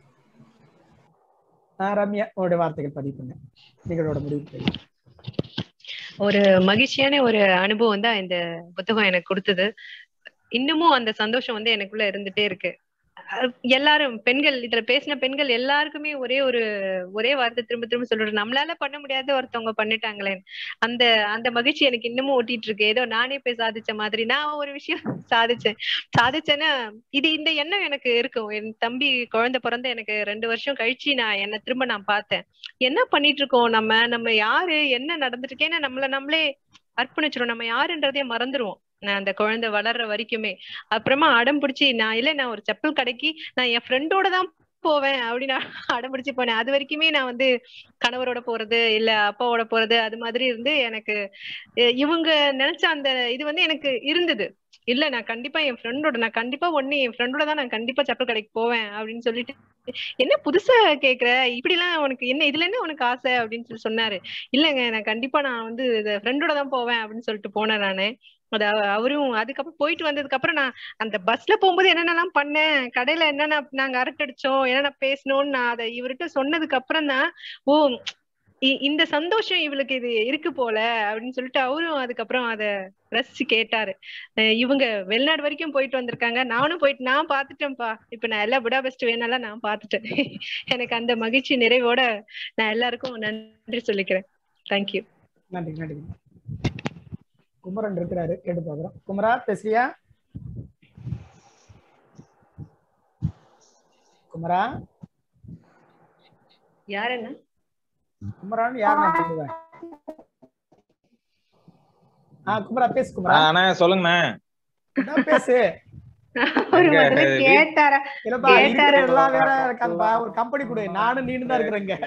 ரம்யா, உங்களுடைய வார்த்தைகள் பதிவு பண்ண நிகழ்வோட முடிவு. ஒரு மகிழ்ச்சியான ஒரு அனுபவம் தான் இந்த புத்தகம் எனக்கு கொடுத்தது. இன்னமும் அந்த சந்தோஷம் வந்து எனக்குள்ள இருந்துட்டே இருக்கு. எல்லாரும் பெண்கள் இதுல பேசின பெண்கள் எல்லாருக்குமே ஒரே வார்த்தை திரும்ப திரும்ப சொல்றேன், நம்மளால பண்ண முடியாத ஒருத்தவங்க பண்ணிட்டாங்களே. அந்த அந்த மகிழ்ச்சி எனக்கு இன்னமும் ஓட்டிட்டு இருக்கு. ஏதோ நானே போய் சாதிச்ச மாதிரி. நான் ஒரு விஷயம் சாதிச்சேன்னா இந்த எண்ணம் எனக்கு இருக்கும். என் தம்பி குழந்தை பிறந்த எனக்கு 2 வருஷம் கழிச்சு என்ன திரும்ப நான் பார்த்தேன். என்ன பண்ணிட்டு இருக்கோம் நம்ம யாரு, என்ன நடந்துட்டு இருக்கேன்னா நம்மளே அர்ப்பணிச்சிரும். நம்ம யாருன்றதே மறந்துருவோம் நான் அந்த குழந்தை வளர்ற வரைக்குமே. அப்புறமா அடம் பிடிச்சி நான் ஒரு செப்பல் கடைக்கு நான் என் ஃப்ரெண்டோட தான் போவேன் அப்படின்னு அடம் பிடிச்சு போனேன். அது வரைக்குமே நான் கணவரோட போறது இல்ல அப்பாவோட போறது அது மாதிரி இருந்து எனக்கு இவங்க நினைச்ச அந்த இது எனக்கு இருந்தது. இல்ல நான் கண்டிப்பா என் ஃப்ரெண்டோட, நான் கண்டிப்பா என் ஃப்ரெண்டோட தான் நான் கண்டிப்பா செப்பல் கடைக்கு போவேன் அப்படின்னு சொல்லிட்டு, என்ன புதுசா கேக்குற, இப்படி எல்லாம் உனக்கு என்ன, இதுல என்ன உனக்கு ஆசை அப்படின்னு சொன்னாரு. இல்லங்க நான் கண்டிப்பா நான் ஃப்ரெண்டோட தான் போவேன் அப்படின்னு சொல்லிட்டு போனேன் நானு. அவரும் அதுக்கப்புறம் போயிட்டு வந்ததுக்கு அப்புறம் நான் அந்த பஸ்ல போகும்போது என்னென்னலாம் பண்ணேன், கடையில என்னென்ன நாங்க அரட்டடிச்சோம், என்னென்ன பேசணும்னு நான் அதை இவர்கிட்ட சொன்னதுக்கு அப்புறம் தான் ஓ இந்த சந்தோஷம் இவளுக்கு இது இருக்கு போல அப்படின்னு சொல்லிட்டு அவரும் அதுக்கப்புறம் அத ரசிச்சு கேட்டாரு. இவங்க வெளிநாடு வரைக்கும் போயிட்டு வந்திருக்காங்க, நானும் போயிட்டு நான் பாத்துட்டேன்ப்பா. இப்ப நான் எல்லா புடாபெஸ்ட் வேணாலும் நான் பாத்துட்டேன். எனக்கு அந்த மகிழ்ச்சி நிறைவோட நான் எல்லாருக்கும் நன்றி சொல்லிக்கிறேன். தேங்க்யூ. நன்றி நன்றி. குமரன் இருக்கிறாரு, கேட்டு பாக்குறோம். குமரா பேசுறியா? குமரா யார் என்ன குமரான் யார் நான் சொல்லுவேன். குமரா பேசு. குமரா அண்ணா சொல்லுங்கண்ணா. பேசு. கேட்டாரா வேற ஒரு கம்பெனி கொடு, நானும் நீனு தான் இருக்கிறேங்க.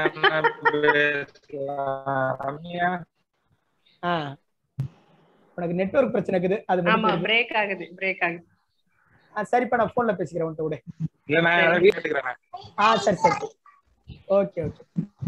உனக்கு நெட்வொர்க் பிரச்சனை இருக்குது, அது ஆமா பிரேக் ஆகுது. சரிப்பா, நான் போன்ல பேசிக்கிறேன் உன்கிட்ட விட. இல்ல நான் வீட்ல இருக்கிறேன். சரி சரி ஓகே ஓகே.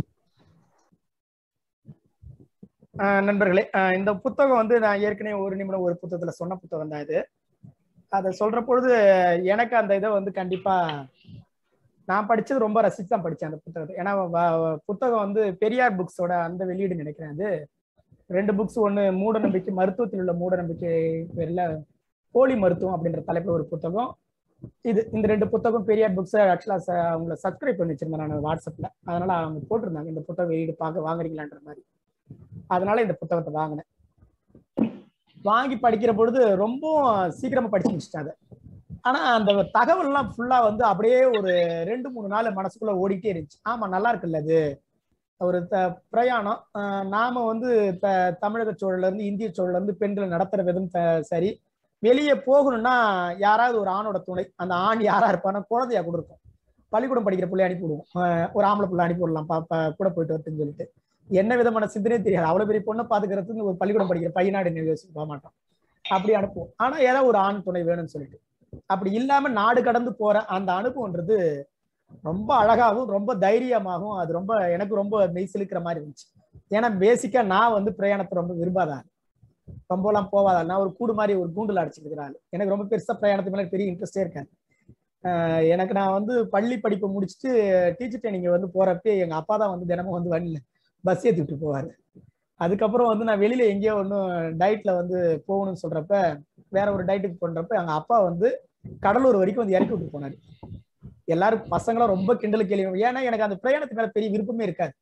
நண்பர்களே, இந்த புத்தகம் நான் ஏற்கனவே ஒரு நிமிடம் ஒரு புத்தகத்துல சொன்ன புத்தகம் தான் இது. அதை சொல்ற பொழுது எனக்கு அந்த இதை கண்டிப்பா நான் படிச்சது ரொம்ப ரசிச்சு தான் படிச்சேன் அந்த புத்தகத்தை. ஏன்னா புத்தகம் பெரியார் புக்ஸோட அந்த வெளியீடு நினைக்கிறேன். அது 2 புக்ஸ், ஒன்று மூட நம்பிக்கை, மருத்துவத்தில் உள்ள மூட நம்பிக்கை பேர்ல போலி மருத்துவம் அப்படின்ற தலைப்புல ஒரு புத்தகம். இந்த 2 புத்தகம் பெரியார் புக்ஸ் ஆக்சுவலா அவங்கள சப்ஸ்கிரைப் பண்ணி வச்சிருந்தேன் நான் வாட்ஸ்அப்ல. அதனால அவங்க போட்டிருந்தாங்க இந்த புத்தகம் வெளியீடு பார்க்க வாங்குறீங்களான்ற மாதிரி. அதனால இந்த புத்தகத்தை வாங்கினேன். வாங்கி படிக்கிற பொழுது ரொம்ப சீக்கிரமா படிச்சு முடிச்சிட்டேன் அதை. ஆனா அந்த தகவல்லாம் ஃபுல்லா அப்படியே ஒரு 2-3 நாள் மனசுக்குள்ள ஓடிட்டே இருந்துச்சு. ஆமா நல்லா இருக்குல்ல, அது ஒரு பிரயாணம். நாம தமிழக சூழல்ல இருந்து இந்திய சூழல்ல இருந்து பெண்களை நடத்துற விதம் சரி. வெளியே போகணும்னா யாராவது ஒரு ஆணோட துணை, அந்த ஆண் யாரா இருப்பானா குழந்தையா கூட இருக்கும். பள்ளிக்கூடம் படிக்கிற பிள்ளை அனுப்பி விடுவோம், ஒரு ஆம்பளை பிள்ளை அனுப்பி விடலாம் கூட போயிட்டு வருதுன்னு சொல்லிட்டு. என்ன விதமான சிந்தனையே தெரியாது. அவ்வளவு பெரிய பொண்ணை பாத்துக்கிறதுக்கு ஒரு பள்ளிக்கூடம் படிக்கிற பையனாடு யோசிச்சு போக மாட்டோம், அப்படி அனுப்புவோம். ஆனா ஏதாவது ஒரு ஆண் துணை வேணும்னு சொல்லிட்டு. அப்படி இல்லாம நாடு கடந்து போற அந்த அனுபவம்ன்றது ரொம்ப அழகாகவும் ரொம்ப தைரியமாகவும் அது எனக்கு ரொம்ப மெய் சிலுக்கிற மாதிரி இருந்துச்சு. ஏன்னா பேசிக்கா நான் பிரயாணத்தை ரொம்ப விரும்பாதான், ரொம்ப எல்லாம் போவாதான். நான் ஒரு கூடு மாதிரி ஒரு கூண்டுல அடிச்சுக்கிறாள். எனக்கு ரொம்ப பெருசா பிரயாணத்துக்கு மேல பெரிய இன்ட்ரெஸ்டே இருக்காது. எனக்கு நான் பள்ளி படிப்பை முடிச்சுட்டு டீச்சர் ட்ரைனிங் போறப்ப எங்க அப்பா தான் தினமும் வண்டியில பஸ் ஏற்றி விட்டு போவாரு. அதுக்கப்புறம் நான் வெளியில எங்கேயோ டயட்ல போகணும்னு சொல்றப்ப, வேற ஒரு டயட்டுக்கு போன்றப்ப எங்க அப்பா கடலூர் வரைக்கும் இறக்கி விட்டு போனாரு. எல்லாரும் பசங்களும் ரொம்ப கிண்டல் கேள்வி. ஏன்னா எனக்கு அந்த பிரயாணத்து மேல பெரிய விருப்பமே இருக்காது.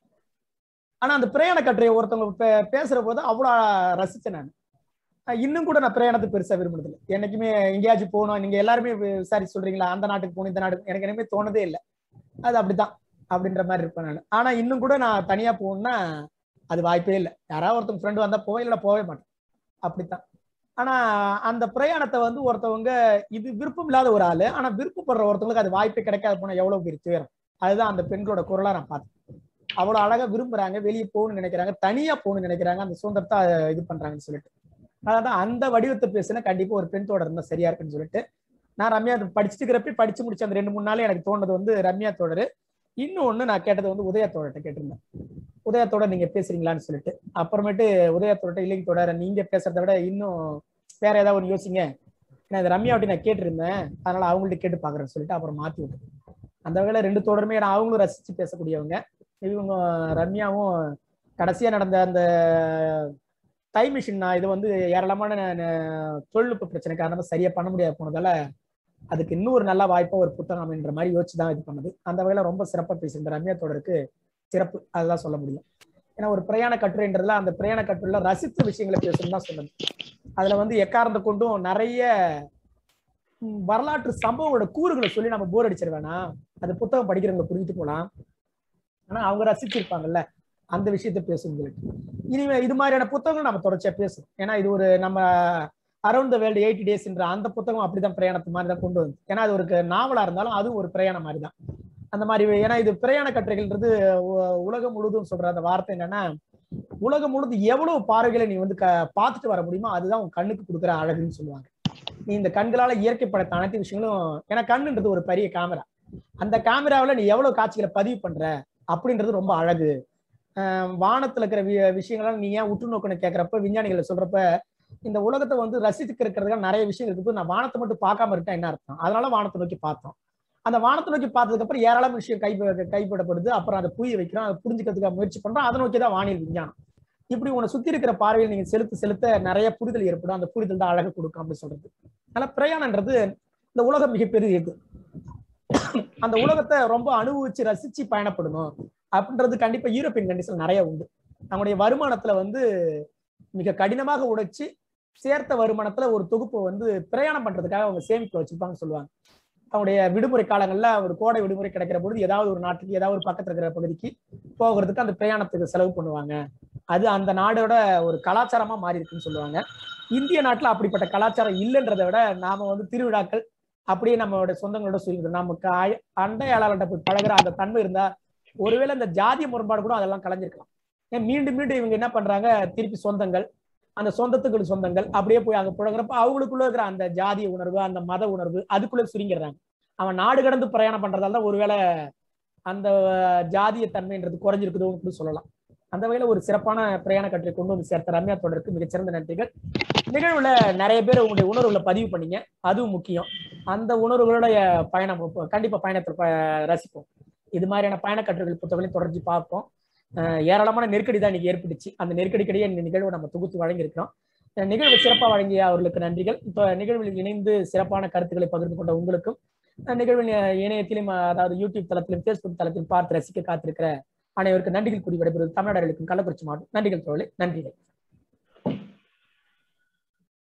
ஆனா அந்த பிரயாண கட்டுரையை ஒருத்தவங்க பேசுற போது அவ்வளவு ரசிச்சேன் நான். இன்னும் கூட நான் பிரயாணத்தை பெருசா விரும்புறதில்லை. என்னைக்குமே எங்கேயாச்சும் போகணும், நீங்க எல்லாருமே விசாரி சொல்றீங்களா அந்த நாட்டுக்கு போகணும் இந்த நாட்டுக்கு, எனக்கு என்னமே தோணதே இல்லை. அது அப்படித்தான் அப்படின்ற மாதிரி இருப்பேன் நான். ஆனா இன்னும் கூட நான் தனியா போகணும்னா அது வாய்ப்பே இல்லை. யாராவது ஒருத்தவங்க ஃப்ரெண்டு வந்தா போவேன், இல்லைன்னா போகவே மாட்டேன், அப்படித்தான். ஆனா அந்த பிரயாணத்தை ஒருத்தவங்க இது விருப்பம் இல்லாத ஒரு ஆளு, ஆனா விருப்பப்படுற ஒருத்தவங்களுக்கு அது வாய்ப்பே கிடைக்காது போனா எவ்வளவு பெரிய துயரம். அதுதான் அந்த பெண்களோட குரலா நான் பார்த்தேன். அவ்வளவு அழகா விரும்புறாங்க, வெளியே போகணும்னு நினைக்கிறாங்க, தனியா போகணும்னு நினைக்கிறாங்க, அந்த சுதந்திரத்தை இது பண்றாங்கன்னு சொல்லிட்டு. அதான் அந்த வடிவத்தை பேசுனா கண்டிப்பா ஒரு பெண் தோழர் இருந்தா சரியா இருக்குன்னு சொல்லிட்டு நான் ரம்யா படிச்சுட்டு இருக்கிறப்ப படிச்சு முடிச்ச அந்த 2-3 நாளே எனக்கு தோணுது ரம்யா தோழர். இன்னொன்னு நான் கேட்டது உதயா தோழர்கிட்ட கேட்டிருந்தேன். உதயா தோழர் நீங்க பேசுறீங்களான்னு சொல்லிட்டு. அப்புறமேட்டு உதயா தோழர்கிட்ட இல்லைங்க தோழர் நீங்க பேசுறத விட இன்னும் வேற ஏதாவது ஒன்று யோசிங்க, நான் இந்த ரம்யாவட்டி நான் கேட்டிருந்தேன், அதனால அவங்கள்ட்ட கேட்டு பாக்குறேன்னு சொல்லிட்டு அப்புறம் மாத்தி விட்டு. அந்த வகையில 2 தோழருமே அவங்களும் ரசிச்சு பேசக்கூடியவங்க. இவங்க ரம்யாவும் கடைசியா நடந்த அந்த டைம் மிஷின் இது ஏராளமான தொழில்நுட்ப பிரச்சனை காரணமா சரியா பண்ண முடியாது போனதால அதுக்கு இன்னும் ஒரு நல்ல வாய்ப்பா ஒரு புத்தகம் அப்படின்ற மாதிரி யோசிச்சுதான் இது பண்ணது. அந்த வகையில ரொம்ப சிறப்பா பேசுகிற ரம்யா தோழருக்கு சிறப்பு, அதுதான் சொல்ல முடியும். ஏன்னா ஒரு பிரயாண கட்டுரைன்றதுல அந்த பிரயாண கட்டுரையில ரசித்த விஷயங்களை பேசணும் தான் சொல்லணும். அதுல வந்து எக்காரணத்தை கொண்டும் நிறைய வரலாற்று சம்பவங்களோட கூறுகளை சொல்லி நம்ம போர் அடிச்சிட வேணாம். அது புத்தகம் படிக்கிறவங்க புரிஞ்சுட்டு போலாம். ஆனா அவங்க ரசிச்சிருப்பாங்கல்ல, அந்த விஷயத்த பேசுங்களுக்கு இனிமே இது மாதிரியான புத்தகங்கள் நம்ம தொடர்ச்சியா பேசணும். ஏன்னா இது ஒரு நம்ம அரௌண்ட் த வேர்ல்டு 80 டேஸ்ன்ற அந்த புத்தகம் அப்படிதான் பிரயாணத்து மாதிரி தான் கொண்டு வந்து. ஏன்னா அது ஒரு நாவலா இருந்தாலும் அது ஒரு பிரயாணம் மாதிரி தான் அந்த மாதிரி. ஏன்னா இது பிரயாண கட்டுரைகள்ன்றது உலகம் முழுதும் சொல்ற அந்த வார்த்தை என்னன்னா, உலகம் முழுது எவ்வளவு பார்வைகளை நீ வந்து பார்த்துட்டு வர முடியுமோ அதுதான் உன் கண்ணுக்கு கொடுக்குற அழகுன்னு சொல்லுவாங்க. நீ இந்த கண்களால இயற்கை படைத்த அனைத்து விஷயங்களும், ஏன்னா கண்ணுன்றது ஒரு பெரிய கேமரா, அந்த கேமராவில் நீ எவ்வளவு காட்சிகளை பதிவு பண்ற அப்படின்றது ரொம்ப அழகு. வானத்துல இருக்கிற விஷயங்கள்லாம் நீ ஏன் உற்று நோக்கணும் கேட்கறப்ப விஞ்ஞானிகளை சொல்றப்ப இந்த உலகத்தை வந்து ரசித்துக்கு இருக்கிறதுக்காக நிறைய விஷயம் இருக்குது. நான் வானத்தை மட்டும் பார்க்காம இருக்கேன் என்ன அர்த்தம்? அதனால வானத்தை நோக்கி பார்த்தோம். அந்த வானத்தை நோக்கி பார்த்ததுக்கு அப்புறம் ஏராளமான விஷயம் கைப்படப்படுது. அப்புறம் அதை புரிய வைக்கிறோம், அதை புரிஞ்சுக்கிறதுக்காக முயற்சி பண்றோம். அதை நோக்கிதான் வானியல் விஞ்ஞானம். இப்படி உன்னை சுத்தி இருக்கிற பார்வையில் நீங்க செலுத்த நிறைய புரிதல் ஏற்படும். அந்த புரிதல் தான் அழகு கொடுக்கும் அப்படின்னு சொல்றது. அதனால பிரயாணம்ன்றது இந்த உலகம் மிகப்பெரியது. அந்த உலகத்தை ரொம்ப அனுபவிச்சு ரசிச்சு பயணப்படணும் அப்படின்றது கண்டிப்பா யூரோப்பியன் கண்டிஷன் நிறைய உண்டு. நம்முடைய வருமானத்துல வந்து மிக கடினமாக உழைச்சு சேர்த்த வருமானத்துல ஒரு தொகுப்பு வந்து பிரயாணம் பண்றதுக்காக அவங்க சேமிக்க வச்சிருப்பாங்க சொல்லுவாங்க. அவங்களுடைய விடுமுறை காலங்கள்ல ஒரு கோடை விடுமுறை கிடைக்கிற பொழுது ஏதாவது ஒரு நாட்டுக்கு ஏதாவது ஒரு பக்கத்துல இருக்கிற பகுதிக்கு போகிறதுக்கு அந்த பிரயாணத்துக்கு செலவு பண்ணுவாங்க. அது அந்த நாடோட ஒரு கலாச்சாரமா மாறி இருக்குன்னு சொல்லுவாங்க. இந்திய நாட்டுல அப்படிப்பட்ட கலாச்சாரம் இல்லைன்றதை விட நாம வந்து திருவிழாக்கள் அப்படியே நம்மளோட சொந்தங்களோட சுருங்குது. நமக்கு அண்டையாளர்கிட்ட போய் பழகிற அந்த தன்மை இருந்தா ஒருவேளை இந்த ஜாதிய முரண்பாடு கூட அதெல்லாம் கலைஞ்சிருக்கலாம். ஏன் மீண்டும் மீண்டும் இவங்க என்ன பண்றாங்க, திருப்பி சொந்தங்கள், அந்த சொந்தத்துக்கு சொந்தங்கள் அப்படியே போய் அங்க புழங்குறப்ப அவங்களுக்குள்ள இருக்கிற அந்த ஜாதிய உணர்வு, அந்த மத உணர்வு அதுக்குள்ள சுருங்கிடுறாங்க. அவன் நாடு கடந்து பிரயாணம் பண்றதால தான் ஒருவேளை அந்த ஜாதிய தன்மைன்றது குறைஞ்சிருக்குதுன்னு சொல்லலாம். அந்த வகையில ஒரு சிறப்பான பிரயாண கட்டுரை கொண்டு வந்து சேர்த்த ரம்யா தோழருக்கு மிகச்சிறந்த நன்றிகள். நிகழ்வுல நிறைய பேர் உங்களுடைய உணர்வுகளை பதிவு பண்ணீங்க, அதுவும் முக்கியம். அந்த உணர்வுகளுடைய பயணம் கண்டிப்பா பயணத்தை ரசிப்போம். இது மாதிரியான பயண கட்டுரைகள் புத்தகங்களையும் தொடர்ந்து பார்ப்போம். ஏராளமான நெருக்கடி தான் இன்னைக்கு ஏற்பட்டுச்சு. அந்த நெருக்கடிக்கிடையே இந்த நிகழ்வை நம்ம தொகுத்து வழங்கியிருக்கிறோம். நிகழ்வு சிறப்பாக வழங்கிய அவர்களுக்கு நன்றிகள். இப்போ நிகழ்வில் இணைந்து சிறப்பான கருத்துக்களை பகிர்ந்து கொண்ட உங்களுக்கும், நிகழ்வின் இணையத்திலும் அதாவது யூடியூப் தளத்திலும் பேஸ்புக் தளத்திலும் பார்த்து ரசிக்க காத்திருக்கிற அனைவருக்கும் நன்றிகள் கூறி விடைபெறுவது தமிழ்நாடு கள்ளக்குறிச்சி மாவட்டம். நன்றிகள் தோழி, நன்றிகள்.